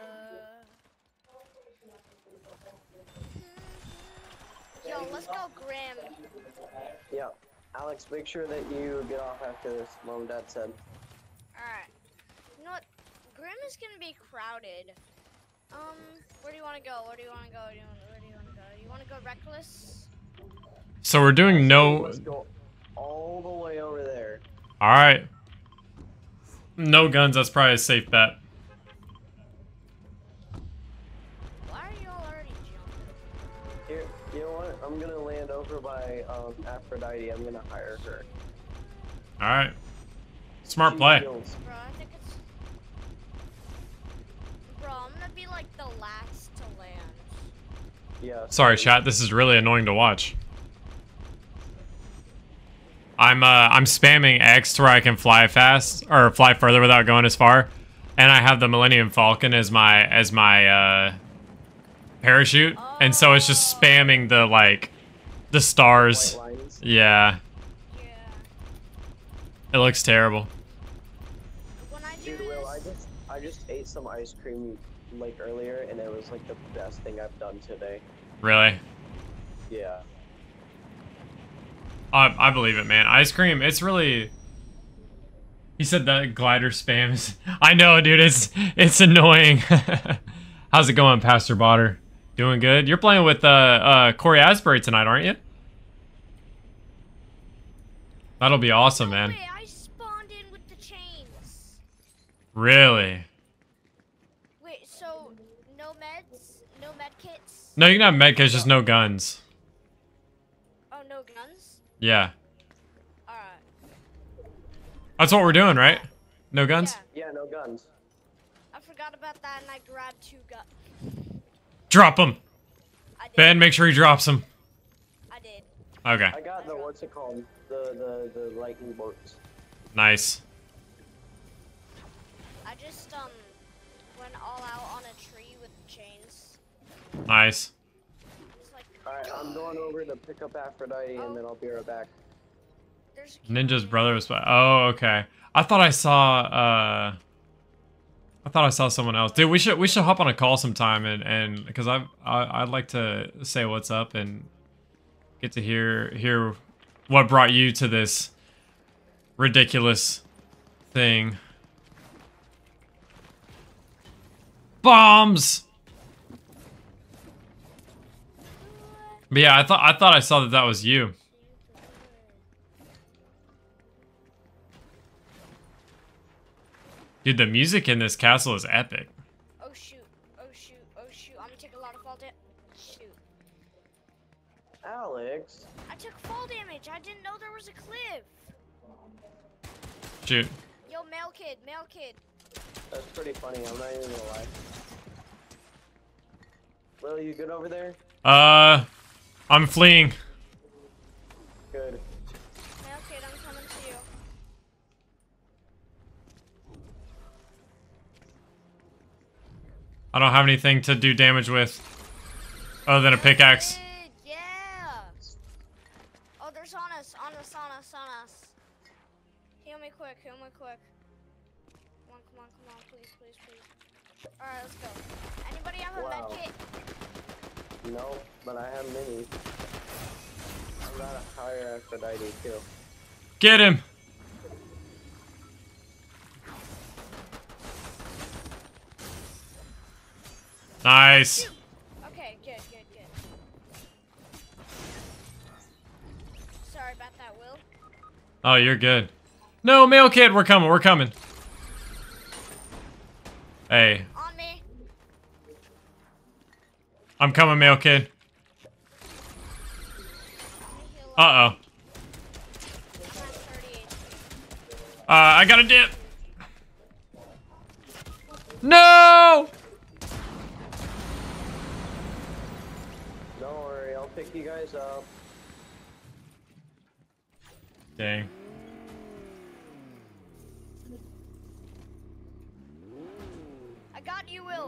Yo, let's go Grim. Yeah. Alex, make sure that you get off after this. Mom and Dad said. Alright. You know what? Grim is gonna be crowded. Um, where do you wanna go? Where do you wanna go? Where do you wanna, where do you wanna go? You wanna go Reckless? So we're doing no. Let's go all the way over there. All right. No guns. That's probably a safe bet. Why are you all already jumping? Here, you know what? I'm gonna land over by um, Aphrodite. I'm gonna hire her. All right. Smart She play. kills. Bro, I think it's... Bro, I'm gonna be like the last to land. Yeah. Sorry, chat. This is really annoying to watch. I'm uh I'm spamming X to where I can fly fast or fly further without going as far, and I have the Millennium Falcon as my as my uh parachute, and so it's just spamming the like the stars. White lines. Yeah, Yeah. it looks terrible. When I do Dude, Will, I this... just I just ate some ice cream like earlier, and it was like the best thing I've done today. Really, Yeah. I I believe it, man. Ice cream, it's really. He said that glider spam is. I know, dude. It's it's annoying. How's it going, Pastor Botter? Doing good. You're playing with uh uh Corey Asbury tonight, aren't you? That'll be awesome, No man. way, I spawned in with the chains. Really? Wait, so no meds? No med kits? No, you can have medkits, just no guns. Oh, no guns? Yeah, Alright. that's what we're doing, right? No guns. Yeah, Yeah, no guns. I forgot about that and I grabbed two guns. Drop them, I did. Ben. Make sure he drops them. I did. Okay, I got the what's it called? The the the lightning bolts. nice. I just, um, went all out on a tree with chains. Nice. It's like, Alright, I'm going over to pick up Aphrodite, and then I'll be right back. there's a Ninja's kid. brother was. Oh, okay. I thought I saw. Uh, I thought I saw someone else. Dude, we should we should hop on a call sometime and and because I've I, I'd like to say what's up and get to hear hear what brought you to this ridiculous thing. Bombs. But yeah, I thought I thought I saw that that was you. Dude, the music in this castle is epic. Oh shoot, oh shoot, oh shoot. I'm gonna take a lot of fall damage. Shoot. Alex. I took fall damage. I didn't know there was a cliff. Shoot. Yo, male kid, male kid. That's pretty funny, I'm not even gonna lie. Will, you good over there? Uh, I'm fleeing. Good. Male kid, I'm coming to you. I don't have anything to do damage with other than a pickaxe. Kid, yeah. Oh, there's on us, on us, on us, on us. Heal me quick, heal me quick. Come on, come on, come on, please, please, please. Alright, let's go. Anybody have a Wow. med kit? No, but I have minis. I'm not a higher Aphrodite too. Get him. Nice. Okay, good, good, good. Sorry about that, Will. Oh, you're good. No, male kid, we're coming, we're coming. Hey, On me. I'm coming, male kid. Uh oh. Uh, I got a dip. No! Don't worry, I'll pick you guys up. Dang. I got you, Will.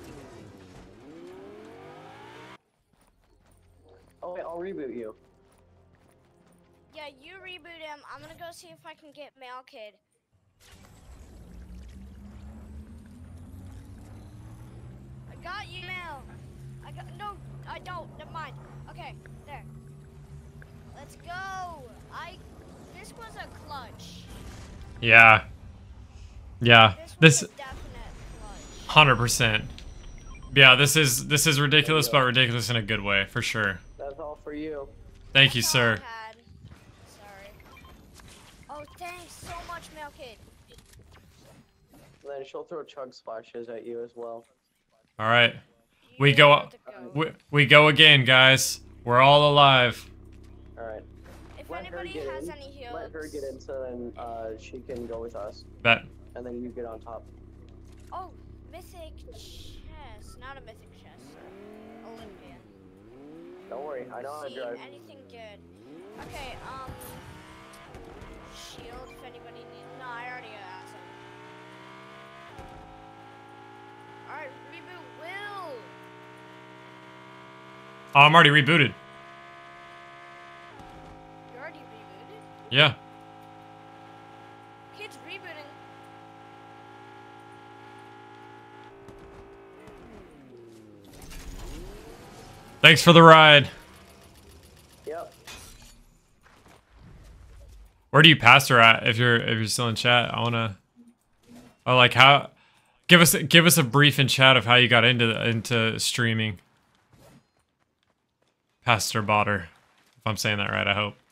Oh wait, I'll reboot you. Yeah, you reboot him. I'm gonna go see if I can get Male Kid. I got you, Male. I got no. I don't. Never mind. Okay, there. Let's go. I. This was a clutch. Yeah. Yeah. This This was a definite clutch. hundred percent. Yeah, this is this is ridiculous, but ridiculous in a good way, for sure. That's all for you. Thank you, That's all I sir. had. Sorry. Oh, thanks so much, Male Kid. And then she'll throw chug splashes at you as well. All right. We You go- have to go. We, we go again, guys. We're all alive. Alright. If Let her anybody get has in. any heals, Let her get in so then uh, she can go with us. Bet. And then you get on top. Oh, mythic chest, not a mythic chest. Olympian. Don't worry, I know how to See, drive. anything good? Okay, um, shield if anybody needs. No, I already asked him. All right, reboot Will. Oh, I'm already rebooted. You already rebooted? Yeah. Kids rebooting. Thanks for the ride. Yep. Where do you pass her at if you're if you're still in chat? I wanna. Oh, like how? Give us give us a brief in chat of how you got into the, into streaming. Pastor Botter, if I'm saying that right, I hope.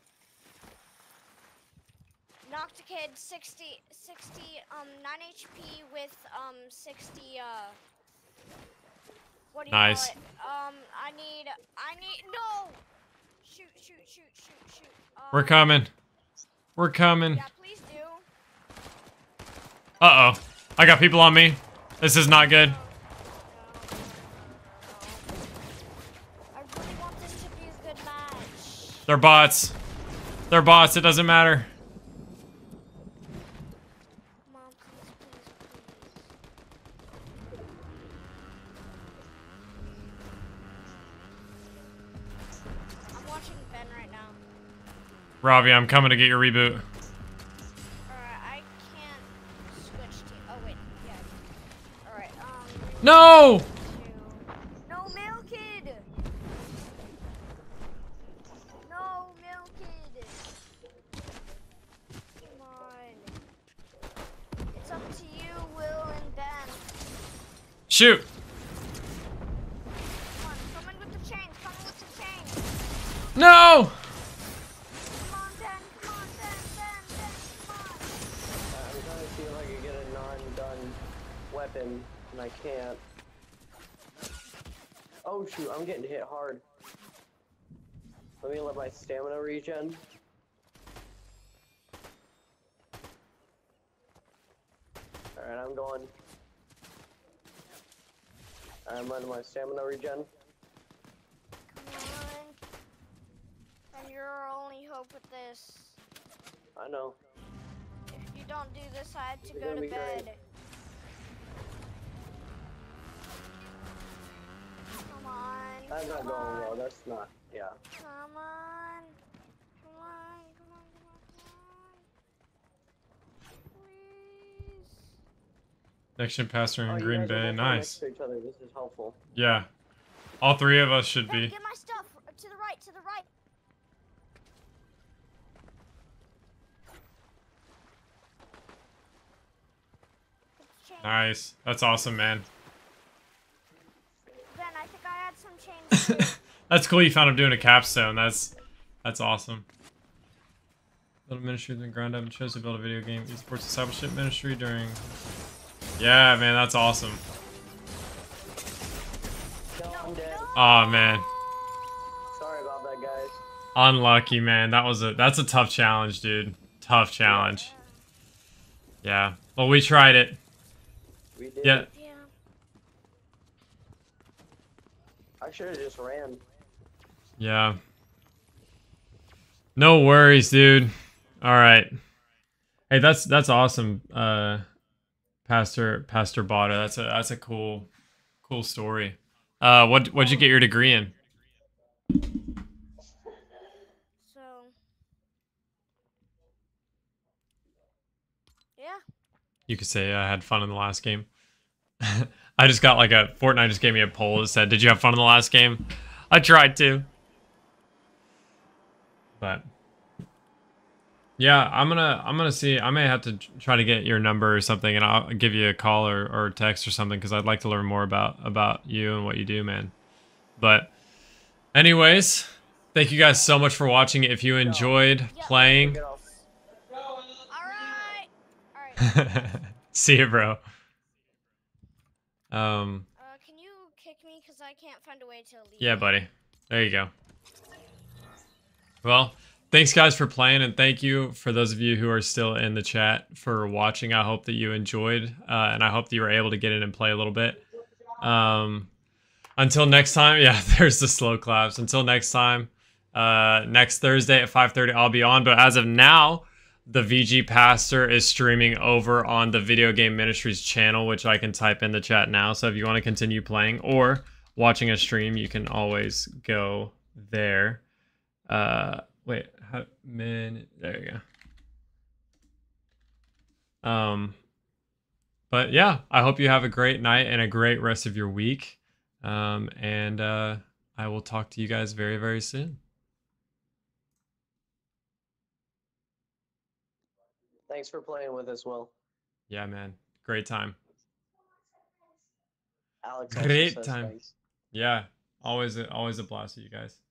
Knocked a kid sixty, sixty, um, nine H P with, um, sixty, uh, what do you Nice. call it? Um, I need, I need, no! Shoot, shoot, shoot, shoot, shoot. Um, We're coming. We're coming. Yeah, please do. Uh oh. I got people on me. This is not good. No, no, no, no, no. I really want this to be a good match. They're bots. They're bots. It doesn't matter. Come on, please, please, please. I'm watching Ben right now. Ravi, I'm coming to get your reboot. Alright, I can't switch team. Oh wait, yeah. Alright, um. No! two. No, Male Kid! No, Male Kid! Come on. It's up to you, Will and Ben. Shoot! Come on, come in with the chains, come in with the chains. No! Come on, Ben, come on, Ben, Ben, Ben, come on. Uh, I'm trying to see if I can get a non-done weapon, and I can't. Oh shoot, I'm getting hit hard. Let me let my stamina regen. Alright, I'm going. I'm letting my stamina regen. Come on. And you're our only hope with this. I know. If you don't do this, I have to You're go gonna to be great. bed. Come on. That's not come going on. well. That's not. Yeah. Come on. Come on. Come on. Come on. Come on. Please. Next gen pastor Oh, in you Green guys are Bay. both right Nice. next to each other. This is helpful. Yeah. All three of us should Ben, be. get my stuff to the right. To the right. Get the chain. Nice. That's awesome, man. Ben, I think I had some chains too. That's cool you found him doing a capstone. That's that's awesome. Build a ministry, then grind up and chose to build a video game. Esports discipleship ministry during. Yeah, man, that's awesome. No, I'm dead. Oh man, Sorry about that, guys. unlucky man. That was a that's a tough challenge, dude. Tough challenge. Yeah. Well, we tried it. We did. Yeah. Yeah. I should have just ran. Yeah. No worries, dude. All right. Hey, that's that's awesome, uh, Pastor Pastor Bada. That's a that's a cool cool story. Uh, what what'd you get your degree in? So. Yeah. You could say I had fun in the last game. I just got like a Fortnite just gave me a poll that said, "Did you have fun in the last game?" I tried to. But yeah, I'm gonna I'm gonna see. I may have to try to get your number or something, and I'll give you a call or, or text or something because I'd like to learn more about about you and what you do, man. But anyways, thank you guys so much for watching. If you enjoyed playing, Get off. All right. All right. see you, bro. Um, Uh, can you kick me? Cause I can't find a way to leave. yeah, buddy. There you go. Well, thanks guys for playing, and thank you for those of you who are still in the chat for watching. I hope that you enjoyed, uh, and I hope that you were able to get in and play a little bit. Um, until next time, yeah, there's the slow claps. Until next time, uh, next Thursday at five thirty, I'll be on. But as of now, the V G Pastor is streaming over on the Video Game Ministries channel, which I can type in the chat now. So if you want to continue playing or watching a stream, you can always go there. Uh, wait, how many? There you go. Um, but yeah, I hope you have a great night and a great rest of your week. Um, and uh, I will talk to you guys very, very soon. Thanks for playing with us, Will. Yeah, man, great time. Alex also Great says time. thanks. Yeah, always, a, always a blast with you guys.